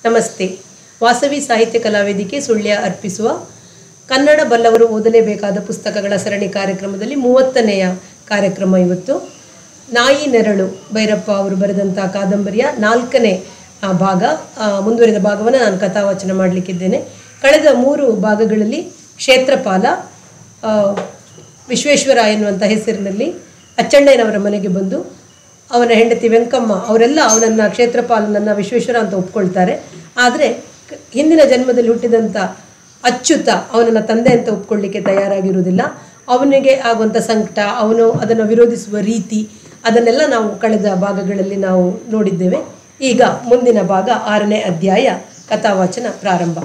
ನಮಸ್ತೆ. ವಾಸವಿ ಸಾಹಿತ್ಯ ಕಲಾವೇದಿಕೆ ಸುಳ್ಯ ಅರ್ಪಿಸುವ ಕನ್ನಡ ಬಲ್ಲವರು ಓದಲೇಬೇಕಾದ ಪುಸ್ತಕಗಳ ಸರಣಿ ಕಾರ್ಯಕ್ರಮದಲ್ಲಿ 30ನೇಯ ಕಾರ್ಯಕ್ರಮ ಇವತ್ತು. ನಾಯಿ ನೆರಳು ಭೈರಪ್ಪ ಅವರು ಬರೆದಂಥ ಕಾದಂಬರಿಯ 4ನೇ ಭಾಗ, ಮುಂದುವರಿದ ಭಾಗವನ್ನು ನಾನು ಕಥಾವಾಚನ ಮಾಡಲಿಕ್ಕಿದ್ದೇನೆ. ಕಳೆದ 3 ಭಾಗಗಳಲ್ಲಿ ಕ್ಷೇತ್ರಪಾಲ ವಿಶ್ವೇಶ್ವರ ಎನ್ನುವಂಥ ಹೆಸರಿನಲ್ಲಿ ಅಚ್ಚಣ್ಣಯ್ಯನವರ ಮನೆಗೆ ಬಂದು ಅವನ ಹೆಂಡತಿ ವೆಂಕಮ್ಮ ಅವರೆಲ್ಲ ಅವನನ್ನು ಕ್ಷೇತ್ರಪಾಲನನ್ನು ವಿಶ್ವೇಶ್ವರ ಅಂತ ಒಪ್ಕೊಳ್ತಾರೆ. ಆದರೆ ಹಿಂದಿನ ಜನ್ಮದಲ್ಲಿ ಹುಟ್ಟಿದಂಥ ಅಚ್ಯುತ ಅವನನ್ನು ತಂದೆ ಅಂತ ಒಪ್ಕೊಳ್ಳಿಕ್ಕೆ ತಯಾರಾಗಿರುವುದಿಲ್ಲ. ಅವನಿಗೆ ಆಗುವಂಥ ಸಂಕಟ, ಅವನು ಅದನ್ನು ವಿರೋಧಿಸುವ ರೀತಿ, ಅದನ್ನೆಲ್ಲ ನಾವು ಕಳೆದ ಭಾಗಗಳಲ್ಲಿ ನಾವು ನೋಡಿದ್ದೇವೆ. ಈಗ ಮುಂದಿನ ಭಾಗ 6ನೇ ಅಧ್ಯಾಯ ಕಥಾವಾಚನ ಪ್ರಾರಂಭ.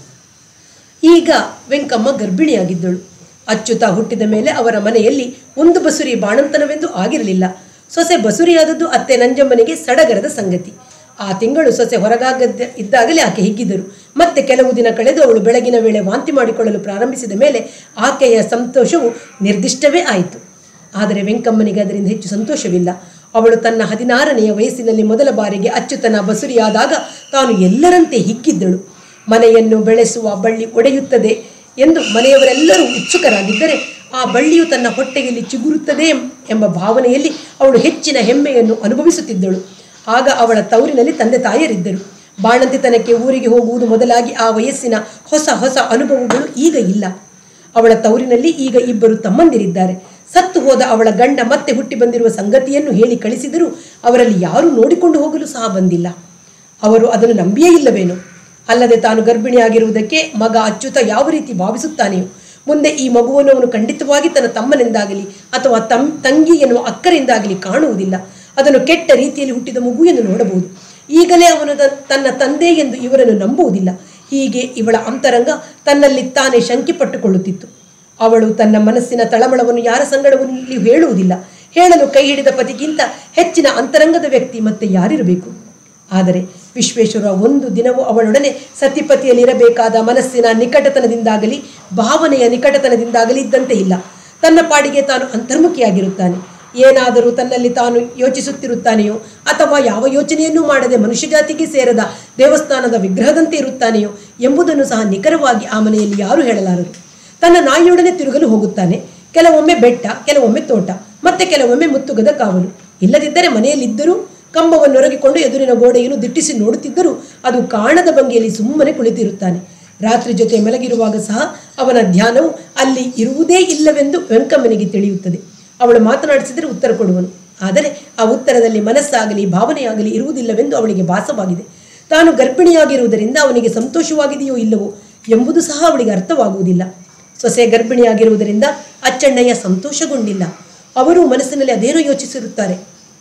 ಈಗ ವೆಂಕಮ್ಮ ಗರ್ಭಿಣಿಯಾಗಿದ್ದಳು. ಅಚ್ಯುತ ಹುಟ್ಟಿದ ಮೇಲೆ ಅವರ ಮನೆಯಲ್ಲಿ ಒಂದು ಬಸುರಿ ಬಾಣಂತನವೆಂದು ಆಗಿರಲಿಲ್ಲ. ಸೊಸೆ ಬಸುರಿಯಾದದ್ದು ಅತ್ತೆ ನಂಜಮ್ಮನಿಗೆ ಸಡಗರದ ಸಂಗತಿ. ಆ ತಿಂಗಳು ಸೊಸೆ ಹೊರಗಾಗದ ಇದ್ದಾಗಲೇ ಆಕೆ ಹಿಗ್ಗಿದರು. ಮತ್ತೆ ಕೆಲವು ದಿನ ಕಳೆದು ಅವಳು ಬೆಳಗಿನ ವೇಳೆ ವಾಂತಿ ಮಾಡಿಕೊಳ್ಳಲು ಪ್ರಾರಂಭಿಸಿದ ಮೇಲೆ ಆಕೆಯ ಸಂತೋಷವು ನಿರ್ದಿಷ್ಟವೇ ಆಯಿತು. ಆದರೆ ವೆಂಕಮ್ಮನಿಗೆ ಅದರಿಂದ ಹೆಚ್ಚು ಸಂತೋಷವಿಲ್ಲ. ಅವಳು ತನ್ನ 16ನೆಯ ವಯಸ್ಸಿನಲ್ಲಿ ಮೊದಲ ಬಾರಿಗೆ ಅಚ್ಯುತನ ಬಸುರಿಯಾದಾಗ ತಾನು ಎಲ್ಲರಂತೆ ಹಿಗ್ಗಿದ್ದಳು. ಮನೆಯನ್ನು ಬೆಳೆಸುವ ಬಳ್ಳಿ ಒಡೆಯುತ್ತದೆ ಎಂದು ಮನೆಯವರೆಲ್ಲರೂ ಉತ್ಸುಕರಾಗಿದ್ದರೆ ಆ ಬಳ್ಳಿಯು ತನ್ನ ಹೊಟ್ಟೆಯಲ್ಲಿ ಚಿಗುರುತ್ತದೆ ಎಂಬ ಭಾವನೆಯಲ್ಲಿ ಅವಳು ಹೆಚ್ಚಿನ ಹೆಮ್ಮೆಯನ್ನು ಅನುಭವಿಸುತ್ತಿದ್ದಳು. ಆಗ ಅವಳ ತವರಿನಲ್ಲಿ ತಂದೆ ತಾಯರಿದ್ದರು. ಬಾಣಂತಿತನಕ್ಕೆ ಊರಿಗೆ ಹೋಗುವುದು ಮೊದಲಾಗಿ ಆ ವಯಸ್ಸಿನ ಹೊಸ ಹೊಸ ಅನುಭವಗಳು ಈಗ ಇಲ್ಲ. ಅವಳ ತವರಿನಲ್ಲಿ ಈಗ 2 ತಮ್ಮಂದಿರಿದ್ದಾರೆ. ಸತ್ತು ಹೋದ ಅವಳ ಗಂಡ ಮತ್ತೆ ಹುಟ್ಟಿ ಬಂದಿರುವ ಸಂಗತಿಯನ್ನು ಹೇಳಿ ಕಳಿಸಿದರೂ ಅವರಲ್ಲಿ ಯಾರೂ ನೋಡಿಕೊಂಡು ಹೋಗಲು ಸಹ ಬಂದಿಲ್ಲ. ಅವರು ಅದನ್ನು ನಂಬಿಯೇ ಇಲ್ಲವೇನೋ. ಅಲ್ಲದೆ ತಾನು ಗರ್ಭಿಣಿಯಾಗಿರುವುದಕ್ಕೆ ಮಗ ಅಚ್ಯುತ ಯಾವ ರೀತಿ ಭಾವಿಸುತ್ತಾನೆಯೋ, ಮುಂದೆ ಈ ಮಗುವನ್ನು ಅವನು ಖಂಡಿತವಾಗಿ ತನ್ನ ತಮ್ಮನೆಂದಾಗಲಿ ಅಥವಾ ತಂಗಿ ಎನ್ನುವ ಅಕ್ಕರಿಂದಾಗಲಿ ಕಾಣುವುದಿಲ್ಲ. ಅದನ್ನು ಕೆಟ್ಟ ರೀತಿಯಲ್ಲಿ ಹುಟ್ಟಿದ ಮಗು ಎಂದು ನೋಡಬಹುದು. ಈಗಲೇ ಅವನು ತನ್ನ ತಂದೆ ಎಂದು ಇವರನ್ನು ನಂಬುವುದಿಲ್ಲ. ಹೀಗೆ ಇವಳ ಅಂತರಂಗ ತನ್ನಲ್ಲಿ ತಾನೇ ಶಂಕೆ ಪಟ್ಟುಕೊಳ್ಳುತ್ತಿತ್ತು. ಅವಳು ತನ್ನ ಮನಸ್ಸಿನ ತಳಮಳವನ್ನು ಯಾರ ಸಂಗಡದಲ್ಲಿ ಹೇಳುವುದಿಲ್ಲ. ಹೇಳಲು ಕೈ ಹಿಡಿದ ಪತಿಗಿಂತ ಹೆಚ್ಚಿನ ಅಂತರಂಗದ ವ್ಯಕ್ತಿ ಮತ್ತೆ ಯಾರಿರಬೇಕು? ಆದರೆ ವಿಶ್ವೇಶ್ವರ ಒಂದು ದಿನವೂ ಅವಳೊಡನೆ ಸತಿಪತಿಯಲ್ಲಿರಬೇಕಾದ ಮನಸ್ಸಿನ ನಿಕಟತನದಿಂದಾಗಲಿ ಭಾವನೆಯ ನಿಕಟತನದಿಂದಾಗಲಿ ಇದ್ದಂತೆ ಇಲ್ಲ. ತನ್ನ ಪಾಡಿಗೆ ತಾನು ಅಂತರ್ಮುಖಿಯಾಗಿರುತ್ತಾನೆ. ಏನಾದರೂ ತನ್ನಲ್ಲಿ ತಾನು ಯೋಚಿಸುತ್ತಿರುತ್ತಾನೆಯೋ ಅಥವಾ ಯಾವ ಯೋಚನೆಯನ್ನೂ ಮಾಡದೆ ಮನುಷ್ಯಜಾತಿಗೆ ಸೇರದ ದೇವಸ್ಥಾನದ ವಿಗ್ರಹದಂತೆ ಇರುತ್ತಾನೆಯೋ ಎಂಬುದನ್ನು ಸಹ ನಿಖರವಾಗಿ ಆ ಮನೆಯಲ್ಲಿ ಯಾರೂ ಹೇಳಲಾರರು. ತನ್ನ ನಾಯಿಯೊಡನೆ ತಿರುಗಲು ಹೋಗುತ್ತಾನೆ. ಕೆಲವೊಮ್ಮೆ ಬೆಟ್ಟ, ಕೆಲವೊಮ್ಮೆ ತೋಟ, ಮತ್ತೆ ಕೆಲವೊಮ್ಮೆ ಮುತ್ತುಗದ ಕಾವಲು. ಇಲ್ಲದಿದ್ದರೆ ಮನೆಯಲ್ಲಿದ್ದರೂ ಕಂಬವನ್ನೊರಗಿಕೊಂಡು ಎದುರಿನ ಗೋಡೆಯನ್ನು ದಿಟ್ಟಿಸಿ ನೋಡುತ್ತಿದ್ದರೂ ಅದು ಕಾಣದ ಭಂಗಿಯಲ್ಲಿ ಸುಮ್ಮನೆ ಕುಳಿತಿರುತ್ತಾನೆ. ರಾತ್ರಿ ಜೊತೆ ಮಲಗಿರುವಾಗ ಸಹ ಅವನ ಧ್ಯಾನವು ಅಲ್ಲಿ ಇರುವುದೇ ಇಲ್ಲವೆಂದು ವೆಂಕಮ್ಮನಿಗೆ ತಿಳಿಯುತ್ತದೆ. ಅವಳು ಮಾತನಾಡಿಸಿದರೆ ಉತ್ತರ ಕೊಡುವನು. ಆದರೆ ಆ ಉತ್ತರದಲ್ಲಿ ಮನಸ್ಸಾಗಲಿ ಭಾವನೆಯಾಗಲಿ ಇರುವುದಿಲ್ಲವೆಂದು ಅವಳಿಗೆ ಭಾಸವಾಗಿದೆ. ತಾನು ಗರ್ಭಿಣಿಯಾಗಿರುವುದರಿಂದ ಅವನಿಗೆ ಸಂತೋಷವಾಗಿದೆಯೋ ಇಲ್ಲವೋ ಎಂಬುದು ಸಹ ಅವಳಿಗೆ ಅರ್ಥವಾಗುವುದಿಲ್ಲ. ಸೊಸೆ ಗರ್ಭಿಣಿಯಾಗಿರುವುದರಿಂದ ಅಚ್ಚಣ್ಣಯ್ಯ ಸಂತೋಷಗೊಂಡಿಲ್ಲ. ಅವರೂ ಮನಸ್ಸಿನಲ್ಲಿ ಅದೇನೋ ಯೋಚಿಸಿರುತ್ತಾರೆ.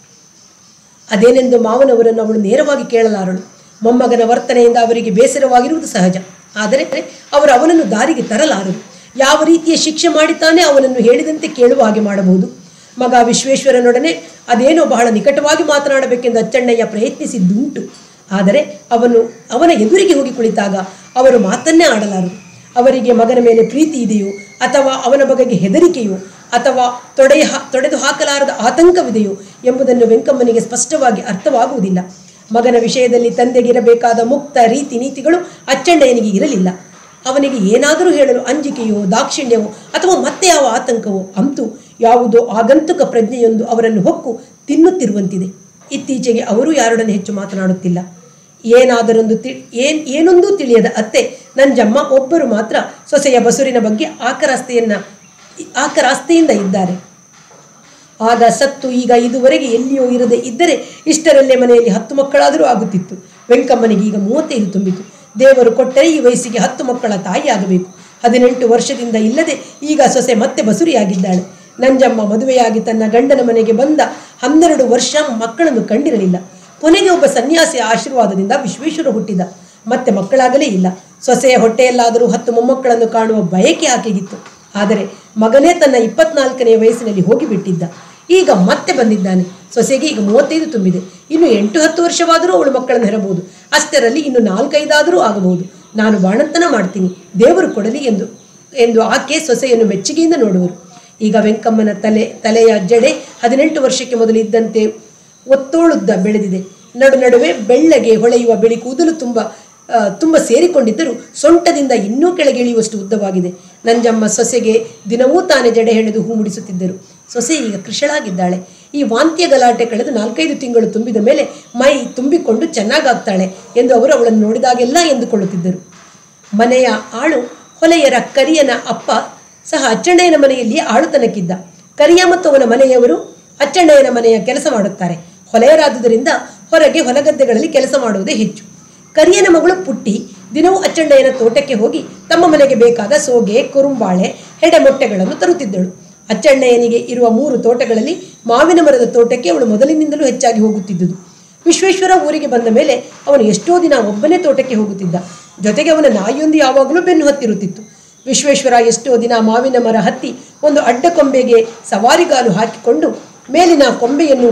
ಅದೇನೆಂದು ಮಾವನವರನ್ನು ಅವಳು ನೇರವಾಗಿ ಕೇಳಲಾರಳು. ಮೊಮ್ಮಗನ ವರ್ತನೆಯಿಂದ ಅವರಿಗೆ ಬೇಸರವಾಗಿರುವುದು ಸಹಜ. ಆದರೆ ಅವರು ಅವನನ್ನು ದಾರಿಗೆ ತರಲಾರರು. ಯಾವ ರೀತಿಯ ಶಿಕ್ಷೆ ಮಾಡಿತಾನೆ ಅವನನ್ನು ಹೇಳಿದಂತೆ ಕೇಳುವ ಹಾಗೆ ಮಾಡಬಹುದು. ಮಗ ವಿಶ್ವೇಶ್ವರನೊಡನೆ ಅದೇನೋ ಬಹಳ ನಿಕಟವಾಗಿ ಮಾತನಾಡಬೇಕೆಂದು ಅಚ್ಚಣ್ಣಯ್ಯ ಪ್ರಯತ್ನಿಸಿದ್ದುಂಟು. ಆದರೆ ಅವನ ಎದುರಿಗೆ ಹೋಗಿ ಕುಳಿತಾಗ ಅವರು ಮಾತನ್ನೇ ಆಡಲಾರರು. ಅವರಿಗೆ ಮಗನ ಮೇಲೆ ಪ್ರೀತಿ ಇದೆಯೋ ಅಥವಾ ಅವನ ಬಗೆಗೆ ಹೆದರಿಕೆಯೋ ಅಥವಾ ತೊಡೆದು ಹಾಕಲಾರದ ಆತಂಕವಿದೆಯೋ ಎಂಬುದನ್ನು ವೆಂಕಮ್ಮನಿಗೆ ಸ್ಪಷ್ಟವಾಗಿ ಅರ್ಥವಾಗುವುದಿಲ್ಲ. ಮಗನ ವಿಷಯದಲ್ಲಿ ತಂದೆಗಿರಬೇಕಾದ ಮುಕ್ತ ರೀತಿ ನೀತಿಗಳು ಅಚ್ಚಣ್ಣಯ್ಯನಿಗೆ ಇರಲಿಲ್ಲ. ಅವನಿಗೆ ಏನಾದರೂ ಹೇಳಲು ಅಂಜಿಕೆಯೋ ದಾಕ್ಷಿಣ್ಯವೋ ಅಥವಾ ಮತ್ತೆ ಯಾವ ಆತಂಕವೋ, ಅಂತೂ ಯಾವುದೋ ಆಗಂತುಕ ಪ್ರಜ್ಞೆಯೊಂದು ಅವರನ್ನು ಹೊಕ್ಕು ತಿನ್ನುತ್ತಿರುವಂತಿದೆ. ಇತ್ತೀಚೆಗೆ ಅವರು ಯಾರೊಡನೆ ಹೆಚ್ಚು ಮಾತನಾಡುತ್ತಿಲ್ಲ. ಏನೊಂದೂ ತಿಳಿಯದ ಅತ್ತೆ ನಂಜಮ್ಮ ಒಬ್ಬರು ಮಾತ್ರ ಸೊಸೆಯ ಬಸುರಿನ ಬಗ್ಗೆ ಆಕರಾಸ್ತೆಯಿಂದ ಇದ್ದಾರೆ. ಆಗ ಸತ್ತು ಈಗ ಇದುವರೆಗೆ ಎಲ್ಲಿಯೋ ಇರದೆ ಇದ್ದರೆ ಇಷ್ಟರಲ್ಲೇ ಮನೆಯಲ್ಲಿ 10 ಮಕ್ಕಳಾದರೂ ಆಗುತ್ತಿತ್ತು. ವೆಂಕಮ್ಮನಿಗೆ ಈಗ 35 ತುಂಬಿತು. ದೇವರು ಕೊಟ್ಟರೆ ಈ ವಯಸ್ಸಿಗೆ 10 ಮಕ್ಕಳ ತಾಯಿಯಾಗಬೇಕು. 18 ವರ್ಷದಿಂದ ಇಲ್ಲದೆ ಈಗ ಸೊಸೆ ಮತ್ತೆ ಬಸುರಿಯಾಗಿದ್ದಾಳೆ. ನಂಜಮ್ಮ ಮದುವೆಯಾಗಿ ತನ್ನ ಗಂಡನ ಮನೆಗೆ ಬಂದ 12 ವರ್ಷ ಮಕ್ಕಳನ್ನು ಕಂಡಿರಲಿಲ್ಲ. ಕೊನೆಗೆ ಒಬ್ಬ ಸನ್ಯಾಸಿಯ ಆಶೀರ್ವಾದದಿಂದ ವಿಶ್ವೇಶ್ವರ ಹುಟ್ಟಿದ. ಮತ್ತೆ ಮಕ್ಕಳಾಗಲೇ ಇಲ್ಲ. ಸೊಸೆಯ ಹೊಟ್ಟೆಯಲ್ಲಾದರೂ 10 ಮೊಮ್ಮಕ್ಕಳನ್ನು ಕಾಣುವ ಬಯಕೆ ಆಕೆಗಿತ್ತು. ಆದರೆ ಮಗನೇ ತನ್ನ 24ನೇ ವಯಸ್ಸಿನಲ್ಲಿ ಹೋಗಿಬಿಟ್ಟಿದ್ದ. ಈಗ ಮತ್ತೆ ಬಂದಿದ್ದಾನೆ. ಸೊಸೆಗೆ ಈಗ 35 ತುಂಬಿದೆ. ಇನ್ನು 8-10 ವರ್ಷವಾದರೂ ಅವಳು ಮಕ್ಕಳನ್ನು ಹೆರಬಹುದು. ಅಷ್ಟರಲ್ಲಿ ಇನ್ನು 4-5 ಆದರೂ ಆಗಬಹುದು. ನಾನು ಬಾಣಂತನ ಮಾಡ್ತೀನಿ, ದೇವರು ಕೊಡಲಿ ಎಂದು ಆಕೆ ಸೊಸೆಯನ್ನು ಮೆಚ್ಚುಗೆಯಿಂದ ನೋಡುವರು. ಈಗ ವೆಂಕಮ್ಮನ ತಲೆಯ ಜಡೆ 18 ವರ್ಷಕ್ಕೆ ಮೊದಲು ಇದ್ದಂತೆ ಒತ್ತೋಳುದ್ದ ಬೆಳೆದಿದೆ. ನಡುವೆ ಬೆಳ್ಳಗೆ ಹೊಳೆಯುವ ಬಿಳಿ ಕೂದಲು ತುಂಬ ತುಂಬ ಸೇರಿಕೊಂಡಿದ್ದರೂ ಸೊಂಟದಿಂದ ಇನ್ನೂ ಕೆಳಗೆ ಇಳಿಯುವಷ್ಟು ಉದ್ದವಾಗಿದೆ. ನಂಜಮ್ಮ ಸೊಸೆಗೆ ದಿನವೂ ತಾನೇ ಜಡೆ ಹೆಣೆದು ಹೂ ಮುಡಿಸುತ್ತಿದ್ದರು. ಸೊಸೆ ಈಗ ಕೃಶಳಾಗಿದ್ದಾಳೆ. ಈ ವಾಂತಿಯ ಗಲಾಟೆ ಕಳೆದು 4-5 ತಿಂಗಳು ತುಂಬಿದ ಮೇಲೆ ಮೈ ತುಂಬಿಕೊಂಡು ಚೆನ್ನಾಗಾಗ್ತಾಳೆ ಎಂದು ಅವರು ಅವಳನ್ನು ನೋಡಿದಾಗೆಲ್ಲ ಎಂದುಕೊಳ್ಳುತ್ತಿದ್ದರು. ಮನೆಯ ಆಳು ಹೊಲೆಯರ ಕರಿಯನ ಅಪ್ಪ ಸಹ ಅಚ್ಚಣ್ಣಯ್ಯನ ಮನೆಯಲ್ಲಿ ಆಳುತನಕ್ಕಿದ್ದ. ಕರಿಯ ಮತ್ತು ಅವನ ಮನೆಯವರು ಅಚ್ಚಣ್ಣಯ್ಯನ ಮನೆಯ ಕೆಲಸ ಮಾಡುತ್ತಾರೆ. ಹೊಲೆಯರಾದುದರಿಂದ ಹೊರಗೆ ಹೊಲಗದ್ದೆಗಳಲ್ಲಿ ಕೆಲಸ ಮಾಡುವುದೇ ಹೆಚ್ಚು. ಕರಿಯನ ಮಗಳು ಪುಟ್ಟಿ ದಿನವೂ ಅಚ್ಚಣ್ಣಯ್ಯನ ತೋಟಕ್ಕೆ ಹೋಗಿ ತಮ್ಮ ಮನೆಗೆ ಬೇಕಾದ ಸೋಗೆ, ಕುರುಂಬಾಳೆ, ಹೆಡೆ ಮೊಟ್ಟೆಗಳನ್ನು ತರುತ್ತಿದ್ದಳು. ಅಚ್ಚಣ್ಣಯ್ಯನಿಗೆ ಇರುವ 3 ತೋಟಗಳಲ್ಲಿ ಮಾವಿನ ಮರದ ತೋಟಕ್ಕೆ ಅವಳು ಮೊದಲಿನಿಂದಲೂ ಹೆಚ್ಚಾಗಿ ಹೋಗುತ್ತಿದ್ದುದು. ವಿಶ್ವೇಶ್ವರ ಊರಿಗೆ ಬಂದ ಮೇಲೆ ಅವನು ಎಷ್ಟೋ ದಿನ ಒಬ್ಬನೇ ತೋಟಕ್ಕೆ ಹೋಗುತ್ತಿದ್ದ. ಜೊತೆಗೆ ಅವನ ನಾಯಿಯೊಂದು ಯಾವಾಗಲೂ ಬೆನ್ನು ಹತ್ತಿರುತ್ತಿತ್ತು. ವಿಶ್ವೇಶ್ವರ ಎಷ್ಟೋ ದಿನ ಮಾವಿನ ಮರ ಹತ್ತಿ ಒಂದು ಅಡ್ಡ ಕೊಂಬೆಗೆ ಸವಾರಿಗಾಲು ಹಾಕಿಕೊಂಡು ಮೇಲಿನ ಕೊಂಬೆಯನ್ನು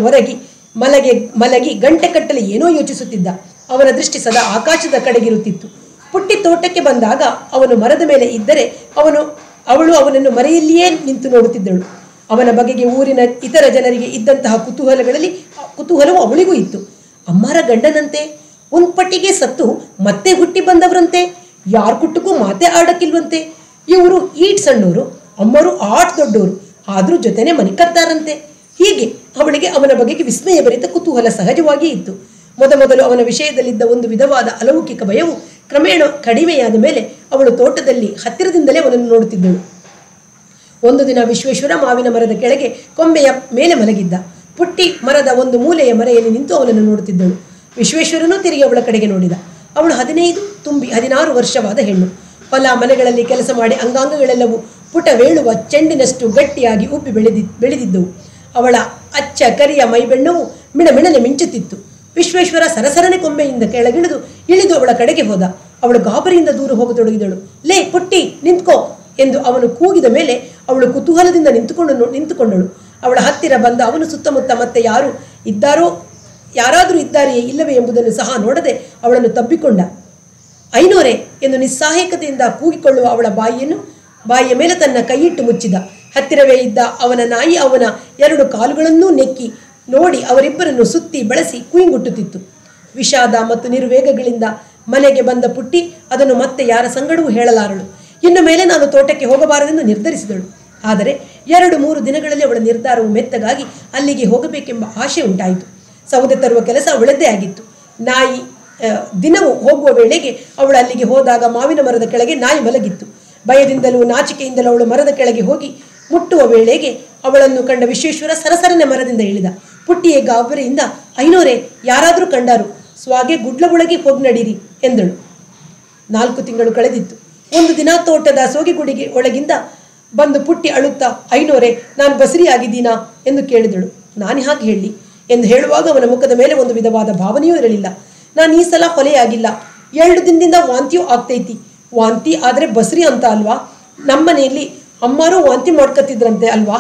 ಮಲಗಿ ಗಂಟೆ ಕಟ್ಟಲೆ ಏನೋ ಯೋಚಿಸುತ್ತಿದ್ದ. ಅವನ ದೃಷ್ಟಿ ಸದಾ ಆಕಾಶದ ಕಡೆಗಿರುತ್ತಿತ್ತು. ಪುಟ್ಟಿ ತೋಟಕ್ಕೆ ಬಂದಾಗ ಅವನು ಮರದ ಮೇಲೆ ಇದ್ದರೆ ಅವಳು ಅವನನ್ನು ಮರೆಯಲ್ಲಿಯೇ ನಿಂತು ನೋಡುತ್ತಿದ್ದಳು. ಅವನ ಬಗೆಗೆ ಊರಿನ ಇತರ ಜನರಿಗೆ ಇದ್ದಂತಹ ಕುತೂಹಲವು ಅವಳಿಗೂ ಇತ್ತು. ಅಮ್ಮರ ಗಂಡನಂತೆ, ಒಂದು ಪಟ್ಟಿಗೆ ಸತ್ತು ಮತ್ತೆ ಹುಟ್ಟಿ ಬಂದವರಂತೆ, ಯಾರ ಕುಟ್ಟಕ್ಕೂ ಮಾತೆ ಆಡಕ್ಕಿಲ್ವಂತೆ. ಇವರು ಈಟ್ ಸಣ್ಣವರು, ಅಮ್ಮರು ಆಟ್ ದೊಡ್ಡವರು, ಆದರೂ ಜೊತೆನೆ ಮನೆ ಕರ್ತಾರಂತೆ. ಹೀಗೆ ಅವಳಿಗೆ ಅವನ ಬಗೆಗೆ ವಿಸ್ಮಯಭರಿತ ಕುತೂಹಲ ಸಹಜವಾಗಿ ಇತ್ತು. ಮೊದಲು ಅವನ ವಿಷಯದಲ್ಲಿದ್ದ ಒಂದು ವಿಧವಾದ ಅಲೌಕಿಕ ಭಯವು ಕ್ರಮೇಣ ಕಡಿಮೆಯಾದ ಮೇಲೆ ಅವಳು ತೋಟದಲ್ಲಿ ಹತ್ತಿರದಿಂದಲೇ ಅವನನ್ನು ನೋಡುತ್ತಿದ್ದಳು. ಒಂದು ದಿನ ವಿಶ್ವೇಶ್ವರ ಮಾವಿನ ಮರದ ಕೆಳಗೆ ಕೊಂಬೆಯ ಮೇಲೆ ಮಲಗಿದ್ದ. ಪುಟ್ಟಿ ಮರದ ಒಂದು ಮೂಲೆಯ ಮರೆಯಲ್ಲಿ ನಿಂತು ಅವನನ್ನು ನೋಡುತ್ತಿದ್ದಳು. ವಿಶ್ವೇಶ್ವರನೂ ತಿರುಗಿ ಅವಳ ಕಡೆಗೆ ನೋಡಿದ. ಅವಳು 15 ತುಂಬಿ 16 ವರ್ಷವಾದ ಹೆಣ್ಣು. ಹೊಲ ಮನೆಗಳಲ್ಲಿ ಕೆಲಸ ಮಾಡಿ ಅಂಗಾಂಗಗಳೆಲ್ಲವೂ ಪುಟವೇಳುವ ಚೆಂಡಿನಷ್ಟು ಗಟ್ಟಿಯಾಗಿ ಉಬ್ಬಿ ಬೆಳೆದಿದ್ದವು. ಅವಳ ಅಚ್ಚ ಕರಿಯ ಮೈಬೆಣ್ಣವು ಮಿಣಮಿಣನೆ ಮಿಂಚುತ್ತಿತ್ತು. ವಿಶ್ವೇಶ್ವರ ಸರಸರನೆ ಕೊಂಬೆಯಿಂದ ಇಳಿದು ಅವಳ ಕಡೆಗೆ ಹೋದ. ಅವಳು ಗಾಬರಿಯಿಂದ ದೂರ ಹೋಗತೊಡಗಿದಳು. ಲೇ ಪುಟ್ಟಿ, ನಿಂತ್ಕೋ ಎಂದು ಅವನು ಕೂಗಿದ ಮೇಲೆ ಅವಳು ಕುತೂಹಲದಿಂದ ನಿಂತುಕೊಂಡಳು. ಅವಳ ಹತ್ತಿರ ಬಂದ ಅವನು ಸುತ್ತಮುತ್ತ ಮತ್ತೆ ಯಾರಾದರೂ ಇದ್ದಾರೆಯೇ ಇಲ್ಲವೇ ಎಂಬುದನ್ನು ಸಹ ನೋಡದೆ ಅವಳನ್ನು ತಬ್ಬಿಕೊಂಡ. ಐನೋರೆ ಎಂದು ನಿಸ್ಸಹಾಯಕತೆಯಿಂದ ಕೂಗಿಕೊಳ್ಳುವ ಅವಳ ಬಾಯಿಯ ಮೇಲೆ ತನ್ನ ಕೈಯಿಟ್ಟು ಮುಚ್ಚಿದ. ಹತ್ತಿರವೇ ಇದ್ದ ಅವನ ನಾಯಿ ಅವನ 2 ಕಾಲುಗಳನ್ನೂ ನೆಕ್ಕಿ ನೋಡಿ ಅವರಿಬ್ಬರನ್ನು ಸುತ್ತಿ ಬಳಸಿ ಕುಯಿಂಗುಟ್ಟುತ್ತಿತ್ತು. ವಿಷಾದ ಮತ್ತು ನಿರ್ವೇಗಗಳಿಂದ ಮನೆಗೆ ಬಂದ ಪುಟ್ಟಿ ಅದನ್ನು ಮತ್ತೆ ಯಾರ ಸಂಗಡವೂ ಹೇಳಲಾರಳು. ಇನ್ನು ಮೇಲೆ ನಾನು ತೋಟಕ್ಕೆ ಹೋಗಬಾರದೆಂದು ನಿರ್ಧರಿಸಿದಳು. ಆದರೆ 2-3 ದಿನಗಳಲ್ಲಿ ಅವಳ ನಿರ್ಧಾರವು ಮೆತ್ತಗಾಗಿ ಅಲ್ಲಿಗೆ ಹೋಗಬೇಕೆಂಬ ಆಶೆ ಉಂಟಾಯಿತು. ಸೌದೆ ತರುವ ಕೆಲಸ ಅವಳದ್ದೇ ಆಗಿತ್ತು. ನಾಯಿ ದಿನವೂ ಹೋಗುವ ವೇಳೆಗೆ ಅವಳು ಅಲ್ಲಿಗೆ ಹೋದಾಗ ಮಾವಿನ ಮರದ ಕೆಳಗೆ ನಾಯಿ ಮಲಗಿತ್ತು. ಭಯದಿಂದಲೂ ನಾಚಿಕೆಯಿಂದಲೂ ಅವಳು ಮರದ ಕೆಳಗೆ ಹೋಗಿ ಮುಟ್ಟುವ ವೇಳೆಗೆ ಅವಳನ್ನು ಕಂಡ ವಿಶ್ವೇಶ್ವರ ಸರಸರನೆ ಮರದಿಂದ ಇಳಿದ. ಪುಟ್ಟಿಯ ಗಾಬರಿಯಿಂದ ಐನೋರೆ, ಯಾರಾದರೂ ಕಂಡಾರು, ಸ್ವಾಗೆ ಗುಡ್ಲ ಒಳಗೆ ಹೋಗಿ ನಡೀರಿ ಎಂದಳು. 4 ತಿಂಗಳು ಕಳೆದಿತ್ತು. ಒಂದು ದಿನ ತೋಟದ ಸೋಗೆಗುಡಿಗೆ ಒಳಗಿಂದ ಬಂದು ಪುಟ್ಟಿ ಅಳುತ್ತಾ, ಐನೋರೆ, ನಾನು ಬಸರಿಯಾಗಿದ್ದೀನಾ ಎಂದು ಕೇಳಿದಳು. ನಾನು ಹಾಗೆ ಹೇಳಿ ಎಂದು ಹೇಳುವಾಗ ಅವನ ಮುಖದ ಮೇಲೆ ಒಂದು ವಿಧವಾದ ಭಾವನೆಯೂ ಇರಲಿಲ್ಲ. ನಾನು ಈ ಸಲ ಹೊಲೆಯಾಗಿಲ್ಲ, 2 ದಿನದಿಂದ ವಾಂತಿಯೂ ಆಗ್ತೈತಿ. ವಾಂತಿ ಆದರೆ ಬಸರಿ ಅಂತ ಅಲ್ವಾ? ನಮ್ಮನೆಯಲ್ಲಿ ಅಮ್ಮರೂ ವಾಂತಿ ಮಾಡ್ಕೊತಿದ್ರಂತೆ ಅಲ್ವಾ?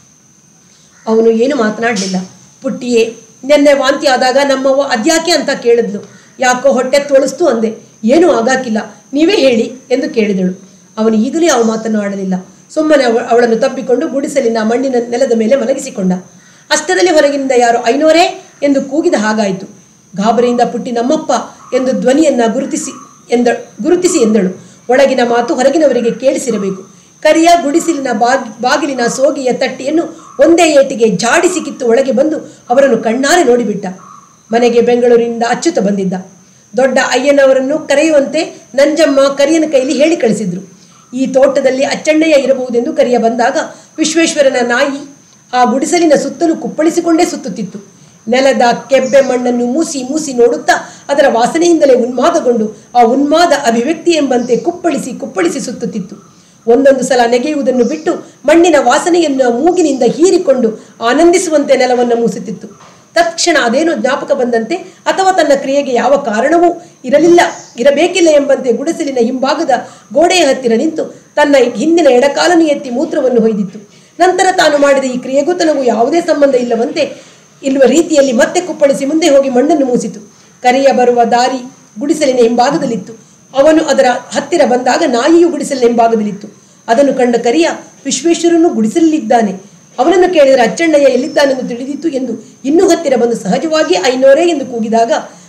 ಅವನು ಏನು ಮಾತನಾಡಲಿಲ್ಲ. ಪುಟ್ಟಿಯೇ, ನೆನ್ನೆ ವಾಂತಿ ಆದಾಗ ನಮ್ಮವ್ವ ಅದ್ಯಾಕೆ ಅಂತ ಕೇಳಿದ್ಲು. ಯಾಕೋ ಹೊಟ್ಟೆ ತೊಳಸ್ತು ಅಂದೆ. ಏನೂ ಆಗಾಕಿಲ್ಲ, ನೀವೇ ಹೇಳಿ ಎಂದು ಕೇಳಿದಳು. ಅವನು ಈಗಲೇ ಆ ಮಾತನ್ನು ಆಡಲಿಲ್ಲ. ಸುಮ್ಮನೆ ಅವಳನ್ನು ತಬ್ಬಿಕೊಂಡು ಗುಡಿಸಲಿನ ಮಣ್ಣಿನ ನೆಲದ ಮೇಲೆ ಮಲಗಿಸಿಕೊಂಡ. ಅಷ್ಟರಲ್ಲಿ ಹೊರಗಿನಿಂದ ಯಾರೋ ಐನೋರೇ ಎಂದು ಕೂಗಿದ ಹಾಗಾಯಿತು. ಗಾಬರಿಯಿಂದ ಪುಟ್ಟಿ ನಮ್ಮಪ್ಪ ಎಂದು ಧ್ವನಿಯನ್ನು ಗುರುತಿಸಿ ಎಂದಳು. ಒಳಗಿನ ಮಾತು ಹೊರಗಿನವರಿಗೆ ಕೇಳಿಸಿರಬೇಕು. ಕರಿಯ ಗುಡಿಸಿಲಿನ ಬಾಗಿಲಿನ ಸೋಗೆಯ ತಟ್ಟಿಯನ್ನು ಒಂದೇ ಏಟಿಗೆ ಜಾಡಿಸಿ ಕಿತ್ತು ಒಳಗೆ ಬಂದು ಅವರನ್ನು ಕಣ್ಣಾರೆ ನೋಡಿಬಿಟ್ಟ. ಮನೆಗೆ ಬೆಂಗಳೂರಿನಿಂದ ಅಚ್ಚುತ ಬಂದಿದ್ದ. ದೊಡ್ಡ ಅಯ್ಯನವರನ್ನು ಕರೆಯುವಂತೆ ನಂಜಮ್ಮ ಕರಿಯನ ಕೈಲಿ ಹೇಳಿ ಕಳಿಸಿದ್ರು. ಈ ತೋಟದಲ್ಲಿ ಅಚ್ಚಣ್ಣಯ್ಯ ಇರಬಹುದೆಂದು ಕರಿಯ ಬಂದಾಗ ವಿಶ್ವೇಶ್ವರನ ನಾಯಿ ಆ ಗುಡಿಸಲಿನ ಸುತ್ತಲೂ ಕುಪ್ಪಳಿಸಿಕೊಂಡೇ ಸುತ್ತುತ್ತಿತ್ತು. ನೆಲದ ಕೆಬ್ಬೆ ಮಣ್ಣನ್ನು ಮೂಸಿ ನೋಡುತ್ತಾ ಅದರ ವಾಸನೆಯಿಂದಲೇ ಉನ್ಮಾದಗೊಂಡು ಆ ಉನ್ಮಾದ ಅಭಿವ್ಯಕ್ತಿ ಎಂಬಂತೆ ಕುಪ್ಪಳಿಸಿ ಸುತ್ತುತ್ತಿತ್ತು. ಒಂದೊಂದು ಸಲ ನೆಗೆಯುವುದನ್ನು ಬಿಟ್ಟು ಮಣ್ಣಿನ ವಾಸನೆಯನ್ನು ಮೂಗಿನಿಂದ ಹೀರಿಕೊಂಡು ಆನಂದಿಸುವಂತೆ ನೆಲವನ್ನು ಮೂಸುತ್ತಿತ್ತು. ತತ್ಕ್ಷಣ ಅದೇನೋ ಜ್ಞಾಪಕ ಬಂದಂತೆ ಅಥವಾ ತನ್ನ ಕ್ರಿಯೆಗೆ ಯಾವ ಕಾರಣವೂ ಇರಬೇಕಿಲ್ಲ ಎಂಬಂತೆ ಗುಡಿಸಲಿನ ಹಿಂಭಾಗದ ಗೋಡೆಯ ಹತ್ತಿರ ನಿಂತು ತನ್ನ ಹಿಂದಿನ ಎಡಕಾಲನ್ನು ಎತ್ತಿ ಮೂತ್ರವನ್ನು ಹೊಯ್ದಿತ್ತು. ನಂತರ ತಾನು ಮಾಡಿದ ಈ ಕ್ರಿಯೆಗೂ ತನಗೂ ಯಾವುದೇ ಸಂಬಂಧ ಇಲ್ಲವ ರೀತಿಯಲ್ಲಿ ಮತ್ತೆ ಕುಪ್ಪಳಿಸಿ ಮುಂದೆ ಹೋಗಿ ಮಣ್ಣನ್ನು ಮೂಸಿತು. ಕರಿಯ ಬರುವ ದಾರಿ ಗುಡಿಸಲಿನ ಹಿಂಭಾಗದಲ್ಲಿತ್ತು. ಅವನು ಅದರ ಹತ್ತಿರ ಬಂದಾಗ ನಾಯಿಯು ಗುಡಿಸಲಿನ ಹಿಂಭಾಗದಲ್ಲಿತ್ತು. ಅದನ್ನು ಕಂಡ ಕರಿಯ, ವಿಶ್ವೇಶ್ವರನು ಗುಡಿಸಲಿದ್ದಾನೆ, ಅವನನ್ನು ಕೇಳಿದರೆ ಅಚ್ಚಣ್ಣಯ್ಯ ಎಲ್ಲಿದ್ದಾನೆಂದು ತಿಳಿದಿತ್ತು ಎಂದು ಇನ್ನೂ ಹತ್ತಿರ ಬಂದು ಸಹಜವಾಗಿ ಐನೋರೇ ಎಂದು ಕೂಗಿದಾಗ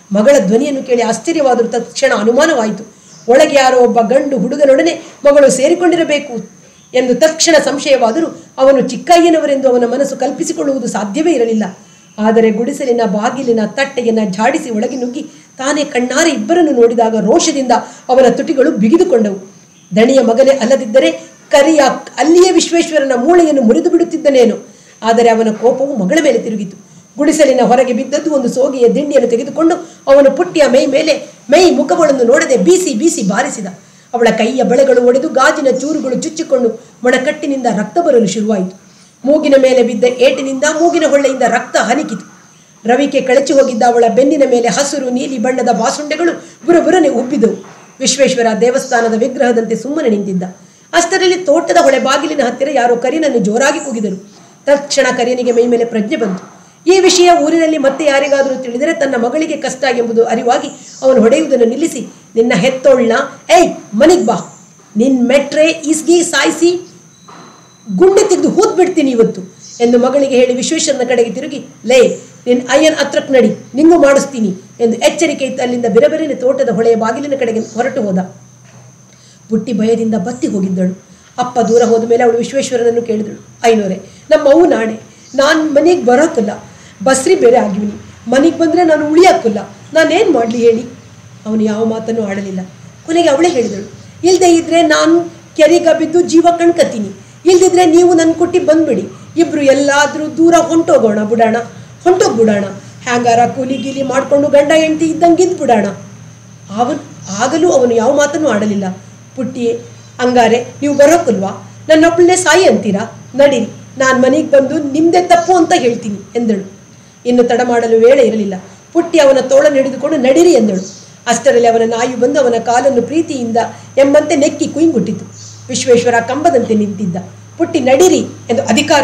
ಮಗಳ ಧ್ವನಿಯನ್ನು ಕೇಳಿ ಆಶ್ಚರ್ಯವಾದರೂ ತಕ್ಷಣ ಅನುಮಾನವಾಯಿತು. ಒಳಗೆ ಯಾರೋ ಒಬ್ಬ ಗಂಡು ಹುಡುಗನೊಡನೆ ಮಗಳು ಸೇರಿಕೊಂಡಿರಬೇಕು ಎಂದು ತಕ್ಷಣ ಸಂಶಯವಾದರೂ ಅವನು ಚಿಕ್ಕಯ್ಯನವರೆಂದು ಅವನ ಮನಸ್ಸು ಕಲ್ಪಿಸಿಕೊಳ್ಳುವುದು ಸಾಧ್ಯವೇ ಇರಲಿಲ್ಲ. ಆದರೆ ಗುಡಿಸಲಿನ ಬಾಗಿಲಿನ ತಟ್ಟೆಯನ್ನು ಝಾಡಿಸಿ ಒಳಗೆ ನುಗ್ಗಿ ತಾನೇ ಕಣ್ಣಾರೆ ಇಬ್ಬರನ್ನು ನೋಡಿದಾಗ ರೋಷದಿಂದ ಅವನ ತುಟಿಗಳು ಬಿಗಿದುಕೊಂಡವು. ದಣಿಯ ಮಗನೇ ಅಲ್ಲದಿದ್ದರೆ ಕರಿಯ ಅಲ್ಲಿಯೇ ವಿಶ್ವೇಶ್ವರನ ಮೂಳೆಯನ್ನು ಮುರಿದು ಬಿಡುತ್ತಿದ್ದನೇನು. ಆದರೆ ಅವನ ಕೋಪವು ಮಗಳ ಮೇಲೆ ತಿರುಗಿತು. ಗುಡಿಸಲಿನ ಹೊರಗೆ ಬಿದ್ದದ್ದು ಒಂದು ಸೋಗೆಯ ದಿಂಡಿಯನ್ನು ತೆಗೆದುಕೊಂಡು ಅವನು ಪುಟ್ಟಿಯ ಮೈ ಮುಖಗಳನ್ನು ನೋಡದೆ ಬೀಸಿ ಬೀಸಿ ಬಾರಿಸಿದ. ಅವಳ ಕೈಯ ಬಳೆಗಳು ಒಡೆದು ಗಾಜಿನ ಚೂರುಗಳು ಚುಚ್ಚಿಕೊಂಡು ಮೊಣಕಟ್ಟಿನಿಂದ ರಕ್ತ ಬರಲು ಶುರುವಾಯಿತು. ಮೂಗಿನ ಮೇಲೆ ಬಿದ್ದ ಏಟಿನಿಂದ ಮೂಗಿನ ಹೊಳ್ಳೆಯಿಂದ ರಕ್ತ ಹನಿಕಿತು. ರವಿಕೆ ಕಳಚಿ ಹೋಗಿದ್ದ ಅವಳ ಬೆನ್ನಿನ ಮೇಲೆ ಹಸಿರು ನೀಲಿ ಬಣ್ಣದ ಬಾಸುಂಡೆಗಳು ಬುರಬುರನೆ ಉಬ್ಬಿದವು. ವಿಶ್ವೇಶ್ವರ ದೇವಸ್ಥಾನದ ವಿಗ್ರಹದಂತೆ ಸುಮ್ಮನೆ ನಿಂತಿದ್ದ. ಅಷ್ಟರಲ್ಲಿ ತೋಟದ ಹೊಳೆ ಬಾಗಿಲಿನ ಹತ್ತಿರ ಯಾರೋ ಕರಿನನ್ನು ಜೋರಾಗಿ ಕೂಗಿದರು. ತಕ್ಷಣ ಕರಿಯನಿಗೆ ಮೈ ಮೇಲೆ ಪ್ರಜ್ಞೆ ಬಂತು. ಈ ವಿಷಯ ಊರಿನಲ್ಲಿ ಮತ್ತೆ ಯಾರಿಗಾದರೂ ತಿಳಿದರೆ ತನ್ನ ಮಗಳಿಗೆ ಕಷ್ಟ ಎಂಬುದು ಅರಿವಾಗಿ ಅವನು ಹೊಡೆಯುವುದನ್ನು ನಿಲ್ಲಿಸಿ, ನಿನ್ನ ಹೆತ್ತೋಳ್ನ ಏಯ್ ಮನಿಗ್ ಬಾ, ನಿನ್ ಮೆಟ್ರೆ ಇಸ್ಗಿ ಸಾಯಿಸಿ ಗುಂಡೆ ತೆಗೆದು ಹೂತ್ ಬಿಡ್ತೀನಿ ಇವತ್ತು ಎಂದು ಮಗಳಿಗೆ ಹೇಳಿ ವಿಶ್ವೇಶ್ವರನ ಕಡೆಗೆ ತಿರುಗಿ, ಲೇ ನಿನ್ನ ಅಯ್ಯನ ಹತ್ರಕ್ಕೆ ನಡಿ, ನಿಂಗೂ ಮಾಡಿಸ್ತೀನಿ ಎಂದು ಎಚ್ಚರಿಕೆ ಇತ್ತು. ಅಲ್ಲಿಂದ ಬೆರಬೆರನೆ ತೋಟದ ಹೊಳೆಯ ಬಾಗಿಲಿನ ಕಡೆಗೆ ಹೊರಟು ಹೋದ. ಪುಟ್ಟಿ ಭಯದಿಂದ ಬತ್ತಿ ಹೋಗಿದ್ದಳು. ಅಪ್ಪ ದೂರ ಹೋದ ಮೇಲೆ ಅವಳು ವಿಶ್ವೇಶ್ವರನನ್ನು ಕೇಳಿದಳು, ಐನೋರೆ ನಮ್ಮ ಅವು ನಾಣೆ, ನಾನು ಮನೆಗೆ ಬರೋಕ್ಕಲ್ಲ, ಬಸ್ರಿ ಬೇರೆ ಆಗಿವಿನಿ, ಮನೆಗೆ ಬಂದರೆ ನಾನು ಉಳಿಯೋಕ್ಕಲ್ಲ, ನಾನೇನು ಮಾಡಲಿ ಹೇಳಿ. ಅವನು ಯಾವ ಮಾತನ್ನು ಆಡಲಿಲ್ಲ. ಕೊನೆಗೆ ಅವಳೇ ಹೇಳಿದಳು, ಇಲ್ಲದೆ ಇದ್ದರೆ ನಾನು ಕೆರೆಗ ಬಿದ್ದು ಜೀವ ಕಣ್ಕತ್ತೀನಿ, ಇಲ್ದಿದ್ರೆ ನೀವು ನನ್ನ ಕೊಟ್ಟು ಬಂದುಬಿಡಿ, ಇಬ್ಬರು ಎಲ್ಲಾದರೂ ದೂರ ಹೊಂಟೋಗ್ಬಿಡೋಣ, ಹ್ಯಾಂಗಾರ ಕೂಲಿ ಗೀಲಿ ಮಾಡಿಕೊಂಡು ಗಂಡ ಹೆಂಡತಿ ಇದ್ದಂಗೆ ಇದ್ಬಿಡೋಣ. ಆಗಲೂ ಅವನು ಯಾವ ಮಾತನ್ನು ಆಡಲಿಲ್ಲ. ಪುಟ್ಟಿಯೇ, ಹಂಗಾರೆ ನೀವು ಬರೋಕ್ಕಲ್ವಾ, ನನ್ನೊಬ್ಬಳನ್ನೇ ಸಾಯಿ ಅಂತೀರಾ, ನಡೀರಿ, ನಾನು ಮನೆಗೆ ಬಂದು ನಿಮ್ಮದೇ ತಪ್ಪು ಅಂತ ಹೇಳ್ತೀನಿ ಎಂದಳು. ಇನ್ನು ತಡ ಮಾಡಲು ವೇಳೆ ಇರಲಿಲ್ಲ. ಪುಟ್ಟಿ ಅವನ ತೋಳನ್ನು ಹಿಡಿದುಕೊಂಡು ನಡಿರಿ ಎಂದಳು. ಅಷ್ಟರಲ್ಲಿ ಅವನ ನಾಯಿ ಬಂದು ಅವನ ಕಾಲನ್ನು ಪ್ರೀತಿಯಿಂದ ಎಂಬಂತೆ ನೆಕ್ಕಿ ಕುಯ್ಗುಟ್ಟಿತು. ವಿಶ್ವೇಶ್ವರ ಕಂಬದಂತೆ ನಿಂತಿದ್ದ. ಪುಟ್ಟಿ ನಡಿರಿ ಎಂದು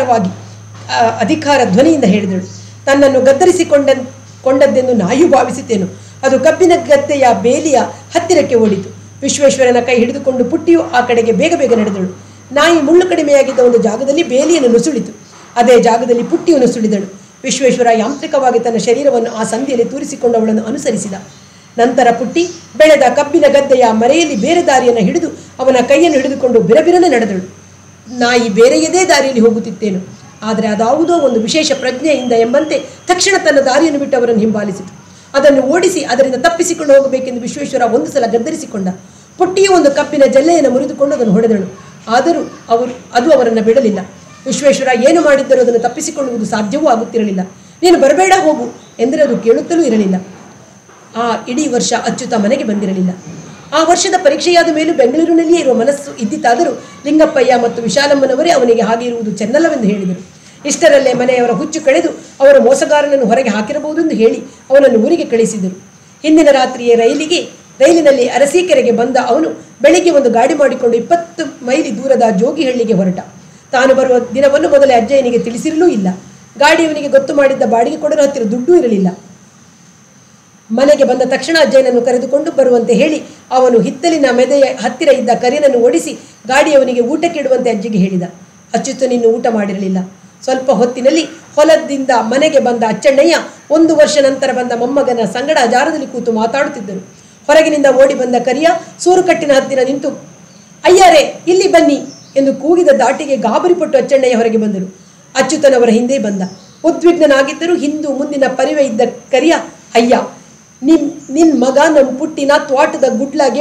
ಅಧಿಕಾರ ಧ್ವನಿಯಿಂದ ಹೇಳಿದಳು. ತನ್ನನ್ನು ಗದ್ದರಿಸಿಕೊಂಡದ್ದೆಂದು ನಾಯಿಯು ಭಾವಿಸಿತೇನು. ಅದು ಕಬ್ಬಿನ ಗದ್ದೆಯ ಬೇಲಿಯ ಹತ್ತಿರಕ್ಕೆ ಓಡಿತು. ವಿಶ್ವೇಶ್ವರನ ಕೈ ಹಿಡಿದುಕೊಂಡು ಪುಟ್ಟಿಯು ಆ ಕಡೆಗೆ ಬೇಗ ಬೇಗ ನಡೆದಳು. ನಾಯಿ ಮುಳ್ಳು ಕಡಿಮೆಯಾಗಿದ್ದ ಒಂದು ಜಾಗದಲ್ಲಿ ಬೇಲಿಯನ್ನು ನುಸುಳಿತು. ಅದೇ ಜಾಗದಲ್ಲಿ ಪುಟ್ಟಿಯು ನುಸುಳಿದಳು. ವಿಶ್ವೇಶ್ವರ ಯಾಂತ್ರಿಕವಾಗಿ ತನ್ನ ಶರೀರವನ್ನು ಆ ಸಂಧಿಯಲ್ಲಿ ತೂರಿಸಿಕೊಂಡು ಅವಳನ್ನು ಅನುಸರಿಸಿದ. ನಂತರ ಪುಟ್ಟಿ ಬೆಳೆದ ಕಬ್ಬಿನ ಗದ್ದೆಯ ಮರೆಯಲ್ಲಿ ಬೇರೆ ದಾರಿಯನ್ನು ಹಿಡಿದು ಅವನ ಕೈಯನ್ನು ಹಿಡಿದುಕೊಂಡು ಬಿರಬಿರನೆ ನಡೆದಳು. ನಾಯಿ ಬೇರೆಯದೇ ದಾರಿಯಲ್ಲಿ ಹೋಗುತ್ತಿತ್ತೇನು, ಆದರೆ ಅದಾವುದೋ ಒಂದು ವಿಶೇಷ ಪ್ರಜ್ಞೆಯಿಂದ ಎಂಬಂತೆ ತಕ್ಷಣ ತನ್ನ ದಾರಿಯನ್ನು ಬಿಟ್ಟು ಅವರನ್ನು ಹಿಂಬಾಲಿಸಿತು. ಅದನ್ನು ಓಡಿಸಿ ಅದರಿಂದ ತಪ್ಪಿಸಿಕೊಂಡು ಹೋಗಬೇಕೆಂದು ವಿಶ್ವೇಶ್ವರ ಒಂದು ಸಲ ಗದ್ದರಿಸಿಕೊಂಡ. ಪುಟ್ಟಿಯು ಒಂದು ಕಬ್ಬಿನ ಜಲ್ಲೆಯನ್ನು ಮುರಿದುಕೊಂಡು ಅದನ್ನು ಹೊಡೆದಳು. ಆದರೂ ಅದು ಅವರನ್ನು ಬಿಡಲಿಲ್ಲ. ವಿಶ್ವೇಶ್ವರ ಏನು ಮಾಡಿದ್ದರೂ ಅದನ್ನು ತಪ್ಪಿಸಿಕೊಳ್ಳುವುದು ಸಾಧ್ಯವೂ ಆಗುತ್ತಿರಲಿಲ್ಲ. ನೀನು ಬರಬೇಡ ಹೋಗು ಎಂದರೆ ಅದು ಕೇಳುತ್ತಲೂ ಇರಲಿಲ್ಲ. ಆ ಇಡೀ ವರ್ಷ ಅಚ್ಯುತ ಮನೆಗೆ ಬಂದಿರಲಿಲ್ಲ. ಆ ವರ್ಷದ ಪರೀಕ್ಷೆಯಾದ ಮೇಲೂ ಬೆಂಗಳೂರಿನಲ್ಲಿಯೇ ಇರುವ ಮನಸ್ಸು ಇದ್ದಿತ್ತಾದರೂ ಲಿಂಗಪ್ಪಯ್ಯ ಮತ್ತು ವಿಶಾಲಮ್ಮನವರೇ ಅವನಿಗೆ ಹಾಗೆ ಇರುವುದು ಚೆನ್ನಲ್ಲವೆಂದು ಹೇಳಿದರು. ಇಷ್ಟರಲ್ಲೇ ಮನೆಯವರ ಹುಚ್ಚು ಕಳೆದು ಅವರು ಮೋಸಗಾರನನ್ನು ಹೊರಗೆ ಹಾಕಿರಬಹುದೆಂದು ಹೇಳಿ ಅವನನ್ನು ಊರಿಗೆ ಕಳಿಸಿದರು. ಹಿಂದಿನ ರಾತ್ರಿಯೇ ರೈಲಿನಲ್ಲಿ ಅರಸೀಕೆರೆಗೆ ಬಂದ ಅವನು ಬೆಳಿಗ್ಗೆ ಒಂದು ಗಾಡಿ ಮಾಡಿಕೊಂಡು 20 ಮೈಲಿ ದೂರದ ಜೋಗಿಹಳ್ಳಿಗೆ ಹೊರಟ. ತಾನು ಬರುವ ದಿನವನ್ನು ಮೊದಲೇ ಅಜ್ಜಯ್ಯನಿಗೆ ತಿಳಿಸಿರಲೂ ಇಲ್ಲ. ಗಾಡಿಯವನಿಗೆ ಗೊತ್ತು ಮಾಡಿದ್ದ ಬಾಡಿಗೆ ಕೊಡಲು ಹತ್ತಿರ ದುಡ್ಡೂ ಇರಲಿಲ್ಲ. ಮನೆಗೆ ಬಂದ ತಕ್ಷಣ ಅಜ್ಜಯ್ಯನನ್ನು ಕರೆದುಕೊಂಡು ಬರುವಂತೆ ಹೇಳಿ ಅವನು ಹಿತ್ತಲಿನ ಮೆದೆಯ ಹತ್ತಿರ ಇದ್ದ ಕರಿನನ್ನು ಓಡಿಸಿ ಗಾಡಿಯವನಿಗೆ ಊಟಕ್ಕಿಡುವಂತೆ ಅಜ್ಜಿಗೆ ಹೇಳಿದ. ಅಚ್ಯುತನಿನ್ನು ಊಟ ಮಾಡಿರಲಿಲ್ಲ. ಸ್ವಲ್ಪ ಹೊತ್ತಿನಲ್ಲಿ ಹೊಲದಿಂದ ಮನೆಗೆ ಬಂದ ಅಚ್ಚಣ್ಣಯ್ಯ 1 ವರ್ಷ ನಂತರ ಬಂದ ಮೊಮ್ಮಗನ ಸಂಗಡ ಜಾರದಲ್ಲಿ ಕೂತು ಮಾತಾಡುತ್ತಿದ್ದರು. ಹೊರಗಿನಿಂದ ಓಡಿ ಬಂದ ಕರಿಯ ಸೂರುಕಟ್ಟಿನ ಹತ್ತಿರ ನಿಂತು, ಅಯ್ಯಾರೇ ಇಲ್ಲಿ ಬನ್ನಿ ಎಂದು ಕೂಗಿದ ದಾಟಿಗೆ ಗಾಬರಿಪಟ್ಟು ಅಚ್ಚಣ್ಣಯ್ಯ ಹೊರಗೆ ಬಂದರು. ಅಚ್ಯುತನವರ ಹಿಂದೆ ಬಂದ. ಉದ್ವಿಗ್ನಾಗಿದ್ದರೂ ಹಿಂದು ಮುಂದಿನ ಪರಿವೆ ಇದ್ದ ಕರಿಯ, ಅಯ್ಯ ನಿನ್ನ ಮಗ ನಮ್ಮ ಪುಟ್ಟಿನ ತ್ವಾಟದ ಗುಡ್ಲಾಗೆ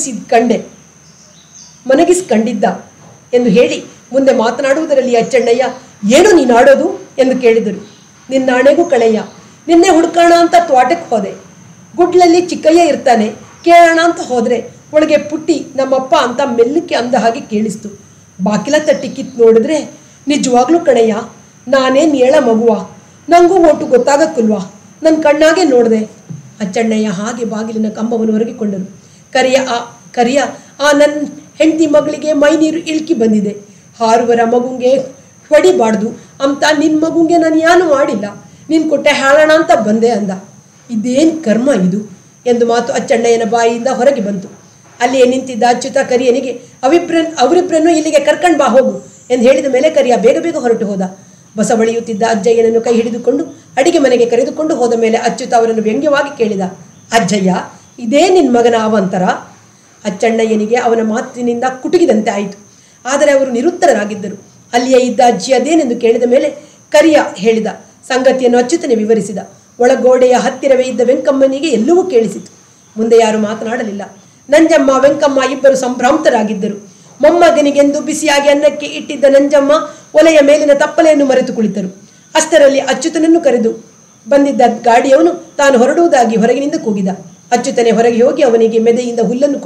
ಮನಗಿಸ್ಕಂಡಿದ್ದ ಎಂದು ಹೇಳಿ ಮುಂದೆ ಮಾತನಾಡುವುದರಲ್ಲಿ ಅಚ್ಚಣ್ಣಯ್ಯ, ಏನು ನೀನು ಆಡೋದು ಎಂದು ಕೇಳಿದರು. ನಿನ್ನ ಆಣೆಗೂ ಕಳೆಯ, ನಿನ್ನೆ ಹುಡುಕೋಣ ಅಂತ ತ್ವಾಟಕ್ಕೆ ಹೋದೆ, ಗುಡ್ಲಲ್ಲಿ ಚಿಕ್ಕಯ್ಯ ಇರ್ತಾನೆ, ಕೇಳೋಣ ಅಂತ ಹೋದರೆ ಒಳಗೆ ಪುಟ್ಟಿ ನಮ್ಮಪ್ಪ ಅಂತ ಮೆಲ್ಲಕ್ಕೆ ಅಂದ ಹಾಗೆ ಕೇಳಿಸ್ತು. ಬಾಕಿಲ ತಟ್ಟಿ ಕಿತ್ತು ನೋಡಿದ್ರೆ ನಿಜವಾಗ್ಲೂ ಕಣಯ್ಯ, ನಾನೇನು ಹೇಳ ಮಗುವ, ನನಗೂ ಒಟ್ಟು ಗೊತ್ತಾಗಕ್ಕಲ್ವಾ, ನನ್ನ ಕಣ್ಣಾಗೆ ನೋಡಿದೆ. ಅಚ್ಚಣ್ಣಯ್ಯ ಹಾಗೆ ಬಾಗಿಲಿನ ಕಂಬವನ್ನು ಹೊರಗಿಕೊಂಡರು. ಕರಿಯ ನನ್ನ ಹೆಂಡತಿ ಮಗಳಿಗೆ ಮೈನೀರು ಇಳ್ಕಿ ಬಂದಿದೆ, ಹಾರುವರ ಮಗುಂಗೆ ಹೊಡಿಬಾರ್ದು ಅಂತ ನಿನ್ನ ಮಗುಂಗೆ ನಾನು ಏನು ಮಾಡಿಲ್ಲ, ನಿನ್ನ ಕೊಟ್ಟೆ ಹೇಳೋಣ ಅಂತ ಬಂದೆ ಅಂದ. ಇದೇನು ಕರ್ಮ ಇದು ಎಂದು ಮಾತು ಅಚ್ಚಣ್ಣಯ್ಯನ ಬಾಯಿಯಿಂದ ಹೊರಗೆ ಬಂತು. ಅಲ್ಲಿಯೇ ನಿಂತಿದ್ದ ಅಚ್ಯುತ ಕರಿಯನಿಗೆ ಅವರಿಬ್ಬರನ್ನು ಇಲ್ಲಿಗೆ ಕರ್ಕೊಂಡು ಬಾ ಹೋಗು ಎಂದು ಹೇಳಿದ ಮೇಲೆ ಕರಿಯ ಬೇಗ ಬೇಗ ಹೊರಟು ಹೋದ. ಬಸವಳಿಯುತ್ತಿದ್ದ ಅಜ್ಜಯ್ಯನನ್ನು ಕೈ ಹಿಡಿದುಕೊಂಡು ಅಡಿಗೆ ಮನೆಗೆ ಕರೆದುಕೊಂಡು ಹೋದ ಮೇಲೆ ಅಚ್ಯುತ ಅವರನ್ನು ವ್ಯಂಗ್ಯವಾಗಿ ಕೇಳಿದ, ಅಜ್ಜಯ್ಯ, ಇದೇ ನಿನ್ನ ಮಗನ ಅವಂತರ? ಅಚ್ಚಣ್ಣಯ್ಯನಿಗೆ ಅವನ ಮಾತಿನಿಂದ ಕುಟುಕಿದಂತೆ ಆಯಿತು. ಆದರೆ ಅವರು ನಿರುತ್ತರರಾಗಿದ್ದರು. ಅಲ್ಲಿಯೇ ಇದ್ದ ಅಜ್ಜಿ ಅದೇನೆಂದು ಕೇಳಿದ ಮೇಲೆ ಕರಿಯ ಹೇಳಿದ ಸಂಗತಿಯನ್ನು ಅಚ್ಯುತನೇ ವಿವರಿಸಿದ. ಒಳಗೋಡೆಯ ಹತ್ತಿರವೇ ಇದ್ದ ವೆಂಕಮ್ಮನಿಗೆ ಎಲ್ಲವೂ ಕೇಳಿಸಿತು. ಮುಂದೆ ಯಾರು ಮಾತನಾಡಲಿಲ್ಲ. ನಂಜಮ್ಮ ವೆಂಕಮ್ಮ ಇಬ್ಬರು ಸಂಭ್ರಾಂತರಾಗಿದ್ದರು. ಮೊಮ್ಮಗನಿಗೆಂದು ಬಿಸಿಯಾಗಿ ಅನ್ನಕ್ಕೆ ಇಟ್ಟಿದ್ದ ನಂಜಮ್ಮ ಒಲೆಯ ಮೇಲಿನ ತಪ್ಪಲೆಯನ್ನು ಮರೆತು ಕುಳಿತರು. ಅಷ್ಟರಲ್ಲಿ ಅಚ್ಯುತನನ್ನು ಕರೆದು ಬಂದಿದ್ದ ಗಾಡಿಯವನು ತಾನು ಹೊರಡುವುದಾಗಿ ಹೊರಗಿನಿಂದ ಕೂಗಿದ. ಅಚ್ಯುತನೇ ಹೊರಗೆ ಹೋಗಿ ಅವನಿಗೆ ಮೆದೆಯಿಂದ ಹುಲ್ಲನ್ನು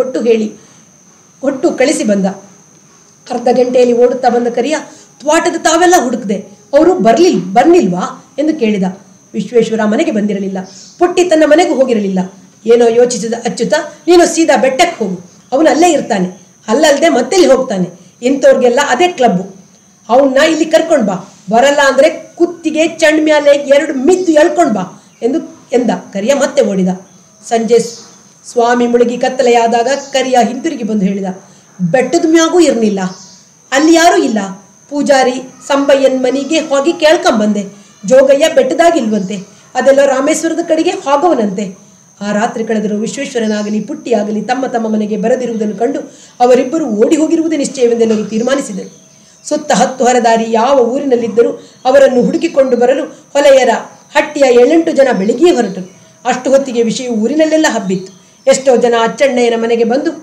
ಕೊಟ್ಟು ಕಳಿಸಿ ಬಂದ. ಅರ್ಧ ಗಂಟೆಯಲ್ಲಿ ಓಡುತ್ತಾ ಬಂದ ಕರಿಯ ತ್ವಾಟದ ತಾವೆಲ್ಲ ಹುಡುಕದೆ ಅವರು ಬರ್ನಿಲ್ವಾ ಎಂದು ಕೇಳಿದ. ವಿಶ್ವೇಶ್ವರ ಮನೆಗೆ ಬಂದಿರಲಿಲ್ಲ. ಪುಟ್ಟಿ ತನ್ನ ಮನೆಗೂ ಹೋಗಿರಲಿಲ್ಲ. ಏನೋ ಯೋಚಿಸಿದ ಅಚ್ಯುತ, ನೀನು ಸೀದಾ ಬೆಟ್ಟಕ್ಕೆ ಹೋಗು, ಅವನು ಅಲ್ಲೇ ಇರ್ತಾನೆ, ಅಲ್ಲದೆ ಮತ್ತೆಲ್ಲಿ ಹೋಗ್ತಾನೆ, ಇಂಥವ್ರಿಗೆಲ್ಲ ಅದೇ ಕ್ಲಬ್ಬು, ಅವನ್ನ ಇಲ್ಲಿ ಕರ್ಕೊಂಡು ಬಾ, ಬರಲ್ಲ ಅಂದರೆ ಕುತ್ತಿಗೆ ಚಂಡ್ ಮ್ಯಾಲೆ 2 ಮಿದ್ದು ಎಳ್ಕೊಂಡು ಬಾ ಎಂದ. ಕರಿಯ ಮತ್ತೆ ಓಡಿದ. ಸಂಜೆ ಸ್ವಾಮಿ ಮುಳುಗಿ ಕತ್ತಲೆಯಾದಾಗ ಕರಿಯ ಹಿಂತಿರುಗಿ ಬಂದು ಹೇಳಿದ, ಬೆಟ್ಟದ ಮ್ಯಾಗೂ ಇರಲಿಲ್ಲ, ಅಲ್ಲಿ ಯಾರೂ ಇಲ್ಲ, ಪೂಜಾರಿ ಸಂಬಯ್ಯನ ಮನೆಗೆ ಹೋಗಿ ಕೇಳ್ಕೊಂಬಂದೆ, ಜೋಗಯ್ಯ ಬೆಟ್ಟದಾಗಿಲ್ವಂತೆ, ಅದೆಲ್ಲ ರಾಮೇಶ್ವರದ ಕಡೆಗೆ ಹೋಗವನಂತೆ. ಆ ರಾತ್ರಿ ಕಳೆದರೂ ವಿಶ್ವೇಶ್ವರನಾಗಲಿ ಪುಟ್ಟಿಯಾಗಲಿ ತಮ್ಮ ತಮ್ಮ ಮನೆಗೆ ಬರದಿರುವುದನ್ನು ಕಂಡು ಅವರಿಬ್ಬರು ಓಡಿ ಹೋಗಿರುವುದೇ ನಿಶ್ಚಯವೆಂದೆಲ್ಲರೂ ತೀರ್ಮಾನಿಸಿದರು. ಸುತ್ತ 10 ಹರದಾರಿ ಯಾವ ಊರಿನಲ್ಲಿದ್ದರೂ ಅವರನ್ನು ಹುಡುಕಿಕೊಂಡು ಬರಲು ಹೊಲೆಯರ ಹಟ್ಟಿಯ 7-8 ಜನ ಬೆಳಗ್ಗೆಯೇ ಹೊರಟರು. ಅಷ್ಟು ಹೊತ್ತಿಗೆ ವಿಷಯವು ಊರಿನಲ್ಲೆಲ್ಲ ಹಬ್ಬಿತ್ತು. ಎಷ್ಟೋ ಜನ ಅಚ್ಚಣ್ಣಯ್ಯನ ಮನೆಗೆ ಬಂದು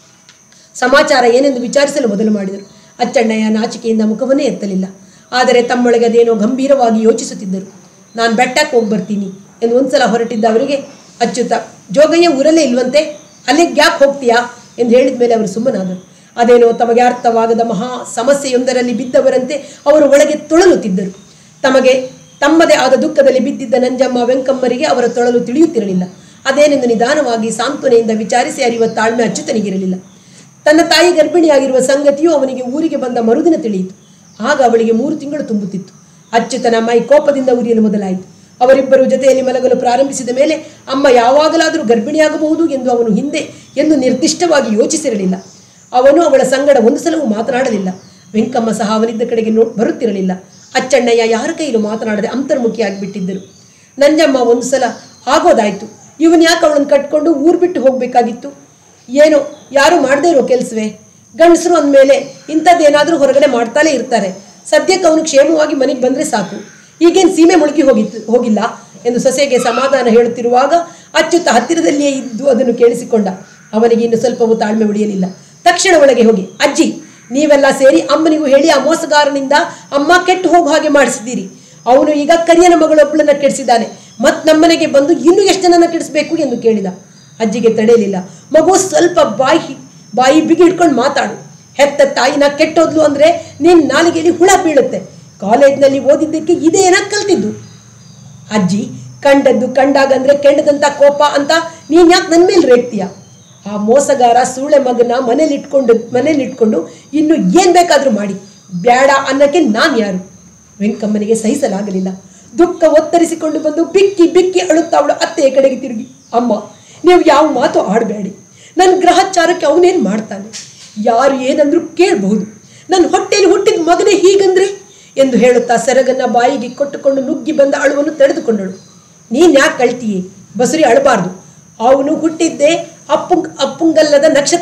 ಸಮಾಚಾರ ಏನೆಂದು ವಿಚಾರಿಸಲು ಮೊದಲು ಮಾಡಿದರು. ಅಚ್ಚಣ್ಣಯ್ಯ ನಾಚಿಕೆಯಿಂದ ಮುಖವನ್ನೇ ಎತ್ತಲಿಲ್ಲ. ಆದರೆ ತಮ್ಮೊಳಗೆ ಅದೇನೋ ಗಂಭೀರವಾಗಿ ಯೋಚಿಸುತ್ತಿದ್ದರು. ನಾನು ಬೆಟ್ಟಕ್ಕೆ ಹೋಗಿ ಬರ್ತೀನಿ ಎಂದು ಒಂದ್ಸಲ ಹೊರಟಿದ್ದ ಅವರಿಗೆ ಅಚ್ಯುತ, ಜೋಗಯ್ಯ ಊರಲ್ಲೇ ಇಲ್ವಂತೆ, ಅಲ್ಲಿಗೆ ಯಾಕೆ ಹೋಗ್ತೀಯಾ ಎಂದು ಹೇಳಿದ ಮೇಲೆ ಅವರು ಸುಮ್ಮನಾದರು. ಅದೇನೋ ತಮಗೆ ಅರ್ಥವಾಗದ ಮಹಾ ಸಮಸ್ಯೆಯೊಂದರಲ್ಲಿ ಬಿದ್ದವರಂತೆ ಅವರು ಒಳಗೆ ತೊಳಲುತ್ತಿದ್ದರು. ತಮ್ಮದೇ ಆದ ದುಃಖದಲ್ಲಿ ಬಿದ್ದಿದ್ದ ನಂಜಮ್ಮ ವೆಂಕಮ್ಮರಿಗೆ ಅವರ ತೊಳಲು ತಿಳಿಯುತ್ತಿರಲಿಲ್ಲ. ಅದೇನೆಂದು ನಿಧಾನವಾಗಿ ಸಾಂತ್ವನೆಯಿಂದ ವಿಚಾರಿಸಿ ಅರಿಯುವ ತಾಳ್ಮೆ ಅಚ್ಯುತನಿಗಿರಲಿಲ್ಲ. ತನ್ನ ತಾಯಿ ಗರ್ಭಿಣಿಯಾಗಿರುವ ಸಂಗತಿಯು ಅವನಿಗೆ ಊರಿಗೆ ಬಂದ ಮರುದಿನ ತಿಳಿಯಿತು. ಆಗ ಅವಳಿಗೆ 3 ತಿಂಗಳು ತುಂಬುತ್ತಿತ್ತು. ಅಚ್ಯುತನ ಮೈ ಕೋಪದಿಂದ ಉರಿಯಲು ಮೊದಲಾಯಿತು. ಅವರಿಬ್ಬರು ಜೊತೆಯಲ್ಲಿ ಮಲಗಲು ಪ್ರಾರಂಭಿಸಿದ ಮೇಲೆ ಅಮ್ಮ ಯಾವಾಗಲಾದರೂ ಗರ್ಭಿಣಿಯಾಗಬಹುದು ಎಂದು ಅವನು ಹಿಂದೆ ಎಂದು ನಿರ್ದಿಷ್ಟವಾಗಿ ಯೋಚಿಸಿರಲಿಲ್ಲ. ಅವನು ಅವಳ ಸಂಗಡ ಒಂದು ಸಲವೂ ಮಾತನಾಡಲಿಲ್ಲ. ವೆಂಕಮ್ಮ ಸಹ ಅವನಿದ್ದ ಕಡೆಗೆ ಬರುತ್ತಿರಲಿಲ್ಲ. ಅಚ್ಚಣ್ಣಯ್ಯ ಯಾರ ಕೈಲೂ ಮಾತನಾಡದೆ ಅಂತರ್ಮುಖಿಯಾಗಿಬಿಟ್ಟಿದ್ದರು. ನಂಜಮ್ಮ ಒಂದು ಸಲ ಆಗೋದಾಯ್ತು, ಇವನು ಯಾಕೆ ಅವಳನ್ನು ಕಟ್ಕೊಂಡು ಊರು ಬಿಟ್ಟು ಹೋಗಬೇಕಾಗಿತ್ತು, ಏನೋ ಯಾರು ಮಾಡದೇ ಇರೋ ಕೆಲಸವೇ, ಗಂಡಸರು ಅಂದಮೇಲೆ ಇಂಥದ್ದೇನಾದರೂ ಹೊರಗಡೆ ಮಾಡ್ತಾಲೇ ಇರ್ತಾರೆ, ಸದ್ಯಕ್ಕೆ ಅವನು ಕ್ಷೇಮವಾಗಿ ಮನೆಗೆ ಬಂದರೆ ಸಾಕು, ಈಗೇನು ಸೀಮೆ ಮುಳುಗಿ ಹೋಗಿಲ್ಲ ಎಂದು ಸೊಸೆಗೆ ಸಮಾಧಾನ ಹೇಳುತ್ತಿರುವಾಗ ಅಚ್ಯುತ ಹತ್ತಿರದಲ್ಲಿಯೇ ಇದ್ದು ಅದನ್ನು ಕೇಳಿಸಿಕೊಂಡ. ಅವನಿಗೆ ಇನ್ನು ಸ್ವಲ್ಪವೂ ತಾಳ್ಮೆ ಉಳಿಯಲಿಲ್ಲ. ತಕ್ಷಣ ಒಳಗೆ ಹೋಗಿ, ಅಜ್ಜಿ, ನೀವೆಲ್ಲ ಸೇರಿ ಅಮ್ಮನಿಗೂ ಹೇಳಿ ಆ ಮೋಸಗಾರನಿಂದ ಅಮ್ಮ ಕೆಟ್ಟು ಹೋಗೋ ಹಾಗೆ ಮಾಡಿಸಿದ್ದೀರಿ. ಅವನು ಈಗ ಕರಿಯನ ಮಗಳೊಬ್ಬಳನ್ನ ಕೆಡಿಸಿದ್ದಾನೆ, ಮತ್ತು ನಮ್ಮನೆಗೆ ಬಂದು ಇನ್ನೂ ಎಷ್ಟು ಜನನ ಕೆಡಿಸಬೇಕು ಎಂದು ಕೇಳಿದ. ಅಜ್ಜಿಗೆ ತಡೆಯಲಿಲ್ಲ. ಮಗು ಸ್ವಲ್ಪ ಬಾಯಿ ಬಿಗಿ ಹಿಡ್ಕೊಂಡು ಮಾತಾಡು, ಹೆತ್ತ ತಾಯಿನ ಕೆಟ್ಟೋದ್ಲು ಅಂದರೆ ನೀನು ನಾಲಿಗೆಯಲ್ಲಿ ಹುಳ ಬೀಳುತ್ತೆ, ಕಾಲೇಜ್ನಲ್ಲಿ ಓದಿದ್ದಕ್ಕೆ ಇದೇನ ಕಲ್ತಿದ್ದು. ಅಜ್ಜಿ, ಕಂಡದ್ದು ಕಂಡಾಗಂದ್ರೆ ಕೆಂಡದಂಥ ಕೋಪ ಅಂತ ನೀನು ಯಾಕೆ ನನ್ನ ಮೇಲೆ ರೇಗ್ತೀಯ? ಆ ಮೋಸಗಾರ ಸೂಳೆ ಮಗನ ಮನೇಲಿಟ್ಕೊಂಡು ಇನ್ನು ಏನು ಬೇಕಾದರೂ ಮಾಡಿ, ಬೇಡ ಅನ್ನಕ್ಕೆ ನಾನು ಯಾರು? ವೆಂಕಮ್ಮನಿಗೆ ಸಹಿಸಲಾಗಲಿಲ್ಲ. ದುಃಖ ಒತ್ತರಿಸಿಕೊಂಡು ಬಂದು ಬಿಕ್ಕಿ ಬಿಕ್ಕಿ ಅಳುತ್ತಾ ಅವಳು ಅತ್ತೆಯ ಕಡೆಗೆ ತಿರುಗಿ, ಅಮ್ಮ, ನೀವು ಯಾವ ಮಾತು ಆಡಬೇಡಿ, ನನ್ನ ಗ್ರಹಚಾರಕ್ಕೆ ಅವನೇನು ಮಾಡ್ತಾನೆ, ಯಾರು ಏನಂದ್ರೂ ಕೇಳಬಹುದು, ನನ್ನ ಹೊಟ್ಟೆಯಲ್ಲಿ ಹುಟ್ಟಿದ ಮಗನೇ ಹೀಗಂದ್ರೆ ಎಂದು ಹೇಳುತ್ತಾ ಸೆರಗನ್ನ ಬಾಯಿಗೆ ಕೊಟ್ಟುಕೊಂಡು ನುಗ್ಗಿ ಬಂದ ಅಳುವನ್ನು ತಡೆದುಕೊಂಡಳು. ನೀನು ಯಾಕೆ ಕಳ್ತೀಯೇ? ಬಸುರಿ ಅಳಬಾರ್ದು. ಅವನು ಹುಟ್ಟಿದ್ದೇ ಅಪ್ಪಂಗಲ್ಲದ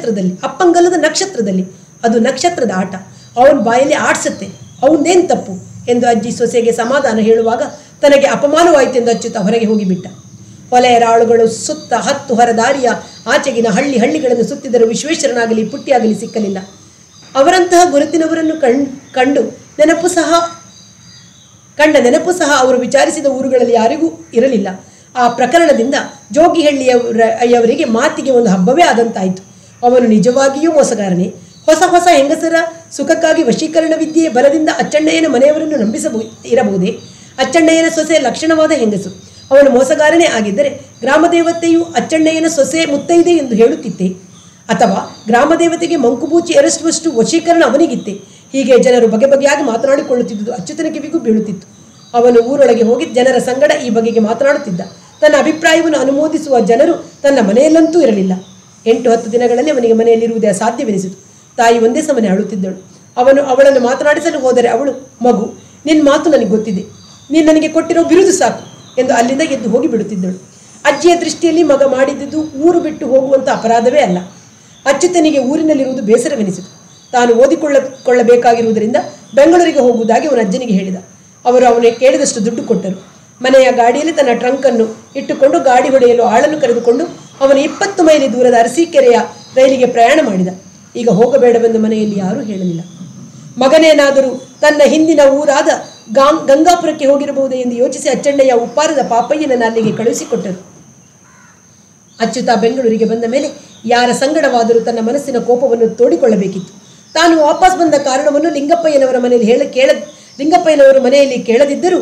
ನಕ್ಷತ್ರದಲ್ಲಿ, ಅದು ನಕ್ಷತ್ರದ ಆಟ, ಅವನ ಬಾಯಲ್ಲಿ ಆಡ್ಸತ್ತೆ, ಅವನದೇನು ತಪ್ಪು ಎಂದು ಅಜ್ಜಿ ಸೊಸೆಗೆ ಸಮಾಧಾನ ಹೇಳುವಾಗ ತನಗೆ ಅಪಮಾನವಾಯಿತು ಎಂದು ಅಚ್ಯುತ ಹೊರಗೆ ಹೋಗಿಬಿಟ್ಟ. ಹೊಲೆಯರ ಆಳುಗಳು ಸುತ್ತ 10 ಹರದಾರಿಯ ಆಚೆಗಿನ ಹಳ್ಳಿಗಳನ್ನು ಸುತ್ತಿದರೂ ವಿಶ್ವೇಶ್ವರನಾಗಲಿ ಪುಟ್ಟಿಯಾಗಲಿ ಸಿಕ್ಕಲಿಲ್ಲ. ಅವರಂತಹ ಗುರುತಿನವರನ್ನು ಕಂಡ ನೆನಪು ಸಹ ಅವರು ವಿಚಾರಿಸಿದ ಊರುಗಳಲ್ಲಿ ಯಾರಿಗೂ ಇರಲಿಲ್ಲ. ಆ ಪ್ರಕರಣದಿಂದ ಜೋಗಿಹಳ್ಳಿಯವರಿಗೆ ಮಾತಿಗೆ ಒಂದು ಹಬ್ಬವೇ ಆದಂತಾಯಿತು. ಅವನು ನಿಜವಾಗಿಯೂ ಮೋಸಗಾರನೇ. ಹೊಸ ಹೆಂಗಸರ ಸುಖಕ್ಕಾಗಿ ವಶೀಕರಣ ವಿದ್ಯೆಯ ಬಲದಿಂದ ಅಚ್ಚಣ್ಣಯ್ಯನ ಮನೆಯವರನ್ನು ಇರಬಹುದೇ? ಅಚ್ಚಣ್ಣಯ್ಯನ ಸೊಸೆ ಲಕ್ಷಣವಾದ ಹೆಂಗಸು. ಅವನು ಮೋಸಗಾರನೇ ಆಗಿದ್ದರೆ ಗ್ರಾಮದೇವತೆಯು ಅಚ್ಚಣ್ಣಯ್ಯನ ಸೊಸೆ ಮುತ್ತೈದೆ ಎಂದು ಹೇಳುತ್ತಿತ್ತೆ, ಅಥವಾ ಗ್ರಾಮದೇವತೆಗೆ ಮಂಕುಬೂಚಿ ಎರಸುವಷ್ಟು ವಶೀಕರಣ ಅವನಿಗಿತ್ತೆ. ಹೀಗೆ ಜನರು ಬಗೆಯಾಗಿ ಮಾತನಾಡಿಕೊಳ್ಳುತ್ತಿದ್ದುದು ಅಚ್ಯುತನ ಕಿವಿಗೂ ಬೀಳುತ್ತಿತ್ತು. ಅವನು ಊರೊಳಗೆ ಹೋಗಿ ಜನರ ಸಂಗಡ ಈ ಬಗೆಗೆ ಮಾತನಾಡುತ್ತಿದ್ದ. ತನ್ನ ಅಭಿಪ್ರಾಯವನ್ನು ಅನುಮೋದಿಸುವ ಜನರು ತನ್ನ ಮನೆಯಲ್ಲಂತೂ ಇರಲಿಲ್ಲ. 8-10 ದಿನಗಳಲ್ಲಿ ಅವನಿಗೆ ಮನೆಯಲ್ಲಿರುವುದೇ ಅಸಾಧ್ಯವೆನಿಸಿತು. ತಾಯಿ ಒಂದೇ ಸಮನೆ ಅಳುತ್ತಿದ್ದಳು. ಅವನು ಅವಳನ್ನು ಮಾತನಾಡಿಸಲು ಹೋದರೆ ಅವಳು, ಮಗು, ನಿನ್ನ ಮಾತು ನನಗೆ ಗೊತ್ತಿದೆ, ನೀನು ನನಗೆ ಕೊಟ್ಟಿರೋ ಬಿರುದು ಸಾಕು ಎಂದು ಅಲ್ಲಿಂದ ಎದ್ದು ಹೋಗಿ ಬಿಡುತ್ತಿದ್ದಳು. ಅಜ್ಜಿಯ ದೃಷ್ಟಿಯಲ್ಲಿ ಮಗ ಮಾಡಿದ್ದುದು ಊರು ಬಿಟ್ಟು ಹೋಗುವಂಥ ಅಪರಾಧವೇ ಅಲ್ಲ. ಅಚ್ಯುತನಿಗೆ ಊರಿನಲ್ಲಿರುವುದು ಬೇಸರವೆನಿಸಿತು. ತಾನು ಓದಿಕೊಳ್ಳಬೇಕಾಗಿರುವುದರಿಂದ ಬೆಂಗಳೂರಿಗೆ ಹೋಗುವುದಾಗಿ ಅವನ ಅಜ್ಜನಿಗೆ ಹೇಳಿದ. ಅವರು ಅವನಿಗೆ ಕೇಳಿದಷ್ಟು ದುಡ್ಡು ಕೊಟ್ಟರು. ಮನೆಯ ಗಾಡಿಯಲ್ಲಿ ತನ್ನ ಟ್ರಂಕನ್ನು ಇಟ್ಟುಕೊಂಡು ಗಾಡಿ ಹೊಡೆಯಲು ಆಳನ್ನು ಕರೆದುಕೊಂಡು ಅವನು 20 ಮೈಲಿ ದೂರದ ಅರಸೀಕೆರೆಯ ರೈಲಿಗೆ ಪ್ರಯಾಣ ಮಾಡಿದ. ಈಗ ಹೋಗಬೇಡವೆಂದು ಮನೆಯಲ್ಲಿ ಯಾರೂ ಹೇಳಲಿಲ್ಲ. ಮಗನೇನಾದರೂ ತನ್ನ ಹಿಂದಿನ ಊರಾದ ಗಂಗಾಪುರಕ್ಕೆ ಹೋಗಿರಬಹುದೇ ಎಂದು ಯೋಚಿಸಿ ಅಚ್ಚಣ್ಣಯ್ಯ ಉಪ್ಪಾರದ ಪಾಪಯ್ಯನನ್ನು ಅಲ್ಲಿಗೆ ಕಳುಹಿಸಿಕೊಟ್ಟರು. ಅಚ್ಯುತ ಬೆಂಗಳೂರಿಗೆ ಬಂದ ಮೇಲೆ ಯಾರ ಸಂಗಡವಾದರೂ ತನ್ನ ಮನಸ್ಸಿನ ಕೋಪವನ್ನು ತೋಡಿಕೊಳ್ಳಬೇಕಿತ್ತು. ತಾನು ವಾಪಸ್ ಬಂದ ಕಾರಣವನ್ನು ಲಿಂಗಪ್ಪಯ್ಯನವರ ಮನೆಯಲ್ಲಿ ಕೇಳದಿದ್ದರೂ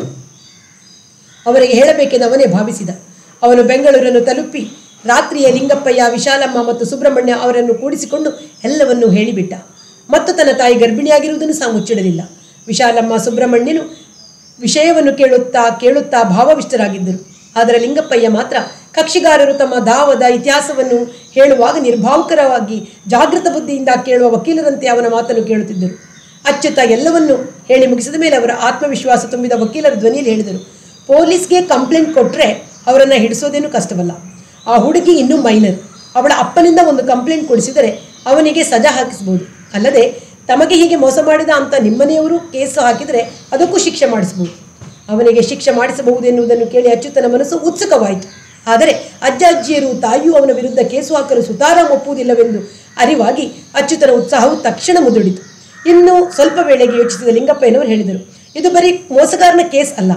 ಅವರಿಗೆ ಹೇಳಬೇಕೆಂದು ಅವನೇ ಭಾವಿಸಿದ. ಅವನು ಬೆಂಗಳೂರನ್ನು ತಲುಪಿ ರಾತ್ರಿಯ ಲಿಂಗಪ್ಪಯ್ಯ, ವಿಶಾಲಮ್ಮ ಮತ್ತು ಸುಬ್ರಹ್ಮಣ್ಯ ಅವರನ್ನು ಕೂಡಿಸಿಕೊಂಡು ಎಲ್ಲವನ್ನೂ ಹೇಳಿಬಿಟ್ಟ. ಮತ್ತು ತನ್ನ ತಾಯಿ ಗರ್ಭಿಣಿಯಾಗಿರುವುದನ್ನು ಸಹ ಮುಚ್ಚಿಡಲಿಲ್ಲ. ವಿಶಾಲಮ್ಮ, ಸುಬ್ರಹ್ಮಣ್ಯನು ವಿಷಯವನ್ನು ಕೇಳುತ್ತಾ ಭಾವವಿಷ್ಟರಾಗಿದ್ದರು. ಆದರೆ ಲಿಂಗಪ್ಪಯ್ಯ ಮಾತ್ರ ಕಕ್ಷಿಗಾರರು ತಮ್ಮ ದಾವದ ಇತಿಹಾಸವನ್ನು ಹೇಳುವಾಗ ನಿರ್ಭಾವುಕರವಾಗಿ ಜಾಗೃತ ಬುದ್ಧಿಯಿಂದ ಕೇಳುವ ವಕೀಲರಂತೆ ಅವನ ಮಾತನ್ನು ಕೇಳುತ್ತಿದ್ದರು. ಅಚ್ಯುತ ಎಲ್ಲವನ್ನೂ ಹೇಳಿ ಮುಗಿಸಿದ ಮೇಲೆ ಅವರ ಆತ್ಮವಿಶ್ವಾಸ ತುಂಬಿದ ವಕೀಲರ ಧ್ವನಿಯಲ್ಲಿ ಹೇಳಿದರು, ಪೊಲೀಸ್ಗೆ ಕಂಪ್ಲೇಂಟ್ ಕೊಟ್ಟರೆ ಅವರನ್ನು ಹಿಡಿಸೋದೇನು ಕಷ್ಟವಲ್ಲ. ಆ ಹುಡುಗಿ ಇನ್ನೂ ಮೈನರ್. ಅವಳ ಅಪ್ಪನಿಂದ ಒಂದು ಕಂಪ್ಲೇಂಟ್ ಕೊಡಿಸಿದರೆ ಅವನಿಗೆ ಸಜಾ ಹಾಕಿಸ್ಬೋದು. ಅಲ್ಲದೆ ತಮಗೆ ಹೀಗೆ ಮೋಸ ಮಾಡಿದ ಅಂತ ನಿಮ್ಮನೆಯವರು ಕೇಸು ಹಾಕಿದರೆ ಅದಕ್ಕೂ ಶಿಕ್ಷೆ ಮಾಡಿಸ್ಬೋದು. ಅವನಿಗೆ ಶಿಕ್ಷೆ ಮಾಡಿಸಬಹುದೆನ್ನುವುದನ್ನು ಕೇಳಿ ಅಚ್ಯುತನ ಮನಸ್ಸು ಉತ್ಸುಕವಾಯಿತು. ಆದರೆ ಅಜ್ಜ ಅಜ್ಜಿಯರು ತಾಯಿಯೂ ಅವನ ವಿರುದ್ಧ ಕೇಸು ಹಾಕಲು ಸುತಾರಾಮ್ ಒಪ್ಪುವುದಿಲ್ಲವೆಂದು ಅರಿವಾಗಿ ಅಚ್ಯುತನ ಉತ್ಸಾಹವು ತಕ್ಷಣ ಮುದುಡಿತು. ಇನ್ನು ಸ್ವಲ್ಪ ವೇಳೆಗೆ ಯೋಚಿಸಿದ ಲಿಂಗಪ್ಪಯ್ಯನವರು ಹೇಳಿದರು, ಇದು ಬರೀ ಮೋಸಗಾರನ ಕೇಸ್ ಅಲ್ಲ,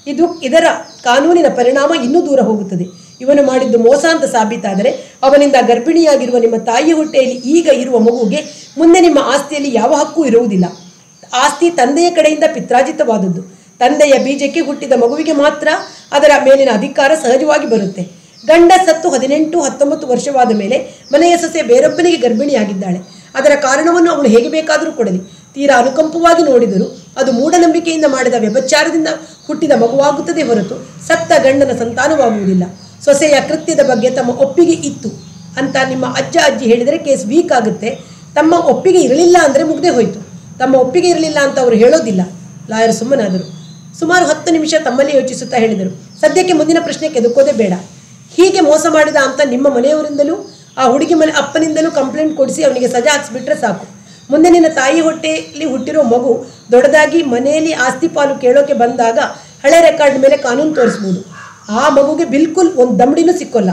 ಇದರ ಕಾನೂನಿನ ಪರಿಣಾಮ ಇನ್ನೂ ದೂರ ಹೋಗುತ್ತದೆ. ಇವನು ಮಾಡಿದ್ದು ಮೋಸ ಅಂತ ಸಾಬೀತಾದರೆ ಅವನಿಂದ ಗರ್ಭಿಣಿಯಾಗಿರುವ ನಿಮ್ಮ ತಾಯಿಯ ಹೊಟ್ಟೆಯಲ್ಲಿ ಈಗ ಇರುವ ಮಗುವಿಗೆ ಮುಂದೆ ನಿಮ್ಮ ಆಸ್ತಿಯಲ್ಲಿ ಯಾವ ಹಕ್ಕೂ ಇರುವುದಿಲ್ಲ. ಆಸ್ತಿ ತಂದೆಯ ಕಡೆಯಿಂದ ಪಿತ್ರಾಜಿತವಾದದ್ದು. ತಂದೆಯ ಬೀಜಕ್ಕೆ ಹುಟ್ಟಿದ ಮಗುವಿಗೆ ಮಾತ್ರ ಅದರ ಮೇಲಿನ ಅಧಿಕಾರ ಸಹಜವಾಗಿ ಬರುತ್ತೆ. ಗಂಡ ಸತ್ತು 18-19 ವರ್ಷವಾದ ಮೇಲೆ ಮನೆಯ ಸೊಸೆ ಬೇರೊಬ್ಬನಿಗೆ ಗರ್ಭಿಣಿಯಾಗಿದ್ದಾಳೆ. ಅದರ ಕಾರಣವನ್ನು ಅವಳು ಹೇಗೆ ಬೇಕಾದರೂ ಕೊಡಲಿ. ತೀರಾ ಅನುಕಂಪವಾಗಿ ನೋಡಿದರೂ ಅದು ಮೂಢನಂಬಿಕೆಯಿಂದ ಮಾಡಿದ ವ್ಯಭಚಾರದಿಂದ ಹುಟ್ಟಿದ ಮಗುವಾಗುತ್ತದೆ ಹೊರತು ಸತ್ತ ಗಂಡನ ಸಂತಾನವಾಗುವುದಿಲ್ಲ. ಸೊಸೆಯ ಕೃತ್ಯದ ಬಗ್ಗೆ ತಮ್ಮ ಒಪ್ಪಿಗೆ ಇತ್ತು ಅಂತ ನಿಮ್ಮ ಅಜ್ಜ ಅಜ್ಜಿ ಹೇಳಿದರೆ ಕೇಸ್ ವೀಕ್ ಆಗುತ್ತೆ. ತಮ್ಮ ಒಪ್ಪಿಗೆ ಇರಲಿಲ್ಲ ಅಂದರೆ ಮುಗ್ದೇ ಹೋಯಿತು. ತಮ್ಮ ಒಪ್ಪಿಗೆ ಇರಲಿಲ್ಲ ಅಂತ ಅವರು ಹೇಳೋದಿಲ್ಲ. ಲಾಯರ್ ಸುಮ್ಮನಾದರು. ಸುಮಾರು 10 ನಿಮಿಷ ತಮ್ಮಲ್ಲಿ ಯೋಚಿಸುತ್ತಾ ಹೇಳಿದರು, ಸದ್ಯಕ್ಕೆ ಮುಂದಿನ ಪ್ರಶ್ನೆ ಕೆದಕೋದೇ ಬೇಡ. ಹೀಗೆ ಮೋಸ ಮಾಡಿದ ಅಂತ ನಿಮ್ಮ ಮನೆಯವರಿಂದಲೂ ಆ ಹುಡುಗಿ ಅಪ್ಪನಿಂದಲೂ ಕಂಪ್ಲೇಂಟ್ ಕೊಡಿಸಿ ಅವನಿಗೆ ಸಜಾ ಹಾಕಿಸ್ಬಿಟ್ರೆ ಸಾಕು. ಮುಂದೆ ನಿನ್ನ ತಾಯಿ ಹೊಟ್ಟೆಯಲ್ಲಿ ಹುಟ್ಟಿರೋ ಮಗು ದೊಡ್ಡದಾಗಿ ಮನೆಯಲ್ಲಿ ಆಸ್ತಿ ಪಾಲು ಕೇಳೋಕೆ ಬಂದಾಗ ಹಳೆ ರೆಕಾರ್ಡ್ ಮೇಲೆ ಕಾನೂನು ತೋರಿಸ್ಬೋದು. ಆ ಮಗುಗೆ ಬಿಲ್ಕುಲ್ ಒಂದು ದಮ್ಡಿನೂ ಸಿಕ್ಕೋಲ್ಲ.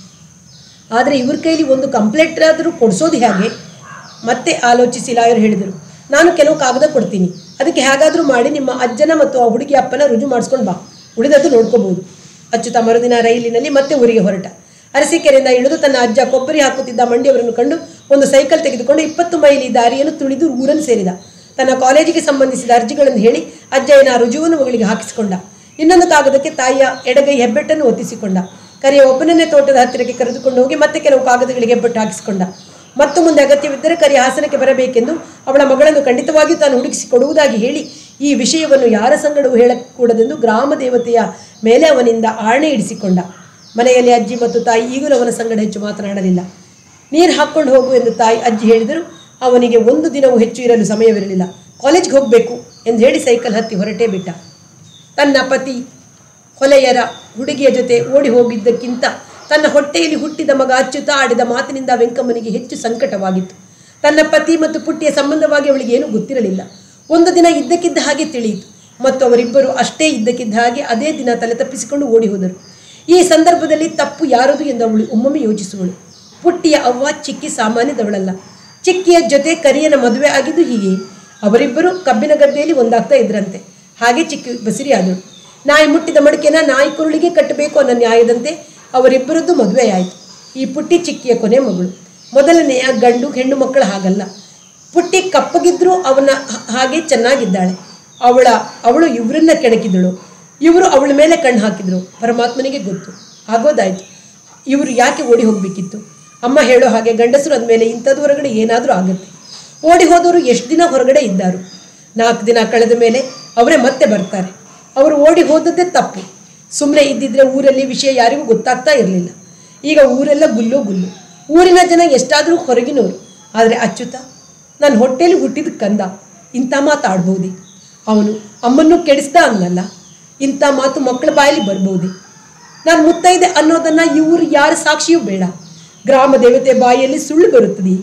ಆದರೆ ಇವ್ರ ಕೈಲಿ ಒಂದು ಕಂಪ್ಲೇಂಟ್ ಆದರೂ ಕೊಡಿಸೋದು ಹೇಗೆ? ಮತ್ತೆ ಆಲೋಚಿಸಿ ಲಾಯರ್ ಹೇಳಿದರು, ನಾನು ಕೆಲವು ಕಾಗದ ಕೊಡ್ತೀನಿ, ಅದಕ್ಕೆ ಹೇಗಾದರೂ ಮಾಡಿ ನಿಮ್ಮ ಅಜ್ಜನ ಮತ್ತು ಆ ಹುಡುಗಿ ಅಪ್ಪನ ರುಜು ಮಾಡಿಸ್ಕೊಂಡು ಬಾ, ಉಳಿದದ್ದು ನೋಡ್ಕೋಬಹುದು. ಅಚ್ಯುತ ಮರುದಿನ ರೈಲಿನಲ್ಲಿ ಮತ್ತೆ ಊರಿಗೆ ಹೊರಟ. ಅರಸೀಕೆರೆಯಿಂದ ಇಳಿದು ತನ್ನ ಅಜ್ಜ ಕೊಬ್ಬರಿ ಹಾಕುತ್ತಿದ್ದ ಮಂಡಿಯವರನ್ನು ಕಂಡು ಒಂದು ಸೈಕಲ್ ತೆಗೆದುಕೊಂಡು 20 ಮೈಲಿ ದಾರಿಯನ್ನು ತುಳಿದು ಊರನ್ನು ಸೇರಿದ. ತನ್ನ ಕಾಲೇಜಿಗೆ ಸಂಬಂಧಿಸಿದ ಅರ್ಜಿಗಳನ್ನು ಹೇಳಿ ಅಜ್ಜಯ್ಯನ ರುಜುವನ್ನು ಮಗಳಿಗೆ ಹಾಕಿಸಿಕೊಂಡ. ಇನ್ನೊಂದು ಕಾಗದಕ್ಕೆ ತಾಯಿಯ ಎಡಗೈ ಹೆಬ್ಬೆಟ್ಟನ್ನು ಒತ್ತಿಸಿಕೊಂಡ. ಕರಿಯ ಒಬ್ಬನನ್ನೇ ತೋಟದ ಹತ್ತಿರಕ್ಕೆ ಕರೆದುಕೊಂಡು ಹೋಗಿ ಮತ್ತೆ ಕೆಲವು ಕಾಗದಗಳಿಗೆ ಹೆಬ್ಬೆಟ್ಟು ಹಾಕಿಸಿಕೊಂಡ. ಮತ್ತು ಮುಂದೆ ಅಗತ್ಯವಿದ್ದರೆ ಕರಿಯ ಹಾಸನಕ್ಕೆ ಬರಬೇಕೆಂದು ಅವಳ ಮಗಳನ್ನು ಖಂಡಿತವಾಗಿಯೂ ತಾನು ಹುಡುಕಿಸಿ ಕೊಡುವುದಾಗಿ ಹೇಳಿ ಈ ವಿಷಯವನ್ನು ಯಾರ ಸಂಗಡವೂ ಹೇಳಕೂಡದೆಂದು ಗ್ರಾಮ ದೇವತೆಯ ಮೇಲೆ ಅವನಿಂದ ಆಣೆ ಇಡಿಸಿಕೊಂಡ. ಮನೆಯಲ್ಲಿ ಅಜ್ಜಿ ಮತ್ತು ತಾಯಿ ಈಗಲೂ ಅವನ ಸಂಗಡ ಹೆಚ್ಚು ಮಾತನಾಡಲಿಲ್ಲ. ನೀರು ಹಾಕ್ಕೊಂಡು ಹೋಗು ಎಂದು ತಾಯಿ ಅಜ್ಜಿ ಹೇಳಿದರು. ಅವನಿಗೆ ಒಂದು ದಿನವೂ ಹೆಚ್ಚು ಇರಲು ಸಮಯವಿರಲಿಲ್ಲ. ಕಾಲೇಜ್ಗೆ ಹೋಗಬೇಕು ಎಂದು ಹೇಳಿ ಸೈಕಲ್ ಹತ್ತಿ ಹೊರಟೇ ಬಿಟ್ಟ. ತನ್ನ ಪತಿ ಹೊಲೆಯರ ಹುಡುಗಿಯ ಜೊತೆ ಓಡಿ ಹೋಗಿದ್ದಕ್ಕಿಂತ ತನ್ನ ಹೊಟ್ಟೆಯಲ್ಲಿ ಹುಟ್ಟಿದ ಮಗ ಅಚ್ಯುತ ಆಡಿದ ಮಾತಿನಿಂದ ವೆಂಕಮ್ಮನಿಗೆ ಹೆಚ್ಚು ಸಂಕಟವಾಗಿತ್ತು. ತನ್ನ ಪತಿ ಮತ್ತು ಪುಟ್ಟಿಯ ಸಂಬಂಧವಾಗಿ ಅವಳಿಗೆ ಏನೂ ಗೊತ್ತಿರಲಿಲ್ಲ. ಒಂದು ದಿನ ಇದ್ದಕ್ಕಿದ್ದ ಹಾಗೆ ತಿಳಿಯಿತು ಮತ್ತು ಅವರಿಬ್ಬರು ಅಷ್ಟೇ ಇದ್ದಕ್ಕಿದ್ದ ಹಾಗೆ ಅದೇ ದಿನ ತಲೆ ತಪ್ಪಿಸಿಕೊಂಡು ಓಡಿ ಹೋದರು. ಈ ಸಂದರ್ಭದಲ್ಲಿ ತಪ್ಪು ಯಾರದು ಎಂದು ಅವಳು ಒಮ್ಮೊಮ್ಮೆ ಯೋಚಿಸುವಳು. ಪುಟ್ಟಿಯ ಅವ್ವ ಚಿಕ್ಕಿ ಸಾಮಾನ್ಯದವಳಲ್ಲ. ಚಿಕ್ಕಿಯ ಜೊತೆ ಕರಿಯನ ಮದುವೆ ಆಗಿದ್ದು ಹೀಗೆ. ಅವರಿಬ್ಬರು ಕಬ್ಬಿನ ಗದ್ದೆಯಲ್ಲಿ ಒಂದಾಗ್ತಾ ಇದ್ರಂತೆ. ಹಾಗೆ ಚಿಕ್ಕಿ ಬಸಿರಿಯಾದಳು. ನಾಯಿ ಮುಟ್ಟಿದ ಮಡಿಕೆನ ನಾಯಿ ಕುರುಳಿಗೆ ಕಟ್ಟಬೇಕು ಅನ್ನೋ ನ್ಯಾಯದಂತೆ ಅವರಿಬ್ಬರದ್ದು ಮದುವೆಯಾಯಿತು. ಈ ಪುಟ್ಟಿ ಚಿಕ್ಕಿಯ ಕೊನೆ ಮಗಳು. ಮೊದಲನೆಯ ಗಂಡು ಹೆಣ್ಣು ಮಕ್ಕಳು ಹಾಗಲ್ಲ. ಪುಟ್ಟಿ ಕಪ್ಪಗಿದ್ರೂ ಅವನ ಹಾಗೆ ಚೆನ್ನಾಗಿದ್ದಾಳೆ. ಅವಳು ಇವರನ್ನ ಕೆಣಕಿದಳು. ಇವರು ಅವಳ ಮೇಲೆ ಕಣ್ಣು ಹಾಕಿದ್ರು. ಪರಮಾತ್ಮನಿಗೆ ಗೊತ್ತು. ಆಗೋದಾಯಿತು. ಇವರು ಯಾಕೆ ಓಡಿ ಹೋಗಬೇಕಿತ್ತು? ಅಮ್ಮ ಹೇಳೋ ಹಾಗೆ ಗಂಡಸರು ಅಂದಮೇಲೆ ಇಂಥದ್ದು ಹೊರಗಡೆ ಏನಾದರೂ ಆಗುತ್ತೆ. ಓಡಿ ಹೋದವರು ಎಷ್ಟು ದಿನ ಹೊರಗಡೆ ಇದ್ದರು? 4 ದಿನ ಕಳೆದ ಮೇಲೆ ಅವರೇ ಮತ್ತೆ ಬರ್ತಾರೆ. ಅವರು ಓಡಿ ಹೋದದ್ದೇ ತಪ್ಪು. ಸುಮ್ಮನೆ ಇದ್ದಿದ್ರೆ ಊರಲ್ಲಿ ವಿಷಯ ಯಾರಿಗೂ ಗೊತ್ತಾಗ್ತಾ ಇರಲಿಲ್ಲ. ಈಗ ಊರೆಲ್ಲ ಗುಲ್ಲು. ಊರಿನ ಜನ ಎಷ್ಟಾದರೂ ಹೊರಗಿನವರು. ಆದರೆ ಅಚ್ಯುತ ನನ್ನ ಹೊಟ್ಟೆಯಲ್ಲಿ ಹುಟ್ಟಿದ ಕಂದ ಇಂಥ ನಾನು ಮುತ್ತೈದೆ ಅನ್ನೋದನ್ನು ಇವರು ಯಾರ ಸಾಕ್ಷಿಯೂ ಬೇಡ. ಗ್ರಾಮ ದೇವತೆ ಬಾಯಿಯಲ್ಲಿ ಸುಳ್ಳು ಬರುತ್ತದೆ.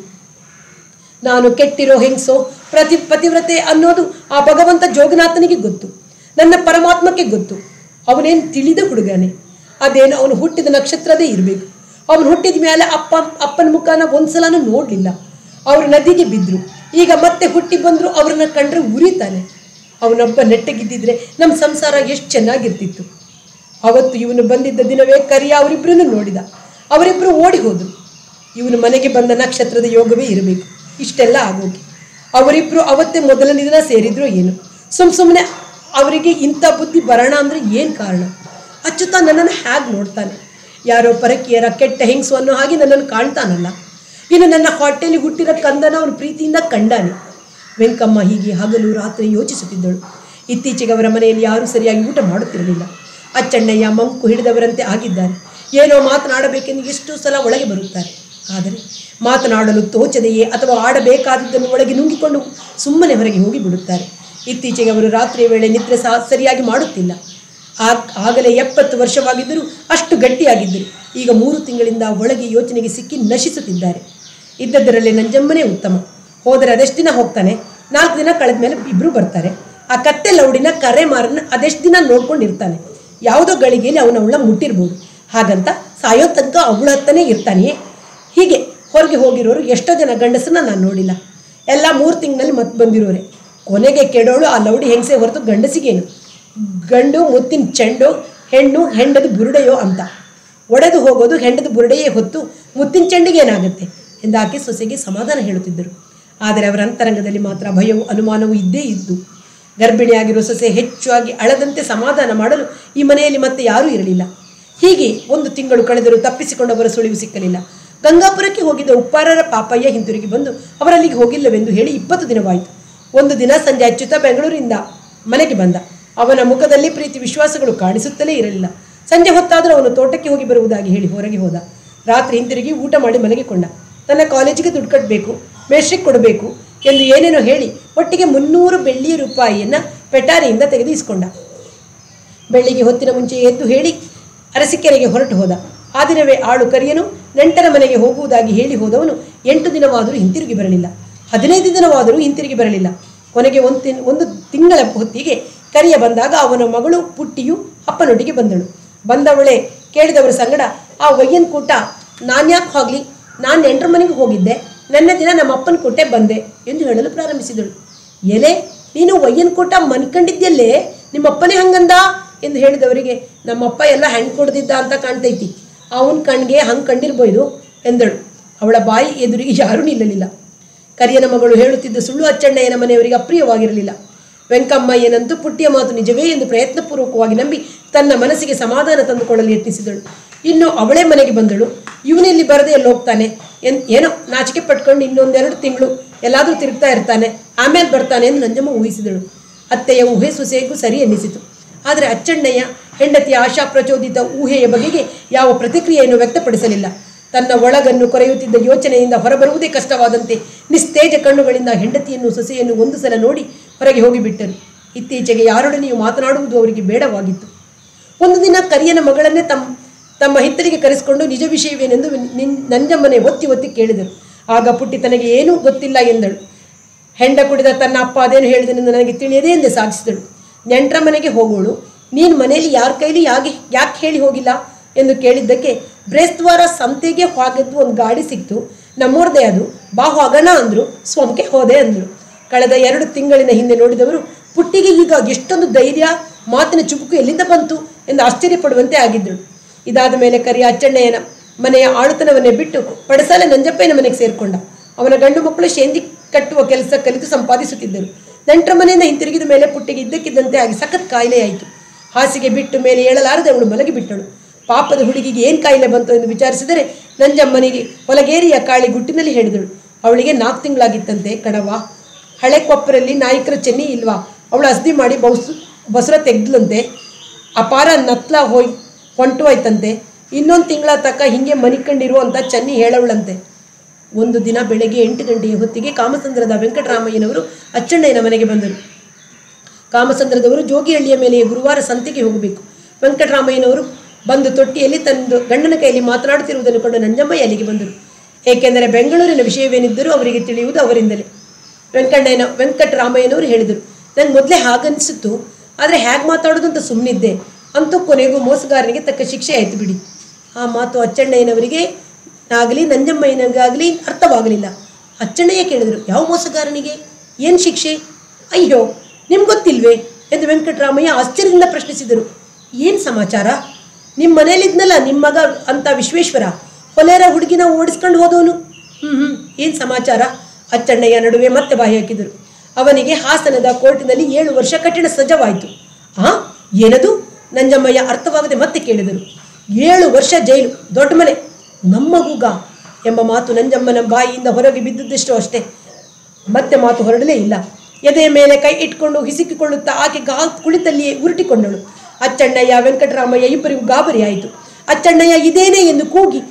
ನಾನು ಕೆಟ್ಟಿರೋ ಹೆಂಗಸೋ ಪತಿವ್ರತೆ ಅನ್ನೋದು ಆ ಭಗವಂತ ಜೋಗನಾಥನಿಗೆ ಗೊತ್ತು, ನನ್ನ ಪರಮಾತ್ಮಕ್ಕೆ ಗೊತ್ತು. ಅವನೇನು ತಿಳಿದ ಹುಡುಗನೇ, ಅದೇನು ಅವನು ಹುಟ್ಟಿದ ನಕ್ಷತ್ರದೇ ಇರಬೇಕು. ಅವನು ಹುಟ್ಟಿದ ಮೇಲೆ ಅಪ್ಪನ ಮುಖನ ಒಂದ್ಸಲನೂ ನೋಡಲಿಲ್ಲ. ಅವರು ನದಿಗೆ ಬಿದ್ದರು, ಈಗ ಮತ್ತೆ ಹುಟ್ಟಿ ಬಂದರು. ಅವ್ರನ್ನ ಕಂಡ್ರೆ ಉರಿತಾನೆ. ಅವನೊಬ್ಬ ನೆಟ್ಟಗಿದ್ದಿದ್ರೆ ನಮ್ಮ ಸಂಸಾರ ಎಷ್ಟು ಚೆನ್ನಾಗಿರ್ತಿತ್ತು. ಅವತ್ತು ಇವನು ಬಂದಿದ್ದ ದಿನವೇ ಕರಿಯ ಅವರಿಬ್ಬರನ್ನು ನೋಡಿದ. ಅವರಿಬ್ಬರು ಓಡಿ ಹೋದರು. ಇವನು ಮನೆಗೆ ಬಂದ ನಕ್ಷತ್ರದ ಯೋಗವೇ ಇರಬೇಕು ಇಷ್ಟೆಲ್ಲ ಆಗೋಗಿ. ಅವರಿಬ್ಬರು ಅವತ್ತೇ ಮೊದಲನೇ ದಿನ ಸೇರಿದ್ರು ಏನು. ಸುಮ್ಮನೆ ಅವರಿಗೆ ಇಂಥ ಬುದ್ಧಿ ಬರೋಣ ಅಂದರೆ ಏನು ಕಾರಣ? ಅಚ್ಚುತ ನನ್ನನ್ನು ಹೇಗೆ ನೋಡ್ತಾನೆ? ಯಾರೋ ಪರಕೀಯರ ಕೆಟ್ಟ ಹೆಂಗಸು ಅನ್ನೋ ಹಾಗೆ ನನ್ನನ್ನು ಕಾಣ್ತಾನಲ್ಲ. ಇನ್ನು ನನ್ನ ಹೊಟ್ಟೆಯಲ್ಲಿ ಹುಟ್ಟಿರೋ ಕಂದನ ಅವನು ಪ್ರೀತಿಯಿಂದ ಕಂಡಾನೆ. ವೆಂಕಮ್ಮ ಹೀಗೆ ಹಗಲು ರಾತ್ರಿ ಯೋಚಿಸುತ್ತಿದ್ದಳು. ಇತ್ತೀಚೆಗೆ ಅವರ ಮನೆಯಲ್ಲಿ ಯಾರೂ ಸರಿಯಾಗಿ ಊಟ ಮಾಡುತ್ತಿರಲಿಲ್ಲ. ಅಚ್ಚಣ್ಣಯ್ಯ ಮಂಕು ಹಿಡಿದವರಂತೆ ಆಗಿದ್ದಾರೆ. ಏನೋ ಮಾತನಾಡಬೇಕೆಂದು ಎಷ್ಟು ಸಲ ಒಳಗೆ ಬರುತ್ತಾರೆ. ಆದರೆ ಮಾತನಾಡಲು ತೋಚದೆಯೇ ಅಥವಾ ಆಡಬೇಕಾದದ್ದನ್ನು ಒಳಗೆ ನುಂಗಿಕೊಂಡು ಸುಮ್ಮನೆ ಹೊರಗೆ ಹೋಗಿ ಬಿಡುತ್ತಾರೆ. ಇತ್ತೀಚೆಗೆ ಅವರು ರಾತ್ರಿಯ ವೇಳೆ ನಿದ್ರೆ ಸಹ ಸರಿಯಾಗಿ ಮಾಡುತ್ತಿಲ್ಲ. ಆಗಲೇ 70 ವರ್ಷವಾಗಿದ್ದರೂ ಅಷ್ಟು ಗಟ್ಟಿಯಾಗಿದ್ದರು. ಈಗ 3 ತಿಂಗಳಿಂದ ಒಳಗೆ ಯೋಚನೆಗೆ ಸಿಕ್ಕಿ ನಶಿಸುತ್ತಿದ್ದಾರೆ. ಇದ್ದದ್ದರಲ್ಲೇ ನಂಜಮ್ಮನೇ ಉತ್ತಮ. ಹೋದರೆ ಅದೆಷ್ಟು ದಿನ ಹೋಗ್ತಾನೆ? 4 ದಿನ ಕಳೆದ ಮೇಲೆ ಇಬ್ಬರು ಬರ್ತಾರೆ. ಆ ಕತ್ತೆ ಲೌಡಿನ ಕರೆ ಮಾರನ್ನ ಅದೆಷ್ಟು ದಿನ ನೋಡ್ಕೊಂಡಿರ್ತಾನೆ? ಯಾವುದೋ ಗಳಿಗೆಯಲ್ಲಿ ಅವಳ ಮುಟ್ಟಿರ್ಬೋದು. ಹಾಗಂತ ಸಾಯೋ ತನಕ ಅವಳ ಹತ್ತನೇ ಇರ್ತಾನೆಯೇ? ಹೀಗೆ ಹೊರಗೆ ಹೋಗಿರೋರು ಎಷ್ಟೋ ಜನ ಗಂಡಸನ್ನ ನಾನು ನೋಡಿಲ್ಲ. ಎಲ್ಲ 3 ತಿಂಗಳಲ್ಲಿ ಮತ್ತೆ ಬಂದಿರೋರೆ. ಕೊನೆಗೆ ಕೆಡೋಳು ಆ ಲೌಡಿ ಹೆಂಗಸೆ ಹೊರತು ಗಂಡಸಿಗೇನು? ಗಂಡು ಮುತ್ತಿನ ಚೆಂಡು, ಹೆಣ್ಣು ಹೆಂಡದ ಬುರುಡೆಯೋ ಅಂತ. ಒಡೆದು ಹೋಗೋದು ಹೆಂಡದ ಬುರುಡೆಯೇ ಹೊತ್ತು ಮುತ್ತಿನ ಚೆಂಡಿಗೇನಾಗುತ್ತೆ ಎಂದಾಕೆ ಸೊಸೆಗೆ ಸಮಾಧಾನ ಹೇಳುತ್ತಿದ್ದರು. ಆದರೆ ಅವರ ಅಂತರಂಗದಲ್ಲಿ ಮಾತ್ರ ಭಯವೂ ಅನುಮಾನವೂ ಇದ್ದೇ ಇದ್ದು. ಗರ್ಭಿಣಿಯಾಗಿರೋ ಸೊಸೆ ಹೆಚ್ಚಾಗಿ ಅಳದಂತೆ ಸಮಾಧಾನ ಮಾಡಲು ಈ ಮನೆಯಲ್ಲಿ ಮತ್ತೆ ಯಾರೂ ಇರಲಿಲ್ಲ. ಹೀಗೆ 1 ತಿಂಗಳು ಕಳೆದರೂ ತಪ್ಪಿಸಿಕೊಂಡವರ ಸುಳಿವು ಸಿಕ್ಕಲಿಲ್ಲ. ಗಂಗಾಪುರಕ್ಕೆ ಹೋಗಿದ್ದ ಉಪ್ಪಾರರ ಪಾಪಯ್ಯ ಹಿಂತಿರುಗಿ ಬಂದು ಅವರಲ್ಲಿಗೆ ಹೋಗಿಲ್ಲವೆಂದು ಹೇಳಿ 20 ದಿನವಾಯಿತು. ಒಂದು ದಿನ ಸಂಜೆ ಅಚ್ಯುತ ಬೆಂಗಳೂರಿನಿಂದ ಮನೆಗೆ ಬಂದ. ಅವನ ಮುಖದಲ್ಲಿ ಪ್ರೀತಿ ವಿಶ್ವಾಸಗಳು ಕಾಣಿಸುತ್ತಲೇ ಇರಲಿಲ್ಲ. ಸಂಜೆ ಹೊತ್ತಾದರೂ ಅವನು ತೋಟಕ್ಕೆ ಹೋಗಿ ಬರುವುದಾಗಿ ಹೇಳಿ ಹೊರಗೆ ಹೋದ. ರಾತ್ರಿ ಹಿಂತಿರುಗಿ ಊಟ ಮಾಡಿ ಮಲಗಿಕೊಂಡ. ತನ್ನ ಕಾಲೇಜಿಗೆ ದುಡ್ಡು ಕಟ್ಟಬೇಕು, ಮೇಷ್ಟ್ರಿಗೆ ಕೊಡಬೇಕು ಎಂದು ಏನೇನೋ ಹೇಳಿ ಒಟ್ಟಿಗೆ 300 ಬೆಳ್ಳಿ ರೂಪಾಯಿಯನ್ನು ಪೆಟಾರಿಯಿಂದ ತೆಗೆದು ಇಸ್ಕೊಂಡ. ಬೆಳ್ಳಿಗೆ ಹೊತ್ತಿನ ಮುಂಚೆ ಎದ್ದು ಹೇಳಿ ಅರಸಿಕೆರೆಗೆ ಹೊರಟು ಹೋದ. ಆ ದಿನವೇ ಆಳು ಕರಿಯನು ನೆಂಟರ ಮನೆಗೆ ಹೋಗುವುದಾಗಿ ಹೇಳಿ ಹೋದವನು 8 ದಿನವಾದರೂ ಹಿಂತಿರುಗಿ ಬರಲಿಲ್ಲ. 15 ದಿನವಾದರೂ ಹಿಂತಿರುಗಿ ಬರಲಿಲ್ಲ. ಕೊನೆಗೆ ಒಂದು ತಿಂಗಳ ಹೊತ್ತಿಗೆ ಕರಿಯ ಬಂದಾಗ ಅವನ ಮಗಳು ಪುಟ್ಟಿಯು ಅಪ್ಪನೊಟ್ಟಿಗೆ ಬಂದಳು. ಬಂದವಳೆ ಕೇಳಿದವರ ಸಂಗಡ, ಆ ಒಯ್ಯನ ಕೂಟ ನಾನ್ಯಾಕೆ ಹೋಗಲಿ, ನಾನು ನೆಂಟರ ಮನೆಗೆ ಹೋಗಿದ್ದೆ, ನನ್ನ ದಿನ ನಮ್ಮ ಅಪ್ಪನ ಕೊಟ್ಟೆ ಬಂದೆ ಎಂದು ಹೇಳಲು ಪ್ರಾರಂಭಿಸಿದಳು. ಎಲೆ, ನೀನು ಒಯ್ಯನ ಕೂಟ ಮನ್ಕಂಡಿದ್ಯಲ್ಲೇ, ನಿಮ್ಮಪ್ಪನೇ ಹಂಗಂದ ಎಂದು ಹೇಳಿದವರಿಗೆ, ನಮ್ಮಪ್ಪ ಎಲ್ಲ ಹೆಣ್ಣು ಕೊಡ್ದಿದ್ದ ಅಂತ ಕಾಣ್ತೈತಿ, ಅವನ ಕಣ್ಗೆ ಹಂಗೆ ಕಂಡಿರ್ಬೋದು ಎಂದಳು. ಅವಳ ಬಾಯಿ ಎದುರಿಗೆ ಯಾರೂ ನಿಲ್ಲಲಿಲ್ಲ. ಕರಿಯನ ಮಗಳು ಹೇಳುತ್ತಿದ್ದ ಸುಳ್ಳು ಅಚ್ಚಣ್ಣಯ್ಯನ ಮನೆಯವರಿಗೆ ಅಪ್ರಿಯವಾಗಿರಲಿಲ್ಲ. ವೆಂಕಮ್ಮಯ್ಯನಂತೂ ಪುಟ್ಟಿಯ ಮಾತು ನಿಜವೇ ಎಂದು ಪ್ರಯತ್ನಪೂರ್ವಕವಾಗಿ ನಂಬಿ ತನ್ನ ಮನಸ್ಸಿಗೆ ಸಮಾಧಾನ ತಂದುಕೊಳ್ಳಲು ಯತ್ನಿಸಿದಳು. ಇನ್ನು ಅವಳೇ ಮನೆಗೆ ಬಂದಳು. ಇವನಿಲ್ಲಿ ಬರದೆ ಎಲ್ಲೋಗ್ತಾನೆ, ಏನೋ ನಾಚಿಕೆ ಪಟ್ಕೊಂಡು ಇನ್ನೊಂದೆರಡು ತಿಂಗಳು ಎಲ್ಲಾದರೂ ತಿರುಗ್ತಾ ಇರ್ತಾನೆ, ಆಮೇಲೆ ಬರ್ತಾನೆ ಎಂದು ನಂಜಮ್ಮ ಊಹಿಸಿದಳು. ಅತ್ತೆಯ ಊಹೆ ಸೊಸೆಗೂ ಸರಿ ಎನ್ನಿಸಿತು. ಆದರೆ ಅಚ್ಚಣ್ಣಯ್ಯ ಹೆಂಡತಿಯ ಆಶಾ ಪ್ರಚೋದಿತ ಊಹೆಯ ಬಗೆಗೆ ಯಾವ ಪ್ರತಿಕ್ರಿಯೆಯನ್ನು ವ್ಯಕ್ತಪಡಿಸಲಿಲ್ಲ. ತನ್ನ ಒಳಗನ್ನು ಕೊರೆಯುತ್ತಿದ್ದ ಯೋಚನೆಯಿಂದ ಹೊರಬರುವುದೇ ಕಷ್ಟವಾದಂತೆ ನಿಸ್ತೇಜ ಕಣ್ಣುಗಳಿಂದ ಹೆಂಡತಿಯನ್ನು ಸೊಸೆಯನ್ನು ಒಂದು ಸಲ ನೋಡಿ ಹೊರಗೆ ಹೋಗಿಬಿಟ್ಟರು. ಇತ್ತೀಚೆಗೆ ಯಾರೊಡನೆಯೂ ಮಾತನಾಡುವುದು ಅವರಿಗೆ ಬೇಡವಾಗಿತ್ತು. ಒಂದು ದಿನ ಕರಿಯನ ಮಗಳನ್ನೇ ತಮ್ಮ ಹಿತ್ತಲಿಗೆ ಕರೆಸಿಕೊಂಡು ನಿಜ ವಿಷಯವೇನೆಂದು ನಂಜಮ್ಮನೆ ಒತ್ತಿ ಒತ್ತಿ ಕೇಳಿದರು. ಆಗ ಪುಟ್ಟಿ ತನಗೆ ಏನೂ ಗೊತ್ತಿಲ್ಲ ಎಂದಳು. ಹೆಂಡ ಕುಡಿದ ತನ್ನ ಅಪ್ಪ ಅದೇನು ಹೇಳಿದನೆಂದು ನನಗೆ ತಿಳಿಯದೇ ಎಂದೇ ಸಾಧಿಸಿದಳು. ನೆಂಟರ ಮನೆಗೆ ಹೋಗೋಳು, ನೀನು ಮನೆಯಲ್ಲಿ ಯಾರ ಕೈಲಿ ಯಾಕೆ ಹೇಳಿ ಹೋಗಿಲ್ಲ ಎಂದು ಕೇಳಿದ್ದಕ್ಕೆ, ಬ್ರೇಸ್ವಾರ ಸಂತೆಗೆ ಹೋಗಿದ್ದು ಒಂದು ಗಾಡಿ ಸಿಕ್ತು, ನಮ್ಮೋರ್ದೇ ಅದು, ಬಾ ಹೋಗೋಣ ಅಂದರು, ಸೋಮಕ್ಕೆ ಹೋದೆ ಅಂದರು. ಕಳೆದ 2 ತಿಂಗಳಿನ ಹಿಂದೆ ನೋಡಿದವರು ಪುಟ್ಟಿಗೆ ಈಗ ಎಷ್ಟೊಂದು ಧೈರ್ಯ, ಮಾತಿನ ಚುಪುಕು ಎಲ್ಲಿಂದ ಬಂತು ಎಂದು ಆಶ್ಚರ್ಯಪಡುವಂತೆ ಆಗಿದ್ದಳು. ಇದಾದ ಮೇಲೆ ಕರಿಯ ಅಚ್ಚಣ್ಣಯ್ಯನ ಮನೆಯ ಆಳುತನವನ್ನೇ ಬಿಟ್ಟು ಪಡಸಾಲೆ ನಂಜಪ್ಪಯ್ಯನ ಮನೆಗೆ ಸೇರಿಕೊಂಡ. ಅವನ ಗಂಡು ಮಕ್ಕಳು ಶೇಂದಿ ಕಟ್ಟುವ ಕೆಲಸ ಕಲಿತು ಸಂಪಾದಿಸುತ್ತಿದ್ದರು. ನೆಂಟರ ಮನೆಯಿಂದ ಹಿಂತಿರುಗಿದ ಮೇಲೆ ಪುಟ್ಟಿಗೆ ಇದ್ದಕ್ಕಿದ್ದಂತೆ ಆಗಿ ಸಖತ್ ಕಾಯಿಲೆಯಾಯಿತು. ಹಾಸಿಗೆ ಬಿಟ್ಟು ಮೇಲೆ ಏಳಲಾರದೆ ಅವಳು ಮಲಗಿಬಿಟ್ಟಳು. ಪಾಪದ ಹುಡುಗಿಗೆ ಏನು ಕಾಯಿಲೆ ಬಂತು ಎಂದು ವಿಚಾರಿಸಿದರೆ ನಂಜಮ್ಮನಿಗೆ ಹೊಲಗೇರಿಯ ಕಾಳಿ ಗುಟ್ಟಿನಲ್ಲಿ ಹೇಳಿದಳು. ಅವಳಿಗೆ 4 ತಿಂಗಳಾಗಿತ್ತಂತೆ ಕಣವ. ಹಳೆ ಕೊಪ್ಪರಲ್ಲಿ ನಾಯಕರ ಚೆನ್ನಿ ಇಲ್ವಾ, ಅವಳು ಹಸ್ದಿ ಮಾಡಿ ಬಸುರ ತೆಗ್ದಲಂತೆ. ಅಪಾರ ನತ್ಲ ಹೊಂಟು ಹೋಯ್ತಂತೆ. ಇನ್ನೊಂದು ತಿಂಗಳ ತಕ್ಕ ಹಿಂಗೆ ಮನಿಕೊಂಡಿರುವಂಥ ಚೆನ್ನಿ ಹೇಳವಳಂತೆ. ಒಂದು ದಿನ ಬೆಳಗ್ಗೆ 8 ಗಂಟೆಯ ಹೊತ್ತಿಗೆ ಕಾಮಸಂದ್ರದ ವೆಂಕಟರಾಮಯ್ಯನವರು ಅಚ್ಚಣ್ಣಯ್ಯನ ಮನೆಗೆ ಬಂದರು. ಕಾಮಸಂದ್ರದವರು ಜೋಗಿಹಳ್ಳಿಯ ಮೇಲೆ ಗುರುವಾರ ಸಂತೆಗೆ ಹೋಗಬೇಕು. ವೆಂಕಟರಾಮಯ್ಯನವರು ಬಂದು ತೊಟ್ಟಿಯಲ್ಲಿ ತನ್ನ ಗಂಡನ ಕೈಯಲ್ಲಿ ಮಾತನಾಡುತ್ತಿರುವುದನ್ನು ಕಂಡು ನಂಜಮ್ಮಯ್ಯ ಅಲ್ಲಿಗೆ ಬಂದರು. ಏಕೆಂದರೆ ಬೆಂಗಳೂರಿನ ವಿಷಯವೇನಿದ್ದರೂ ಅವರಿಗೆ ತಿಳಿಯುವುದು ಅವರಿಂದಲೇ. ವೆಂಕಟರಾಮಯ್ಯನವರು ಹೇಳಿದರು, ನನಗೆ ಮೊದಲೇ ಹಾಗನ್ನಿಸಿತ್ತು, ಆದರೆ ಹೇಗೆ ಮಾತಾಡೋದು ಅಂತ ಸುಮ್ಮನಿದ್ದೆ. ಅಂತೂ ಕೊನೆಗೂ ಮೋಸಗಾರನಿಗೆ ತಕ್ಕ ಶಿಕ್ಷೆ ಆಯಿತು ಬಿಡಿ. ಆ ಮಾತು ಅಚ್ಚಣ್ಣಯ್ಯನವರಿಗೆ ಆಗಲಿ ನಂಜಮ್ಮಯ್ಯನಿಗಾಗಲಿ ಅರ್ಥವಾಗಲಿಲ್ಲ. ಅಚ್ಚಣ್ಣಯ್ಯ ಕೇಳಿದರು, ಯಾವ ಮೋಸಗಾರನಿಗೆ ಏನು ಶಿಕ್ಷೆ? ಅಯ್ಯೋ, ನಿಮ್ಗೆ ಗೊತ್ತಿಲ್ವೇ ಎಂದು ವೆಂಕಟರಾಮಯ್ಯ ಆಶ್ಚರ್ಯದಿಂದ ಪ್ರಶ್ನಿಸಿದರು. ಏನು ಸಮಾಚಾರ? ನಿಮ್ಮ ಮನೇಲಿದ್ನಲ್ಲ ನಿಮ್ಮ ಮಗ ಅಂತ ವಿಶ್ವೇಶ್ವರ, ಹೊಲೆರ ಹುಡುಗಿನ ಓಡಿಸ್ಕೊಂಡು ಹೋದವನು. ಏನು ಸಮಾಚಾರ? ಅಚ್ಚಣ್ಣಯ್ಯ ನಡುವೆ ಮತ್ತೆ ಬಾಯಿ ಹಾಕಿದರು. ಅವನಿಗೆ ಹಾಸನದ ಕೋರ್ಟಿನಲ್ಲಿ 7 ವರ್ಷ ಕಠಿಣ ಸಜವಾಯಿತು. ಏನದು? ನಂಜಮ್ಮಯ್ಯ ಅರ್ಥವಾಗದೆ ಮತ್ತೆ ಕೇಳಿದರು. 7 ವರ್ಷ ಜೈಲು, ದೊಡ್ಡ ಮನೆ, ನಮ್ಮಗೂಗ ಎಂಬ ಮಾತು ನಂಜಮ್ಮನ ಬಾಯಿಯಿಂದ ಹೊರಗೆ ಬಿದ್ದುದಷ್ಟೋ ಅಷ್ಟೇ. ಮತ್ತೆ ಮಾತು ಹೊರಡಲೇ ಇಲ್ಲ. ಎದೆಯ ಮೇಲೆ ಕೈ ಇಟ್ಕೊಂಡು ಹಿಸುಕಿಕೊಳ್ಳುತ್ತಾ ಆಕೆ ಕುಳಿತಲ್ಲಿಯೇ ಉರುಟಿಕೊಂಡಳು. ಅಚ್ಚಣ್ಣಯ್ಯ ವೆಂಕಟರಾಮಯ್ಯ ಇಬ್ಬರಿಗೂ ಗಾಬರಿ ಆಯಿತು. ಅಚ್ಚಣ್ಣಯ್ಯ ಇದೇನೇ ಎಂದು ಕೂಗಿ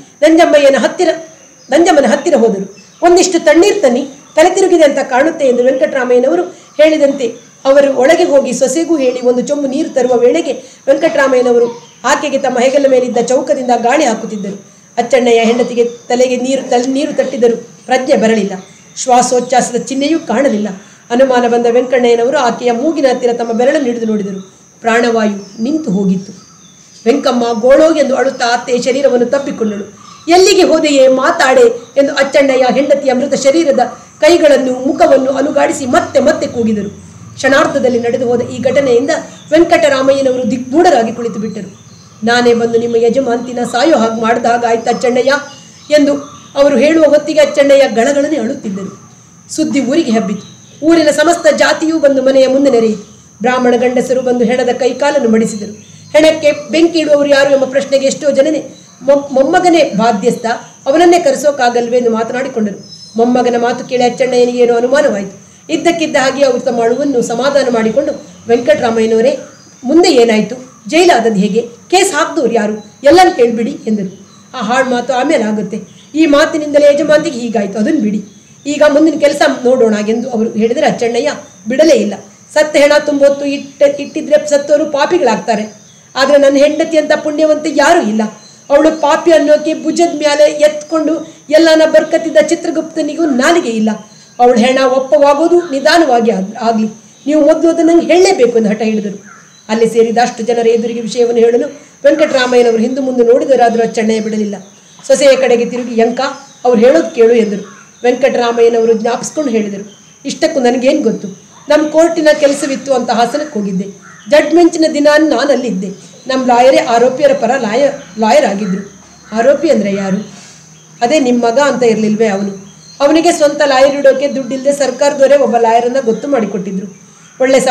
ನಂಜಮ್ಮನ ಹತ್ತಿರ ಹೋದರು. ಒಂದಿಷ್ಟು ತಣ್ಣೀರು ತನ್ನಿ, ತಲೆ ತಿರುಗಿದೆ ಅಂತ ಕಾಣುತ್ತೆ ಎಂದು ವೆಂಕಟರಾಮಯ್ಯನವರು ಹೇಳಿದಂತೆ ಅವರು ಒಳಗೆ ಹೋಗಿ ಸೊಸೆಗೂ ಹೇಳಿ ಒಂದು ಚೊಂಬು ನೀರು ತರುವ ವೇಳೆಗೆ ವೆಂಕಟರಾಮಯ್ಯನವರು ಆಕೆಗೆ ತಮ್ಮ ಹೆಗಲ ಮೇಲಿದ್ದ ಚೌಕದಿಂದ ಗಾಳಿ ಹಾಕುತ್ತಿದ್ದರು. ಅಚ್ಚಣ್ಣಯ್ಯ ಹೆಂಡತಿಗೆ ತಲೆಗೆ ನೀರು ತಟ್ಟಿದರು. ಪ್ರಜ್ಞೆ ಬರಲಿಲ್ಲ. ಶ್ವಾಸೋಚ್ಛ್ವಾಸದ ಚಿಹ್ನೆಯೂ ಕಾಣಲಿಲ್ಲ. ಅನುಮಾನ ಬಂದ ವೆಂಕಣ್ಣಯ್ಯನವರು ಆಕೆಯ ಮೂಗಿನ ಹತ್ತಿರ ತಮ್ಮ ಬೆರಳನ್ನು ಹಿಡಿದು ನೋಡಿದರು. ಪ್ರಾಣವಾಯು ನಿಂತು ಹೋಗಿತ್ತು. ವೆಂಕಮ್ಮ ಗೋಳೋ ಎಂದು ಅಳುತ್ತಾ ಅತ್ತೆಯ ಶರೀರವನ್ನು ತಪ್ಪಿಕೊಂಡಳು. ಎಲ್ಲಿಗೆ ಹೋದೆಯೇ, ಮಾತಾಡೆ ಎಂದು ಅಚ್ಚಣ್ಣಯ್ಯ ಹೆಂಡತಿಯ ಮೃತ ಶರೀರದ ಕೈಗಳನ್ನು ಮುಖವನ್ನು ಅಲುಗಾಡಿಸಿ ಮತ್ತೆ ಮತ್ತೆ ಕೂಗಿದರು. ಕ್ಷಣಾರ್ಧದಲ್ಲಿ ನಡೆದು ಹೋದ ಈ ಘಟನೆಯಿಂದ ವೆಂಕಟರಾಮಯ್ಯನವರು ದಿಗ್ಗೂಢರಾಗಿ ಕುಳಿತು ಬಿಟ್ಟರು. ನಾನೇ ಬಂದು ನಿಮ್ಮ ಯಜಮಾಂತಿನ ಸಾಯೋ ಹಾಗೆ ಮಾಡಿದ ಹಾಗಾಯ್ತು ಅಚ್ಚಣ್ಣಯ್ಯ ಎಂದು ಅವರು ಹೇಳುವ ಹೊತ್ತಿಗೆ ಅಚ್ಚಣ್ಣಯ್ಯ ಗಳಗಳನೆ ಅಳುತ್ತಿದ್ದರು. ಸುದ್ದಿ ಊರಿಗೆ ಹಬ್ಬಿತು. ಊರಿನ ಸಮಸ್ತ ಜಾತಿಯೂ ಬಂದು ಮನೆಯ ಮುಂದೆ ನೆರೆಯಿತು. ಬ್ರಾಹ್ಮಣ ಗಂಡಸರು ಬಂದು ಹೆಣದ ಕೈಕಾಲನ್ನು ಮಡಿಸಿದರು. ಹೆಣಕ್ಕೆ ಬೆಂಕಿ ಇಡುವವರು ಯಾರು ಎಂಬ ಪ್ರಶ್ನೆಗೆ ಎಷ್ಟೋ ಜನನೇ ಮೊಮ್ಮಗನೇ ಬಾಧ್ಯಸ್ಥ, ಅವನನ್ನೇ ಕರೆಸೋಕ್ಕಾಗಲ್ವೇ ಎಂದು ಮಾತನಾಡಿಕೊಂಡರು. ಮೊಮ್ಮಗನ ಮಾತು ಕೇಳಿ ಅಚ್ಚಣ್ಣಯ್ಯನಿಗೆ ಏನೋ ಅನುಮಾನವಾಯಿತು. ಇದ್ದಕ್ಕಿದ್ದ ಹಾಗೆ ಅವರು ತಮ್ಮ ಅಳುವನ್ನು ಸಮಾಧಾನ ಮಾಡಿಕೊಂಡು, ವೆಂಕಟರಾಮಯ್ಯನವರೇ, ಮುಂದೆ ಏನಾಯಿತು? ಜೈಲಾದದ್ದು ಹೇಗೆ? ಕೇಸ್ ಹಾಕ್ದವ್ರು ಯಾರು? ಎಲ್ಲನೂ ಕೇಳಿಬಿಡಿ ಎಂದರು. ಆ ಹಾಳು ಮಾತು ಆಮೇಲೆ ಆಗುತ್ತೆ. ಈ ಮಾತಿನಿಂದಲೇ ಯಜಮಾಂತಿಗೆ ಹೀಗಾಯಿತು, ಅದನ್ನು ಬಿಡಿ. ಈಗ ಮುಂದಿನ ಕೆಲಸ ನೋಡೋಣ ಎಂದು ಅವರು ಹೇಳಿದರೆ ಅಚ್ಚಣ್ಣಯ್ಯ ಬಿಡಲೇ ಇಲ್ಲ. ಸತ್ತ ಹೆಣ ತುಂಬೊತ್ತು ಇಟ್ಟಿದ್ರೆ ಸತ್ತವರು ಪಾಪಿಗಳಾಗ್ತಾರೆ. ಆದರೆ ನನ್ನ ಹೆಂಡತಿ ಅಂತ ಪುಣ್ಯವಂತ ಯಾರೂ ಇಲ್ಲ. ಅವಳು ಪಾಪಿ ಅನ್ನೋಕೆ ಭುಜದ ಮೇಲೆ ಎತ್ಕೊಂಡು ಎಲ್ಲನ ಬರ್ಕತ್ತಿದ್ದ ಚಿತ್ರಗುಪ್ತನಿಗೂ ನಾಲಿಗೆ ಇಲ್ಲ. ಅವಳು ಹೆಣ ಒಪ್ಪವಾಗೋದು ನಿಧಾನವಾಗಿ ಆಗಲಿ, ನೀವು ಮೊದಲು ಅದನ್ನು ನಂಗೆ ಹೇಳಲೇಬೇಕು ಎಂದು ಹಠ ಹಿಡಿದರು. ಅಲ್ಲಿ ಸೇರಿದ ಅಷ್ಟು ಜನರ ಎದುರಿಗೆ ವಿಷಯವನ್ನು ಹೇಳಲು ವೆಂಕಟರಾಮಯ್ಯನವರು ಹಿಂದೆ ಮುಂದೆ ನೋಡಿದರಾದರೂ ಅಚ್ಚಣ್ಣಯ್ಯ ಬಿಡಲಿಲ್ಲ. ಸೊಸೆಯ ಕಡೆಗೆ ತಿರುಗಿ, ಯಂಕ, ಅವ್ರು ಹೇಳೋದು ಕೇಳು ಎಂದರು. ವೆಂಕಟರಾಮಯ್ಯನವರು ಜ್ಞಾಪಿಸ್ಕೊಂಡು ಹೇಳಿದರು, ಇಷ್ಟಕ್ಕೂ ನನಗೇನು ಗೊತ್ತು? ನಮ್ಮ ಕೋರ್ಟಿನ ಕೆಲಸವಿತ್ತು ಅಂತ ಹಾಸನಕ್ಕೆ ಹೋಗಿದ್ದೆ. ಜಡ್ಜ್ಮೆಂಟಿನ ದಿನ ನಾನು ಅಲ್ಲಿದ್ದೆ. ನಮ್ಮ ಲಾಯರೇ ಆರೋಪಿಯರ ಪರ ಲಾಯರ್ ಆಗಿದ್ದರು. ಆರೋಪಿ ಅಂದರೆ ಯಾರು? ಅದೇ ನಿಮ್ಮ ಮಗ ಅಂತ ಇರಲಿಲ್ವೇ ಅವನು. ಅವನಿಗೆ ಸ್ವಂತ ಲಾಯರ್ ಇಡೋಕೆ ದುಡ್ಡಿಲ್ಲದೆ ಸರ್ಕಾರದವರೇ ಒಬ್ಬ ಲಾಯರನ್ನು ಗೊತ್ತು ಮಾಡಿಕೊಟ್ಟಿದ್ರು. ಒಳ್ಳೆ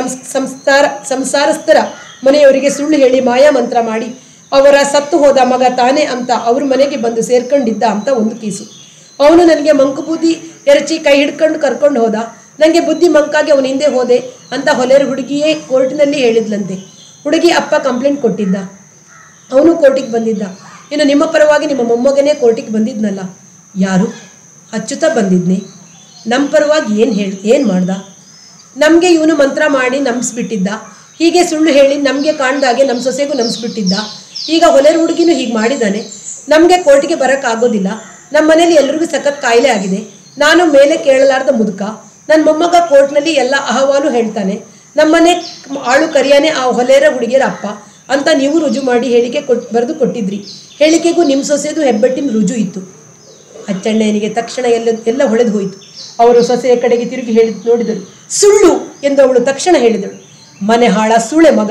ಸಂಸಾರಸ್ಥರ ಮನೆಯವರಿಗೆ ಸುಳ್ಳು ಹೇಳಿ ಮಾಯಾಮಂತ್ರ ಮಾಡಿ ಅವರ ಸತ್ತು ಹೋದ ಮಗ ತಾನೇ ಅಂತ ಅವ್ರ ಮನೆಗೆ ಬಂದು ಸೇರ್ಕೊಂಡಿದ್ದ ಅಂತ ಒಂದು ಕೇಸು. ಅವನು ನನಗೆ ಮಂಕು ಬುದ್ಧಿ ಎರಚಿ ಕೈ ಹಿಡ್ಕೊಂಡು ಕರ್ಕೊಂಡು ಹೋದ. ನನಗೆ ಬುದ್ಧಿ ಮಂಕಾಗಿ ಅವನ ಹಿಂದೆ ಹೋದೆ ಅಂತ ಹೊಲೆರ ಹುಡುಗಿಯೇ ಕೋರ್ಟಿನಲ್ಲಿ ಹೇಳಿದ್ಲಂತೆ. ಹುಡುಗಿ ಅಪ್ಪ ಕಂಪ್ಲೇಂಟ್ ಕೊಟ್ಟಿದ್ದ, ಅವನು ಕೋರ್ಟಿಗೆ ಬಂದಿದ್ದ. ಇನ್ನು ನಿಮ್ಮ ಪರವಾಗಿ ನಿಮ್ಮ ಮೊಮ್ಮಗನೇ ಕೋರ್ಟಿಗೆ ಬಂದಿದ್ನಲ್ಲ. ಯಾರು? ಅಚ್ಚುತ ಬಂದಿದ್ನಿ. ನಮ್ಮ ಪರವಾಗಿ ಏನು ಮಾಡ್ದ? ನಮಗೆ ಇವನು ಮಂತ್ರ ಮಾಡಿ ನಂಬಿಸ್ಬಿಟ್ಟಿದ್ದ. ಹೀಗೆ ಸುಳ್ಳು ಹೇಳಿ ನಮಗೆ ಕಾಣ್ದಾಗೆ ನಮ್ಮ ಸೊಸೆಗೂ ನಂಬಿಸ್ಬಿಟ್ಟಿದ್ದ. ಈಗ ಹೊಲೆರ ಹುಡುಗಿನೂ ಹೀಗೆ ಮಾಡಿದ್ದಾನೆ. ನಮಗೆ ಕೋರ್ಟಿಗೆ ಬರೋಕ್ಕಾಗೋದಿಲ್ಲ. ನಮ್ಮ ಮನೇಲಿ ಎಲ್ರಿಗೂ ಸಖತ್ ಕಾಯಿಲೆ ಆಗಿದೆ. ನಾನು ಮೇಲೆ ಕೇಳಲಾರ್ದ ಮುದುಕ. ನನ್ನ ಮೊಮ್ಮಗ ಕೋರ್ಟ್ನಲ್ಲಿ ಎಲ್ಲ ಅಹವಾಲು ಹೇಳ್ತಾನೆ. ನಮ್ಮನೆ ಆಳು ಕರಿಯಾನೆ ಆ ಹೊಲೆರ ಹುಡುಗಿಯರ ಅಪ್ಪ ಅಂತ ನೀವು ರುಜು ಮಾಡಿ ಹೇಳಿಕೆ ಬರೆದು ಕೊಟ್ಟಿದ್ರಿ. ಹೇಳಿಕೆಗೂ ನಿಮ್ಮ ಸೊಸೆದು ಹೆಬ್ಬೆಟ್ಟಿನ ರುಜು ಇತ್ತು. ಅಚ್ಚಣ್ಣಯ್ಯನಿಗೆ ತಕ್ಷಣ ಎಲ್ಲ ಹೊಳೆದು ಹೋಯಿತು. ಅವರು ಸೊಸೆಯ ಕಡೆಗೆ ತಿರುಗಿ ನೋಡಿದರು. ಸುಳ್ಳು ಎಂದು ಅವಳು ತಕ್ಷಣ ಹೇಳಿದಳು. ಮನೆ ಹಾಳ ಸೂಳೆ ಮಗ,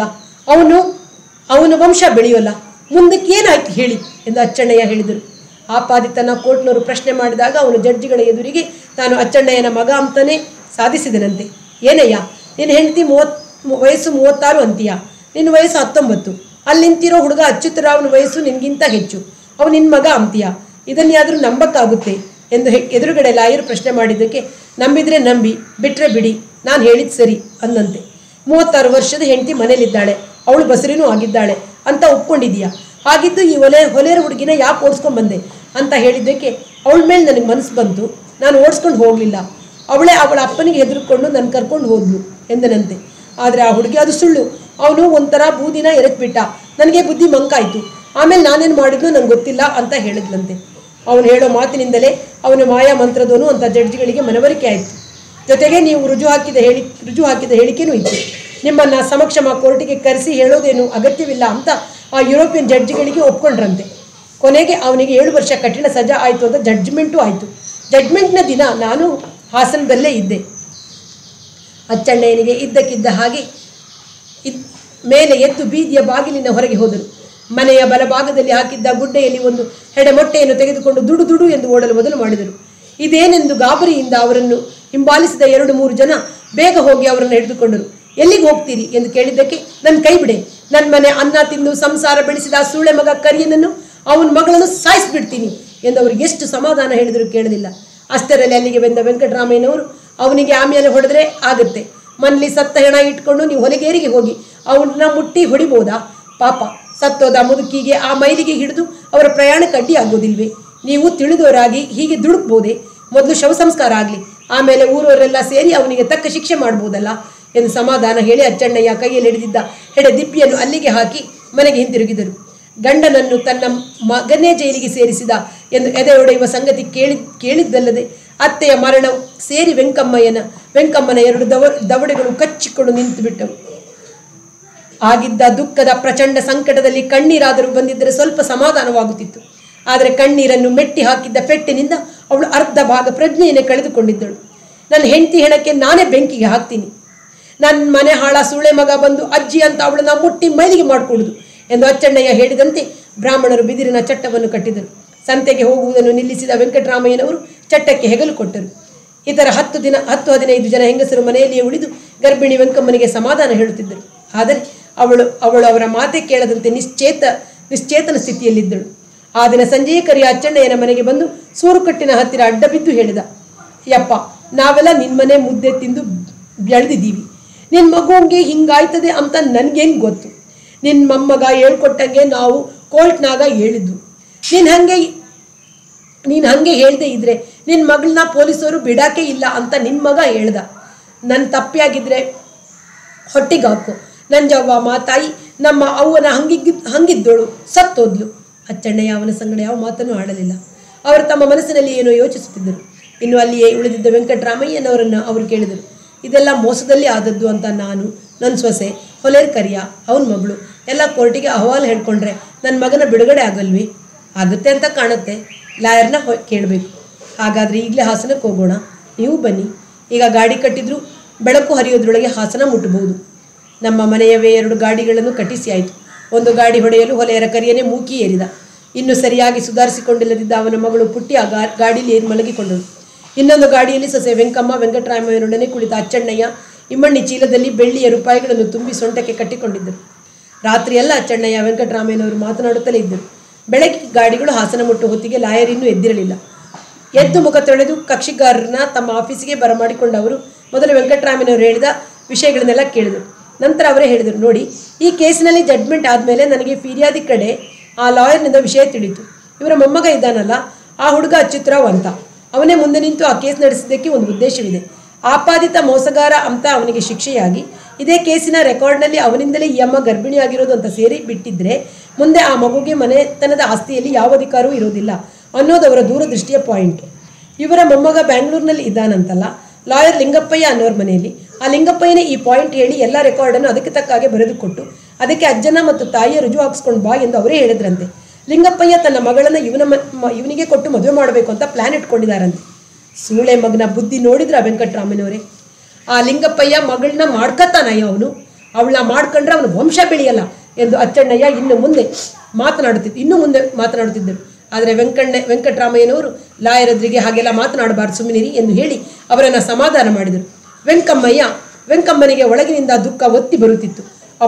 ಅವನು ವಂಶ ಬೆಳೆಯೋಲ್ಲ, ಮುಂದಕ್ಕೆ ಏನಾಯ್ತು ಹೇಳಿ ಎಂದು ಅಚ್ಚಣ್ಣಯ್ಯ ಹೇಳಿದರು. ಆಪಾದಿತನ ಕೋರ್ಟ್ನವರು ಪ್ರಶ್ನೆ ಮಾಡಿದಾಗ ಅವನು ಜಡ್ಜಿಗಳ ಎದುರಿಗೆ ತಾನು ಅಚ್ಚಣ್ಣಯ್ಯನ ಮಗ ಅಂತಾನೆ ಸಾಧಿಸಿದನಂತೆ. ಏನಯ್ಯ, ನಿನ್ನ ಹೆಂಡತಿ ವಯಸ್ಸು 36 ಅಂತೀಯ, ನಿನ್ನ ವಯಸ್ಸು 19. ಅಲ್ಲಿ ನಿಂತಿರೋ ಹುಡುಗ ಅಚ್ಯುತರಾವ್ನ ವಯಸ್ಸು ನಿನಗಿಂತ ಹೆಚ್ಚು. ಅವನು ನಿನ್ನ ಮಗ ಅಂತೀಯ, ಇದನ್ಯಾದರೂ ನಂಬಕ್ಕಾಗುತ್ತೆ ಎಂದು ಎದುರುಗಡೆ ಲಾಯರು ಪ್ರಶ್ನೆ ಮಾಡಿದ್ದಕ್ಕೆ, ನಂಬಿದರೆ ನಂಬಿ, ಬಿಟ್ಟರೆ ಬಿಡಿ, ನಾನು ಹೇಳಿದ್ದು ಸರಿ ಅಂದಂತೆ. 36 ವರ್ಷದ ಹೆಂಡತಿ ಮನೇಲಿದ್ದಾಳೆ, ಅವಳು ಬಸರಿನೂ ಆಗಿದ್ದಾಳೆ ಅಂತ ಒಪ್ಕೊಂಡಿದೀಯಾ? ಹಾಗಿದ್ದು ಈ ಹೊಲೆರ ಹುಡುಗಿನ ಯಾಕೆ ಓಡಿಸ್ಕೊಂಡ್ಬಂದೆ ಅಂತ ಹೇಳಿದ್ದಕ್ಕೆ, ಅವಳ ಮೇಲೆ ನನಗೆ ಮನಸ್ಸು ಬಂತು, ನಾನು ಓಡಿಸ್ಕೊಂಡು ಹೋಗಲಿಲ್ಲ. ಅವಳ ಅಪ್ಪನಿಗೆ ಹೆದರ್ಕೊಂಡು ನನ್ನ ಕರ್ಕೊಂಡು ಹೋದ್ಲು ಎಂದನಂತೆ. ಆದರೆ ಆ ಹುಡುಗಿ ಅದು ಸುಳ್ಳು. ಅವನು ಒಂಥರ ಬೂದಿನ ಎರಕ್ಬಿಟ್ಟ. ನನಗೆ ಬುದ್ಧಿ ಮಂಕಾಯಿತು. ಆಮೇಲೆ ನಾನೇನು ಮಾಡಿದ್ನೋ ನಂಗೆ ಗೊತ್ತಿಲ್ಲ ಅಂತ ಹೇಳಿದ್ಲಂತೆ. ಅವನು ಹೇಳೋ ಮಾತಿನಿಂದಲೇ ಅವನು ಮಾಯಾ ಮಂತ್ರದೋನು ಅಂತ ಜಡ್ಜ್ಗಳಿಗೆ ಮನವರಿಕೆ ಆಯಿತು. ಜೊತೆಗೆ ನೀವು ರುಜು ಹಾಕಿದ ಹೇಳಿಕೆನೂ ಇತ್ತು. ನಿಮ್ಮನ್ನು ಸಮಕ್ಷಮ ಕೋರ್ಟಿಗೆ ಕರೆಸಿ ಹೇಳೋದೇನು ಅಗತ್ಯವಿಲ್ಲ ಅಂತ ಆ ಯುರೋಪಿಯನ್ ಜಡ್ಜ್ಗಳಿಗೆ ಒಪ್ಕೊಂಡ್ರಂತೆ. ಕೊನೆಗೆ ಅವನಿಗೆ 7 ವರ್ಷ ಕಠಿಣ ಸಜಾ ಆಯಿತು ಅಂತ ಜಡ್ಜ್ಮೆಂಟು ಆಯಿತು. ಜಡ್ಜ್ಮೆಂಟ್ನ ದಿನ ನಾನು ಹಾಸನದಲ್ಲೇ ಇದ್ದೆ. ಅಚ್ಚಣ್ಣಯ್ಯನಿಗೆ ಇದ್ದಕ್ಕಿದ್ದ ಹಾಗೆ ಮೇಲೆ ಎದ್ದು ಬೀದಿಯ ಬಾಗಿಲಿನ ಹೊರಗೆ ಹೋದರು. ಮನೆಯ ಬಲಭಾಗದಲ್ಲಿ ಹಾಕಿದ್ದ ಗುಡ್ಡೆಯಲ್ಲಿ ಒಂದು ಹೆಡೆಮೊಟ್ಟೆಯನ್ನು ತೆಗೆದುಕೊಂಡು ದುಡು ಎಂದು ಓಡಲು ಮೊದಲು ಮಾಡಿದರು. ಇದೇನೆಂದು ಗಾಬರಿಯಿಂದ ಅವರನ್ನು ಹಿಂಬಾಲಿಸಿದ 2-3 ಜನ ಬೇಗ ಹೋಗಿ ಅವರನ್ನು ಹಿಡಿದುಕೊಂಡರು. ಎಲ್ಲಿಗೆ ಹೋಗ್ತೀರಿ ಎಂದು ಕೇಳಿದ್ದಕ್ಕೆ, ನನ್ನ ಕೈ ಬಿಡೆ, ನನ್ನ ಮನೆ ಅನ್ನ ತಿಂದು ಸಂಸಾರ ಬೆಳೆಸಿದ ಆ ಸೂಳೆ ಮಗ ಕರಿಯನನ್ನು ಅವನ ಮಗಳನ್ನು ಸಾಯಿಸಿಬಿಡ್ತೀನಿ ಎಂದು ಅವ್ರಿಗೆ ಎಷ್ಟು ಸಮಾಧಾನ ಹೇಳಿದರೂ ಕೇಳಲಿಲ್ಲ. ಅಷ್ಟರಲ್ಲಿ ಅಲ್ಲಿಗೆ ಬಂದ ವೆಂಕಟರಾಮಯ್ಯನವರು, ಅವನಿಗೆ ಆಮೇಲೆ ಹೊಡೆದ್ರೆ ಆಗುತ್ತೆ, ಮನೇಲಿ ಸತ್ತ ಹೆಣ ಇಟ್ಕೊಂಡು ನೀವು ಹೊಲಗೇರಿಗೆ ಹೋಗಿ ಅವನ್ನ ಮುಟ್ಟಿ ಹೊಡಿಬೋದಾ? ಪಾಪ ಸತ್ತೋದ ಮುದುಕಿಗೆ ಆ ಮೈಲಿಗೆ ಹಿಡಿದು ಅವರ ಪ್ರಯಾಣಕ್ಕೆ ಅಡ್ಡಿ ಆಗೋದಿಲ್ವೇ? ನೀವು ತಿಳಿದವರಾಗಿ ಹೀಗೆ ದುಡುಕ್ಬೋದೆ? ಮೊದಲು ಶವ ಸಂಸ್ಕಾರ ಆಗಲಿ, ಆಮೇಲೆ ಊರವರೆಲ್ಲ ಸೇರಿ ಅವನಿಗೆ ತಕ್ಕ ಶಿಕ್ಷೆ ಮಾಡ್ಬೋದಲ್ಲ ಎಂದು ಸಮಾಧಾನ ಹೇಳಿ ಅಚ್ಚಣ್ಣಯ್ಯ ಕೈಯಲ್ಲಿ ಹಿಡಿದಿದ್ದ ಹೆಡೆ ದಿಪ್ಪಿಯನ್ನು ಅಲ್ಲಿಗೆ ಹಾಕಿ ಮನೆಗೆ ಹಿಂತಿರುಗಿದರು. ಗಂಡನನ್ನು ತನ್ನ ಮಗನೇ ಜೈಲಿಗೆ ಸೇರಿಸಿದ ಎಂದು ಎದೆಯೊಡೆಯುವ ಸಂಗತಿ ಕೇಳಿದ್ದಲ್ಲದೆ ಅತ್ತೆಯ ಮರಣವು ಸೇರಿ ವೆಂಕಮ್ಮನ 2 ದವಡೆಗಳು ಕಚ್ಚಿಕೊಂಡು ನಿಂತು ಬಿಟ್ಟವು. ಆಗಿದ್ದ ದುಃಖದ ಪ್ರಚಂಡ ಸಂಕಟದಲ್ಲಿ ಕಣ್ಣೀರಾದರೂ ಬಂದಿದ್ದರೆ ಸ್ವಲ್ಪ ಸಮಾಧಾನವಾಗುತ್ತಿತ್ತು. ಆದರೆ ಕಣ್ಣೀರನ್ನು ಮೆಟ್ಟಿ ಹಾಕಿದ್ದ ಪೆಟ್ಟಿನಿಂದ ಅವಳು ಅರ್ಧ ಭಾಗ ಪ್ರಜ್ಞೆಯನ್ನೇ ಕಳೆದುಕೊಂಡಿದ್ದಳು. ನನ್ನ ಹೆಂಡತಿ ಹೆಣಕ್ಕೆ ನಾನೇ ಬೆಂಕಿಗೆ ಹಾಕ್ತೀನಿ, ನನ್ನ ಮನೆ ಹಾಳ ಸೂಳೆ ಮಗ ಬಂದು ಅಜ್ಜಿ ಅಂತ ಅವಳನ್ನ ಮುಟ್ಟಿ ಮೈಲಿಗೆ ಮಾಡಿಕೊಡುದು ಎಂದು ಅಚ್ಚಣ್ಣಯ್ಯ ಹೇಳಿದಂತೆ ಬ್ರಾಹ್ಮಣರು ಬಿದಿರಿನ ಚಟ್ಟವನ್ನು ಕಟ್ಟಿದರು. ಸಂತೆಗೆ ಹೋಗುವುದನ್ನು ನಿಲ್ಲಿಸಿದ ವೆಂಕಟರಾಮಯ್ಯನವರು ಚಟ್ಟಕ್ಕೆ ಹೆಗಲು ಕೊಟ್ಟರು. ಇತರ 10-15 ಜನ ಹೆಂಗಸರು ಮನೆಯಲ್ಲಿಯೇ ಉಳಿದು ಗರ್ಭಿಣಿ ವೆಂಕಮ್ಮನಿಗೆ ಸಮಾಧಾನ ಹೇಳುತ್ತಿದ್ದರು. ಆದರೆ ಅವಳು ಅವರ ಮಾತೆ ಕೇಳದಂತೆ ನಿಶ್ಚೇತನ ಸ್ಥಿತಿಯಲ್ಲಿದ್ದಳು. ಆ ದಿನ ಸಂಜೆಯೇ ಕರಿಯ ಅಚ್ಚಣ್ಣಯ್ಯನ ಮನೆಗೆ ಬಂದು ಸೂರುಕಟ್ಟಿನ ಹತ್ತಿರ ಅಡ್ಡ ಬಿದ್ದು ಹೇಳಿದ, ಯಪ್ಪ, ನಾವೆಲ್ಲ ನಿಮ್ಮನೆ ಮುದ್ದೆ ತಿಂದು ಬೆಳೆದಿದ್ದೀವಿ, ನಿನ್ನ ಮಗುವಿಗೆ ಹಿಂಗಾಯ್ತದೆ ಅಂತ ನನಗೇನು ಗೊತ್ತು? ನಿನ್ನ ಮೊಮ್ಮಗ ಹೇಳ್ಕೊಟ್ಟಂಗೆ ನಾವು ಕೋರ್ಟ್ನಾಗ ಹೇಳಿದ್ವು. ನೀನು ಹಾಗೆ ಹೇಳ್ದೆ ಇದ್ರೆ ನಿನ್ನ ಮಗಳನ್ನ ಪೊಲೀಸರು ಬಿಡಾಕೆ ಇಲ್ಲ ಅಂತ ನಿನ್ನ ಮಗ ಹೇಳ್ದ. ನನ್ನ ತಪ್ಪಿಯಾಗಿದ್ರೆ ಹೊಟ್ಟಿಗೆ ಹಾಕು. ನನ್ನ ಜವ್ವ ತಾಯಿ ನಮ್ಮ ಅವ್ವನ ಹಂಗಿದ್ದೋಳು ಸತ್ತೋದ್ಲು. ಅಚ್ಚಣ್ಣಯ್ಯ ಅವನ ಸಂಗಡ ಯಾವ ಮಾತನ್ನು ಆಡಲಿಲ್ಲ. ಅವರು ತಮ್ಮ ಮನಸ್ಸಿನಲ್ಲಿ ಏನೋ ಯೋಚಿಸುತ್ತಿದ್ದರು. ಇನ್ನು ಅಲ್ಲಿಯೇ ಉಳಿದಿದ್ದ ವೆಂಕಟರಾಮಯ್ಯನವರನ್ನು ಅವರು ಕೇಳಿದರು, ಇದೆಲ್ಲ ಮೋಸದಲ್ಲಿ ಆದದ್ದು ಅಂತ ನಾನು, ನನ್ನ ಸೊಸೆ, ಹೊಲೇರ್ ಕರಿಯ, ಅವನ ಮಗಳು ಎಲ್ಲ ಕೋರ್ಟಿಗೆ ಅಹವಾಲು ಹೇಳ್ಕೊಂಡ್ರೆ ನನ್ನ ಮಗನ ಬಿಡುಗಡೆ ಆಗಲ್ವಿ? ಆಗುತ್ತೆ ಅಂತ ಕಾಣುತ್ತೆ. ಲಾಯರ್ನ ಕೇಳಬೇಕು. ಹಾಗಾದರೆ ಈಗಲೇ ಹಾಸನಕ್ಕೆ ಹೋಗೋಣ, ನೀವು ಬನ್ನಿ. ಈಗ ಗಾಡಿ ಕಟ್ಟಿದ್ರು ಬೆಳಕು ಹರಿಯೋದ್ರೊಳಗೆ ಹಾಸನ ಮುಟ್ಟಬಹುದು. ನಮ್ಮ ಮನೆಯವೇ 2 ಗಾಡಿಗಳನ್ನು ಕಟ್ಟಿಸಿ ಆಯಿತು. ಒಂದು ಗಾಡಿ ಹೊಡೆಯಲು ಹೊಲೆಯರ ಕರಿಯನೇ ಮೂಕಿ ಏರಿದ. ಇನ್ನು ಸರಿಯಾಗಿ ಸುಧಾರಿಸಿಕೊಂಡಿಲ್ಲದಿದ್ದ ಅವನ ಮಗಳು ಪುಟ್ಟಿ ಆ ಗಾಡಿಯಲ್ಲಿ ಏರಿ ಮಲಗಿಕೊಂಡಳು. ಇನ್ನೊಂದು ಗಾಡಿಯಲ್ಲಿ ಸೊಸೆ ವೆಂಕಮ್ಮ ವೆಂಕಟರಾಮಯ್ಯನೊಡನೆ ಕುಳಿತ ಅಚ್ಚಣ್ಣಯ್ಯ ಇಮ್ಮಣ್ಣಿ ಚೀಲದಲ್ಲಿ ಬೆಳ್ಳಿಯ ರೂಪಾಯಿಗಳನ್ನು ತುಂಬಿ ಸೊಂಟಕ್ಕೆ ಕಟ್ಟಿಕೊಂಡಿದ್ದರು. ರಾತ್ರಿಯೆಲ್ಲ ಅಚ್ಚಣ್ಣಯ್ಯ ವೆಂಕಟರಾಮಯ್ಯನವರು ಮಾತನಾಡುತ್ತಲೇ ಇದ್ದರು. ಬೆಳಗ್ಗೆ ಗಾಡಿಗಳು ಹಾಸನ ಮುಟ್ಟು ಹೊತ್ತಿಗೆ ಲಾಯರ್ ಇನ್ನೂ ಎದ್ದಿರಲಿಲ್ಲ. ಎದ್ದು ಮುಖ ತೊಳೆದು ಕಕ್ಷಿಗಾರರನ್ನ ತಮ್ಮ ಆಫೀಸಿಗೆ ಬರಮಾಡಿಕೊಂಡ ಅವರು ಮೊದಲು ವೆಂಕಟರಾಮಯ್ಯನವರು ಹೇಳಿದ ವಿಷಯಗಳನ್ನೆಲ್ಲ ಕೇಳಿದರು. ನಂತರ ಅವರೇ ಹೇಳಿದರು, ನೋಡಿ, ಈ ಕೇಸಿನಲ್ಲಿ ಜಡ್ಜ್ಮೆಂಟ್ ಆದಮೇಲೆ ನನಗೆ ಫಿರ್ಯಾದಿ ಕಡೆ ಆ ಲಾಯರ್ನಿಂದ ವಿಷಯ ತಿಳಿಯಿತು. ಇವರ ಮೊಮ್ಮಗ ಇದ್ದಾನಲ್ಲ, ಆ ಹುಡುಗ ಅಚ್ಯುತರಾವ್ ಅಂತ, ಅವನೇ ಮುಂದೆ ನಿಂತು ಆ ಕೇಸ್ ನಡೆಸಿದ್ದಕ್ಕೆ ಒಂದು ಉದ್ದೇಶವಿದೆ. ಆಪಾದಿತ ಮೋಸಗಾರ ಅಂತ ಅವನಿಗೆ ಶಿಕ್ಷೆಯಾಗಿ ಇದೇ ಕೇಸಿನ ರೆಕಾರ್ಡ್ನಲ್ಲಿ ಅವನಿಂದಲೇ ಈ ಅಮ್ಮ ಗರ್ಭಿಣಿಯಾಗಿರೋದು ಅಂತ ಸೇರಿ ಬಿಟ್ಟಿದ್ರೆ ಮುಂದೆ ಆ ಮಗುಗೆ ಮನೆತನದ ಆಸ್ತಿಯಲ್ಲಿ ಯಾವ ಅಧಿಕಾರವೂ ಇರೋದಿಲ್ಲ ಅನ್ನೋದು ಅವರ ದೂರದೃಷ್ಟಿಯ ಪಾಯಿಂಟ್. ಇವರ ಮೊಮ್ಮಗ ಬ್ಯಾಂಗ್ಳೂರಿನಲ್ಲಿ ಇದ್ದಾನಂತಲ್ಲ, ಲಾಯರ್ ಲಿಂಗಪ್ಪಯ್ಯ ಅನ್ನೋರ ಮನೆಯಲ್ಲಿ. ಆ ಲಿಂಗಪ್ಪಯ್ಯನೇ ಈ ಪಾಯಿಂಟ್ ಹೇಳಿ ಎಲ್ಲ ರೆಕಾರ್ಡನ್ನು ಅದಕ್ಕೆ ತಕ್ಕಾಗೆ ಬರೆದುಕೊಟ್ಟು ಅದಕ್ಕೆ ಅಜ್ಜನ ಮತ್ತು ತಾಯಿಯ ರುಜು ಹಾಕ್ಸ್ಕೊಂಡು ಬಾ ಎಂದು ಅವರೇ ಹೇಳಿದ್ರಂತೆ. ಲಿಂಗಪ್ಪಯ್ಯ ತನ್ನ ಮಗಳನ್ನು ಇವನಿಗೆ ಕೊಟ್ಟು ಮದುವೆ ಮಾಡಬೇಕು ಅಂತ ಪ್ಲ್ಯಾನ್ ಇಟ್ಕೊಂಡಿದ್ದಾರಂತೆ. ಸೂಳೆ ಮಗನ ಬುದ್ಧಿ ನೋಡಿದ್ರ ವೆಂಕಟರಾಮಯ್ಯನವರೇ? ಆ ಲಿಂಗಪ್ಪಯ್ಯ ಮಗಳನ್ನ ಮಾಡ್ಕತ್ತಾನಯ್ಯ ಅವನು, ಅವಳನ್ನ ಮಾಡ್ಕೊಂಡ್ರೆ ಅವನು ವಂಶ ಬೆಳೆಯಲ್ಲ ಎಂದು ಅಚ್ಚಣ್ಣಯ್ಯ ಇನ್ನೂ ಮುಂದೆ ಮಾತನಾಡುತ್ತಿದ್ದರು. ಆದರೆ ವೆಂಕಟರಾಮಯ್ಯನವರು ಲಾಯರದ್ರಿಗೆ ಹಾಗೆಲ್ಲ ಮಾತನಾಡಬಾರ್ದು, ಸುಮ್ಮನಿರಿ ಎಂದು ಹೇಳಿ ಅವರನ್ನು ಸಮಾಧಾನ ಮಾಡಿದರು. ವೆಂಕಮ್ಮನಿಗೆ ಒಳಗಿನಿಂದ ದುಃಖ ಒತ್ತಿ ಬರುತ್ತಿತ್ತು.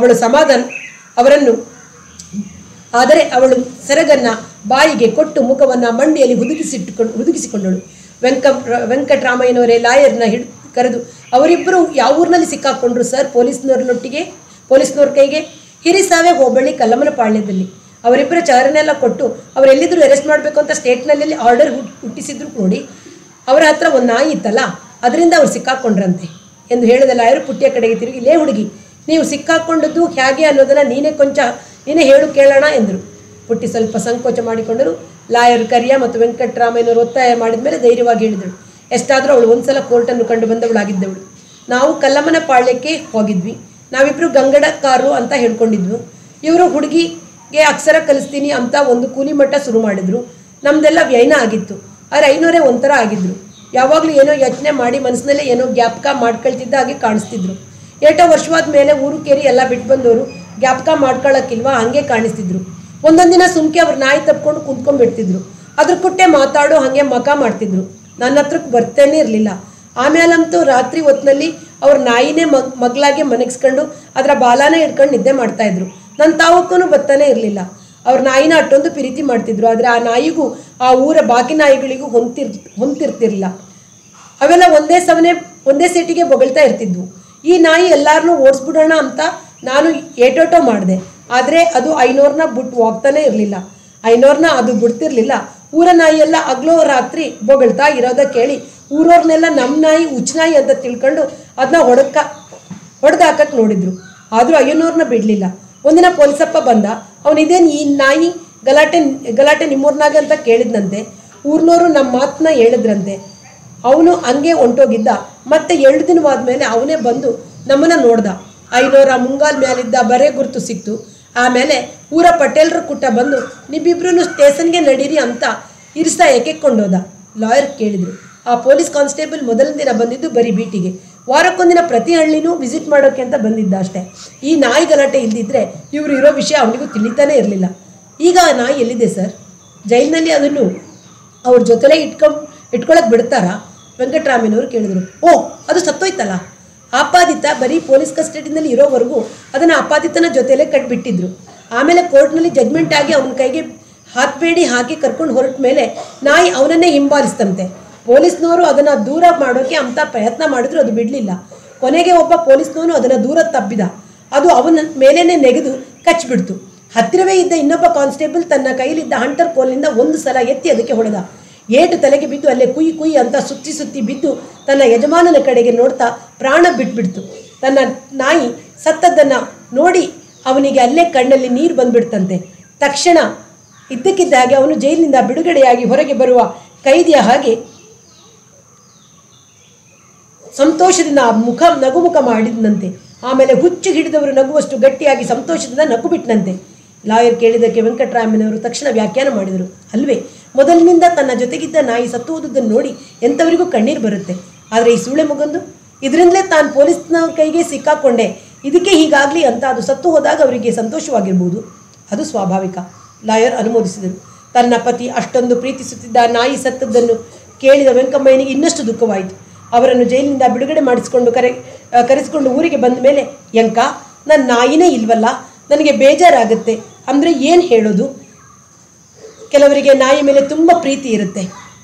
ಆದರೆ ಅವಳು ಸೆರಗನ್ನು ಬಾಯಿಗೆ ಕೊಟ್ಟು ಮುಖವನ್ನು ಮಂಡಿಯಲ್ಲಿ ಹುದುಗಿಸಿಕೊಂಡಳು. ವೆಂಕಟರಾಮಯ್ಯನವರೇ ಲಾಯರ್ನ ಕರೆದು, ಅವರಿಬ್ಬರು ಯಾವ ಊರಿನಲ್ಲಿ ಸಿಕ್ಕಾಕೊಂಡ್ರು ಸರ್? ಪೊಲೀಸ್ನವ್ರ ಕೈಗೆ ಹಿರಿಸಾವೆ ಹೋಬಳಿ ಕಲ್ಲಮ್ಮನಪಾಳ್ಯದಲ್ಲಿ. ಅವರಿಬ್ಬರ ಚಾರನೆಲ್ಲ ಕೊಟ್ಟು ಅವರೆಲ್ಲಿದ್ದರೂ ಅರೆಸ್ಟ್ ಮಾಡಬೇಕು ಅಂತ ಸ್ಟೇಟ್ನಲ್ಲಿ ಆರ್ಡರ್ ಹುಟ್ಟಿಸಿದ್ರು ನೋಡಿ. ಅವರ ಹತ್ರ ಒಂದು ನಾಯಿ ಇತ್ತಲ್ಲ, ಅದರಿಂದ ಅವ್ರು ಸಿಕ್ಕಾಕೊಂಡ್ರಂತೆ ಎಂದು ಹೇಳಿದ ಲಾಯರು ಪುಟ್ಟಿಯ ಕಡೆಗೆ ತಿರುಗಿ, ಲೇ ಹುಡುಗಿ, ನೀವು ಸಿಕ್ಕಾಕೊಂಡದ್ದು ಹೇಗೆ ಅನ್ನೋದನ್ನು ನೀನೇ ಹೇಳು ಕೇಳೋಣ ಎಂದರು. ಪುಟ್ಟಿ ಸ್ವಲ್ಪ ಸಂಕೋಚ ಮಾಡಿಕೊಂಡರು. ಲಾಯರ್ ಕರಿಯ ಮತ್ತು ವೆಂಕಟರಾಮಯ್ಯನವರು ಒತ್ತಾಯ ಮಾಡಿದ ಮೇಲೆ ಧೈರ್ಯವಾಗಿ ಹೇಳಿದಳು. ಎಷ್ಟಾದರೂ ಅವಳು ಒಂದ್ಸಲ ಕೋರ್ಟನ್ನು ಕಂಡು ಬಂದವಳಾಗಿದ್ದವಳು. ನಾವು ಕಲ್ಲಮ್ಮನ ಪಾಳ್ಯಕ್ಕೆ ಹೋಗಿದ್ವಿ. ನಾವಿಬ್ಬರು ಗಂಗಡಕಾರರು ಅಂತ ಹೇಳ್ಕೊಂಡಿದ್ವು. ಇವರು ಹುಡುಗಿಗೆ ಅಕ್ಷರ ಕಲಿಸ್ತೀನಿ ಅಂತ ಒಂದು ಕೂಲಿ ಮಠ ಶುರು ಮಾಡಿದ್ರು. ನಮ್ಮದೆಲ್ಲ ವ್ಯಯನ ಆಗಿತ್ತು. ಆದರೆ ಐನೋರೇ ಒಂಥರ ಆಗಿದ್ರು. ಯಾವಾಗಲೂ ಏನೋ ಯೋಚನೆ ಮಾಡಿ ಮನಸ್ಸಿನಲ್ಲೇ ಏನೋ ಜ್ಞಾಪಕ ಮಾಡ್ಕೊಳ್ತಿದ್ದ ಹಾಗೆ ಕಾಣಿಸ್ತಿದ್ರು. ಏಟೋ ವರ್ಷವಾದ ಮೇಲೆ ಊರು ಕೇರಿ ಎಲ್ಲ ಬಿಟ್ಟು ಬಂದವರು ಜ್ಞಾಪಕ ಮಾಡ್ಕೊಳ್ಳೋಕ್ಕಿಲ್ವಾ ಹಾಗೆ ಕಾಣಿಸ್ತಿದ್ರು. ಒಂದೊಂದು ದಿನ ಸುಮ್ಕೆ ಅವ್ರು ನಾಯಿ ತಪ್ಕೊಂಡು ಕುಂತ್ಕೊಂಡ್ಬಿಡ್ತಿದ್ರು. ಅದ್ರ ಕುಟ್ಟೆ ಮಾತಾಡೋ ಹಾಗೆ ಮಕ ಮಾಡ್ತಿದ್ರು. ನನ್ನ ಹತ್ರಕ್ಕೆ ಬರ್ತೇನೆ ಇರಲಿಲ್ಲ. ಆಮೇಲಂತೂ ರಾತ್ರಿ ಹೊತ್ತಿನಲ್ಲಿ ಅವ್ರ ನಾಯಿನೇ ಮಗ್ಲಾಗೆ ಮನಗಿಸ್ಕೊಂಡು ಅದರ ಬಾಲಾನೇ ಹಿಡ್ಕೊಂಡು ನಿದ್ದೆ ಮಾಡ್ತಾಯಿದ್ರು. ನನ್ನ ತಾವಕ್ಕೂ ಬರ್ತಾನೆ ಇರಲಿಲ್ಲ. ಅವ್ರ ನಾಯಿನ ಅಷ್ಟೊಂದು ಪ್ರೀತಿ ಮಾಡ್ತಿದ್ರು. ಆದರೆ ಆ ನಾಯಿಗೂ ಆ ಊರ ಬಾಕಿ ನಾಯಿಗಳಿಗೂ ಹೊಂತಿರ್ತಿರ್ಲಿಲ್ಲ. ಅವೆಲ್ಲ ಒಂದೇ ಸೀಟಿಗೆ ಬೊಗಳ್ತಾ ಇರ್ತಿದ್ವು. ಈ ನಾಯಿ ಎಲ್ಲರನ್ನೂ ಓಡಿಸ್ಬಿಡೋಣ ಅಂತ ನಾನು ಏಟೋಟೋ ಮಾಡಿದೆ. ಆದರೆ ಅದು ಐನೋರ್ನ ಬಿಟ್ಟು ಹೋಗ್ತಾನೆ ಇರಲಿಲ್ಲ. ಐನೋರ್ನ ಅದು ಬಿಡ್ತಿರ್ಲಿಲ್ಲ. ಊರ ನಾಯಿಯೆಲ್ಲ ಹಗಲೋ ರಾತ್ರಿ ಬೊಗಳ್ತಾ ಇರೋದ ಕೇಳಿ ಊರವ್ರನ್ನೆಲ್ಲ ನಮ್ಮ ನಾಯಿ ನಾಯಿ ಅಂತ ತಿಳ್ಕೊಂಡು ಅದನ್ನ ಹೊಡೆದಾಕಕ್ಕೆ ನೋಡಿದ್ರು. ಆದರೂ ಅಯ್ಯನವ್ರನ್ನ ಬಿಡಲಿಲ್ಲ. ಒಂದಿನ ಪೊಲೀಸಪ್ಪ ಬಂದ. ಅವನಿದೇನು ಈ ನಾಯಿ ಗಲಾಟೆ ನಿಮ್ಮೂರ್ನಾಗ ಅಂತ ಕೇಳಿದ್ನಂತೆ. ಊರ್ನವರು ನಮ್ಮ ಮಾತನ್ನ ಹೇಳಿದ್ರಂತೆ. ಅವನು ಹಂಗೆ ಹೊಂಟೋಗಿದ್ದ. ಮತ್ತೆ 2 ದಿನವಾದ್ಮೇಲೆ ಅವನೇ ಬಂದು ನಮ್ಮನ್ನು ನೋಡ್ದ. ಐನೋರ ಮುಂಗಾಲ್ ಮೇಲಿದ್ದ ಬರೆ ಗುರುತು ಸಿಕ್ತು. ಆಮೇಲೆ ಊರ ಪಟೇಲ್ರ ಕುಟ್ಟ ಬಂದು ನೀವಿಬ್ರು ಸ್ಟೇಷನ್ಗೆ ನಡೀರಿ ಅಂತ ಇರಿಸ್ತಾ ಎಕ್ಕೊಂಡೋದ. ಲಾಯರ್ ಕೇಳಿದರು. ಆ ಪೊಲೀಸ್ ಕಾನ್ಸ್ಟೇಬಲ್ ಮೊದಲನೇ ದಿನ ಬಂದಿದ್ದು ಬರೀ ಬೀಟಿಗೆ. ವಾರಕ್ಕೊಂದಿನ ಪ್ರತಿ ಹಳ್ಳಿನೂ ವಿಸಿಟ್ ಮಾಡೋಕ್ಕೆ ಅಂತ ಬಂದಿದ್ದ ಅಷ್ಟೇ. ಈ ನಾಯಿ ಗಲಾಟೆ ಇಲ್ದಿದ್ರೆ ಇವರು ಇರೋ ವಿಷಯ ಅವನಿಗೂ ತಿಳಿತಾನೇ ಇರಲಿಲ್ಲ. ಈಗ ಆ ನಾಯಿ ಎಲ್ಲಿದೆ ಸರ್? ಜೈಲಿನಲ್ಲಿ ಅದನ್ನು ಅವ್ರ ಜೊತೆಲೇ ಇಟ್ಕೊಳ್ಳೋಕೆ ಬಿಡ್ತಾರಾ? ವೆಂಕಟರಾಮಯ್ಯನವರು ಕೇಳಿದರು. ಓ, ಅದು ಸತ್ತೋಯ್ತಲ್ಲ. ಆಪಾದಿತ ಬರೀ ಪೊಲೀಸ್ ಕಸ್ಟಡಿನಲ್ಲಿ ಇರೋವರೆಗೂ ಅದನ್ನು ಆಪಾದಿತನ ಜೊತೆಲೇ ಕಟ್ಬಿಟ್ಟಿದ್ರು. ಆಮೇಲೆ ಕೋರ್ಟ್ನಲ್ಲಿ ಜಡ್ಮೆಂಟ್ ಆಗಿ ಅವನ ಕೈಗೆ ಹಾಕಬೇಡಿ ಹಾಕಿ ಕರ್ಕೊಂಡು ಹೊರಟ ಮೇಲೆ ನಾಯಿ ಅವನನ್ನೇ ಹಿಂಬಾಲಿಸ್ತಂತೆ. ಪೊಲೀಸ್ನವರು ಅದನ್ನು ದೂರ ಮಾಡೋಕ್ಕೆ ಅಂತ ಪ್ರಯತ್ನ ಮಾಡಿದ್ರು, ಅದು ಬಿಡಲಿಲ್ಲ. ಕೊನೆಗೆ ಒಬ್ಬ ಪೊಲೀಸ್ನವನು ಅದನ್ನು ದೂರ ತಬ್ಬಿದ. ಅದು ಅವನ ಮೇಲೇ ನೆಗೆದು ಕಚ್ಚಿಬಿಡ್ತು. ಹತ್ತಿರವೇ ಇದ್ದ ಇನ್ನೊಬ್ಬ ಕಾನ್ಸ್ಟೇಬಲ್ ತನ್ನ ಕೈಲಿದ್ದ ಹಂಟರ್ ಕೋಲಿನಿಂದ 1 ಸಲ ಎತ್ತಿ ಅದಕ್ಕೆ ಹೊಡೆದ. ಏಟು ತಲೆಗೆ ಬಿದ್ದು ಅಲ್ಲೇ ಕುಯ್ ಅಂತ ಸುತ್ತಿ ಬಿದ್ದು ತನ್ನ ಯಜಮಾನನ ಕಡೆಗೆ ನೋಡ್ತಾ ಪ್ರಾಣ ಬಿಟ್ಬಿಡ್ತು. ತನ್ನ ನಾಯಿ ಸತ್ತದ್ದನ್ನು ನೋಡಿ ಅವನಿಗೆ ಅಲ್ಲೇ ಕಣ್ಣಲ್ಲಿ ನೀರು ಬಂದ್ಬಿಡ್ತಂತೆ. ತಕ್ಷಣ ಇದ್ದಕ್ಕಿದ್ದ ಹಾಗೆ ಅವನು ಜೈಲಿನಿಂದ ಬಿಡುಗಡೆಯಾಗಿ ಹೊರಗೆ ಬರುವ ಕೈದಿಯ ಹಾಗೆ ಸಂತೋಷದಿಂದ ನಗುಮುಖ ಮಾಡಿದಂತೆ. ಆಮೇಲೆ ಹುಚ್ಚು ಹಿಡಿದವರು ನಗುವಷ್ಟು ಗಟ್ಟಿಯಾಗಿ ಸಂತೋಷದಿಂದ ನಗುಬಿಟ್ನಂತೆ. ಲಾಯರ್ ಕೇಳಿದ್ದಕ್ಕೆ ವೆಂಕಟರಾಮಯ್ಯನವರು ತಕ್ಷಣ ವ್ಯಾಖ್ಯಾನ ಮಾಡಿದರು. ಅಲ್ವೇ, ಮೊದಲಿನಿಂದ ತನ್ನ ಜೊತೆಗಿದ್ದ ನಾಯಿ ಸತ್ತು ಹೋದುದನ್ನು ನೋಡಿ ಎಂಥವರಿಗೂ ಕಣ್ಣೀರು ಬರುತ್ತೆ. ಆದರೆ ಈ ಸೂಳೆ ಮಗಂದು ಇದರಿಂದಲೇ ತಾನು ಪೊಲೀಸ್ನವ್ರ ಕೈಗೆ ಸಿಕ್ಕಾಕೊಂಡೆ, ಇದಕ್ಕೆ ಹೀಗಾಗಲಿ ಅಂತ ಅದು ಸತ್ತು ಹೋದಾಗ ಅವರಿಗೆ ಸಂತೋಷವಾಗಿರ್ಬೋದು. ಅದು ಸ್ವಾಭಾವಿಕ. ಲಾಯರ್ ಅನುಮೋದಿಸಿದರು. ತನ್ನ ಪತಿ ಅಷ್ಟೊಂದು ಪ್ರೀತಿಸುತ್ತಿದ್ದ ನಾಯಿ ಸತ್ತದ್ದನ್ನು ಕೇಳಿದ ವೆಂಕಮ್ಮಯ್ಯನಿಗೆ ಇನ್ನಷ್ಟು ದುಃಖವಾಯಿತು. ಅವರನ್ನು ಜೈಲಿನಿಂದ ಬಿಡುಗಡೆ ಕರೆಸಿಕೊಂಡು ಊರಿಗೆ ಬಂದ ಮೇಲೆ, ಯಂಕ, ನನ್ನ ನಾಯಿನೇ ಇಲ್ವಲ್ಲ, ನನಗೆ ಬೇಜಾರಾಗುತ್ತೆ ಅಂದರೆ ಏನು ಹೇಳೋದು? ಕೆಲವರಿಗೆ ನಾಯಿ ಮೇಲೆ ತುಂಬ ಪ್ರೀತಿ ಇರುತ್ತೆ.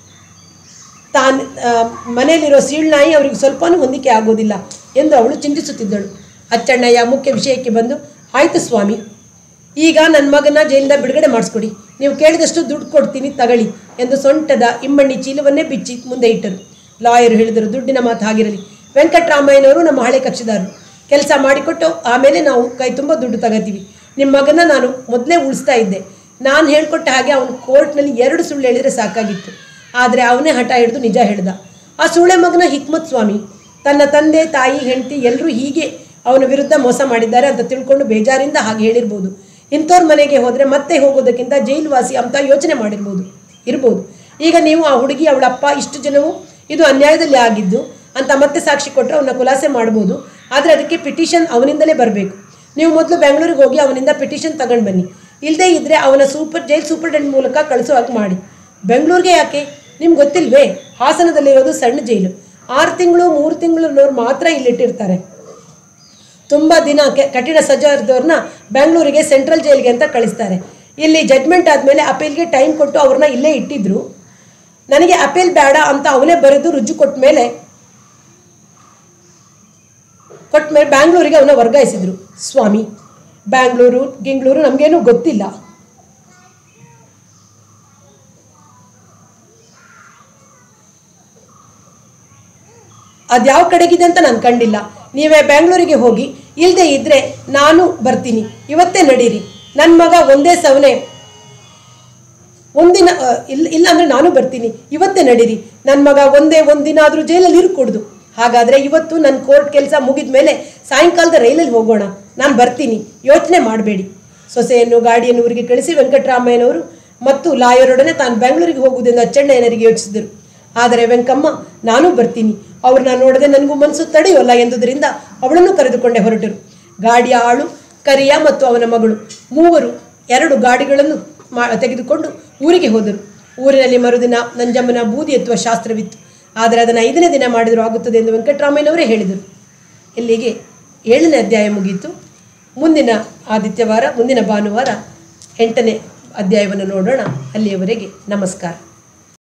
ಮನೆಯಲ್ಲಿರೋ ಸೀಳ್ ನಾಯಿ ಅವರಿಗೆ ಸ್ವಲ್ಪನೂ ಹೊಂದಿಕೆ ಆಗೋದಿಲ್ಲ ಎಂದು ಅವಳು ಚಿಂತಿಸುತ್ತಿದ್ದಳು. ಅಚ್ಚಣ್ಣಯ್ಯ ಮುಖ್ಯ ವಿಷಯಕ್ಕೆ ಬಂದು, ಆಯಿತು ಸ್ವಾಮಿ, ಈಗ ನನ್ನ ಮಗನ ಜೈಲಿಂದ ಬಿಡುಗಡೆ ಮಾಡಿಸ್ಕೊಡಿ. ನೀವು ಕೇಳಿದಷ್ಟು ದುಡ್ಡು ಕೊಡ್ತೀನಿ, ತಗೊಳ್ಳಿ ಎಂದು ಸೊಂಟದ ಇಮ್ಮಣ್ಣಿ ಚೀಲವನ್ನೇ ಬಿಚ್ಚಿ ಮುಂದೆ ಇಟ್ಟರು. ಲಾಯರು ಹೇಳಿದರು, ದುಡ್ಡಿನ ಮಾತು ಹಾಗಿರಲಿ. ವೆಂಕಟರಾಮಯ್ಯನವರು ನಮ್ಮ ಹಳೆ ಕಕ್ಷಿದಾರರು. ಕೆಲಸ ಮಾಡಿಕೊಟ್ಟು ಆಮೇಲೆ ನಾವು ಕೈ ತುಂಬ ದುಡ್ಡು ತಗೋತೀವಿ. ನಿಮ್ಮ ಮಗನ ನಾನು ಮೊದಲೇ ಉಳಿಸ್ತಾ ಇದ್ದೆ. ನಾನು ಹೇಳ್ಕೊಟ್ಟ ಹಾಗೆ ಅವನು ಕೋರ್ಟ್ನಲ್ಲಿ 2 ಸುಳ್ಳು ಹೇಳಿದರೆ ಸಾಕಾಗಿತ್ತು. ಆದರೆ ಅವನೇ ಹಠ ಹಿಡಿದು ನಿಜ ಹೇಳ್ದ. ಆ ಸೂಳೆ ಮಗನ ಹಿಕ್ಮತ್ ಸ್ವಾಮಿ. ತನ್ನ ತಂದೆ, ತಾಯಿ, ಹೆಂಡತಿ ಎಲ್ಲರೂ ಹೀಗೆ ಅವನ ವಿರುದ್ಧ ಮೋಸ ಮಾಡಿದ್ದಾರೆ ಅಂತ ತಿಳ್ಕೊಂಡು ಬೇಜಾರಿಂದ ಹಾಗೆ ಹೇಳಿರ್ಬೋದು. ಇಂಥವ್ರ ಮನೆಗೆ ಹೋದರೆ ಮತ್ತೆ ಹೋಗೋದಕ್ಕಿಂತ ಜೈಲುವಾಸಿ ಅಂತ ಯೋಚನೆ ಇರ್ಬೋದು. ಈಗ ನೀವು ಆ ಹುಡುಗಿ, ಅವಳಪ್ಪ, ಇಷ್ಟು ಜನವು ಇದು ಅನ್ಯಾಯದಲ್ಲಿ ಆಗಿದ್ದು ಅಂತ ಮತ್ತೆ ಸಾಕ್ಷಿ ಕೊಟ್ಟರೆ ಅವನ್ನ ಖುಲಾಸೆ ಮಾಡ್ಬೋದು. ಆದರೆ ಅದಕ್ಕೆ ಪಿಟಿಷನ್ ಅವನಿಂದಲೇ ಬರಬೇಕು. ನೀವು ಮೊದಲು ಬೆಂಗಳೂರಿಗೆ ಹೋಗಿ ಅವನಿಂದ ಪಿಟಿಷನ್ ತಗೊಂಡು ಬನ್ನಿ. ಇಲ್ಲದೇ ಇದ್ದರೆ ಅವನ ಜೈಲ್ ಸೂಪರ್ಡೆಂಟ್ ಮೂಲಕ ಕಳಿಸೋ ಹಾಗೆ ಮಾಡಿ. ಬೆಂಗಳೂರಿಗೆ ಯಾಕೆ? ನಿಮ್ಗೆ ಗೊತ್ತಿಲ್ವೇ, ಹಾಸನದಲ್ಲಿರೋದು ಸಣ್ಣ ಜೈಲು. 6 ತಿಂಗಳು 3 ತಿಂಗಳವ್ರು ಮಾತ್ರ ಇಲ್ಲಿಟ್ಟಿರ್ತಾರೆ. ತುಂಬ ದಿನ ಕಠಿಣ ಸಜಾರದವ್ರನ್ನ ಬೆಂಗಳೂರಿಗೆ ಸೆಂಟ್ರಲ್ ಜೈಲ್ಗೆ ಅಂತ ಕಳಿಸ್ತಾರೆ. ಇಲ್ಲಿ ಜಡ್ಮೆಂಟ್ ಆದಮೇಲೆ ಅಪೀಲ್ಗೆ ಟೈಮ್ ಕೊಟ್ಟು ಅವ್ರನ್ನ ಇಲ್ಲೇ ಇಟ್ಟಿದ್ರು. ನನಗೆ ಅಪೀಲ್ ಬೇಡ ಅಂತ ಅವನೇ ಬರೆದು ರುಜು ಕೊಟ್ಟ ಮೇಲೆ ಬ್ಯಾಂಗ್ಳೂರಿಗೆ ಅವನ್ನ ವರ್ಗಾಯಿಸಿದ್ರು. ಸ್ವಾಮಿ, ಗಿಂಗ್ಳೂರು ನಮಗೇನು ಗೊತ್ತಿಲ್ಲ. ಅದ್ಯಾವ ಕಡೆಗಿದೆ ಅಂತ ನಾನು ಕಂಡಿಲ್ಲ. ನೀವೇ ಬೆಂಗಳೂರಿಗೆ ಹೋಗಿ, ಇಲ್ಲದೆ ಇದ್ದರೆ ನಾನು ಬರ್ತೀನಿ, ಇವತ್ತೇ ನಡೀರಿ. ನನ್ನ ಮಗ ಒಂದೇ ಸವನೆ ಒಂದಿನ ಇಲ್ಲ ಅಂದರೆ ನಾನು ಬರ್ತೀನಿ, ಇವತ್ತೇ ನಡೀರಿ, ನನ್ನ ಮಗ ಒಂದಿನ ಆದರೂ ಜೈಲಲ್ಲಿ ಇರ್ಕೊಡ್ದು. ಹಾಗಾದರೆ ಇವತ್ತು ನನ್ನ ಕೋರ್ಟ್ ಕೆಲಸ ಮುಗಿದ ಮೇಲೆ ಸಾಯಂಕಾಲದ ರೈಲಲ್ಲಿ ಹೋಗೋಣ, ನಾನು ಬರ್ತೀನಿ, ಯೋಚನೆ ಮಾಡಬೇಡಿ. ಸೊಸೆಯನ್ನು ಗಾಡಿಯನ್ನು ಊರಿಗೆ ಕಳಿಸಿ ವೆಂಕಟರಾಮಯ್ಯನವರು ಮತ್ತು ಲಾಯರೊಡನೆ ತಾನು ಬೆಂಗಳೂರಿಗೆ ಹೋಗುವುದೆಂದು ಅಚ್ಚಣ್ಣಯ್ಯನರಿಗೆ ಯೋಚಿಸಿದರು. ಆದರೆ ವೆಂಕಮ್ಮ ನಾನೂ ಬರ್ತೀನಿ, ಅವ್ರನ್ನ ನೋಡದೆ ನನಗೂ ಮನಸ್ಸು ತಡೆಯೋಲ್ಲ ಎಂದುದರಿಂದ ಅವಳನ್ನು ಕರೆದುಕೊಂಡೇ ಹೊರಟರು. ಗಾಡಿಯ ಆಳು ಕರಿಯ ಮತ್ತು ಅವನ ಮಗಳು ಮೂವರು 2 ಗಾಡಿಗಳನ್ನು ತೆಗೆದುಕೊಂಡು ಊರಿಗೆ ಹೋದರು. ಊರಿನಲ್ಲಿ ಮರುದಿನ ನಂಜಮ್ಮನ ಬೂದಿ ಎತ್ತುವ ಶಾಸ್ತ್ರವಿತ್ತು. ಆದರೆ ಅದನ್ನು 5ನೇ ದಿನ ಮಾಡಿದರೂ ಆಗುತ್ತದೆ ಎಂದು ವೆಂಕಟರಾಮಯ್ಯನವರೇ ಹೇಳಿದರು. ಇಲ್ಲಿಗೆ 7ನೇ ಅಧ್ಯಾಯ ಮುಗಿಯಿತು. ಮುಂದಿನ ಆದಿತ್ಯವಾರ, ಮುಂದಿನ ಭಾನುವಾರ 8ನೇ ಅಧ್ಯಾಯವನ್ನು ನೋಡೋಣ. ಅಲ್ಲಿಯವರೆಗೆ ನಮಸ್ಕಾರ.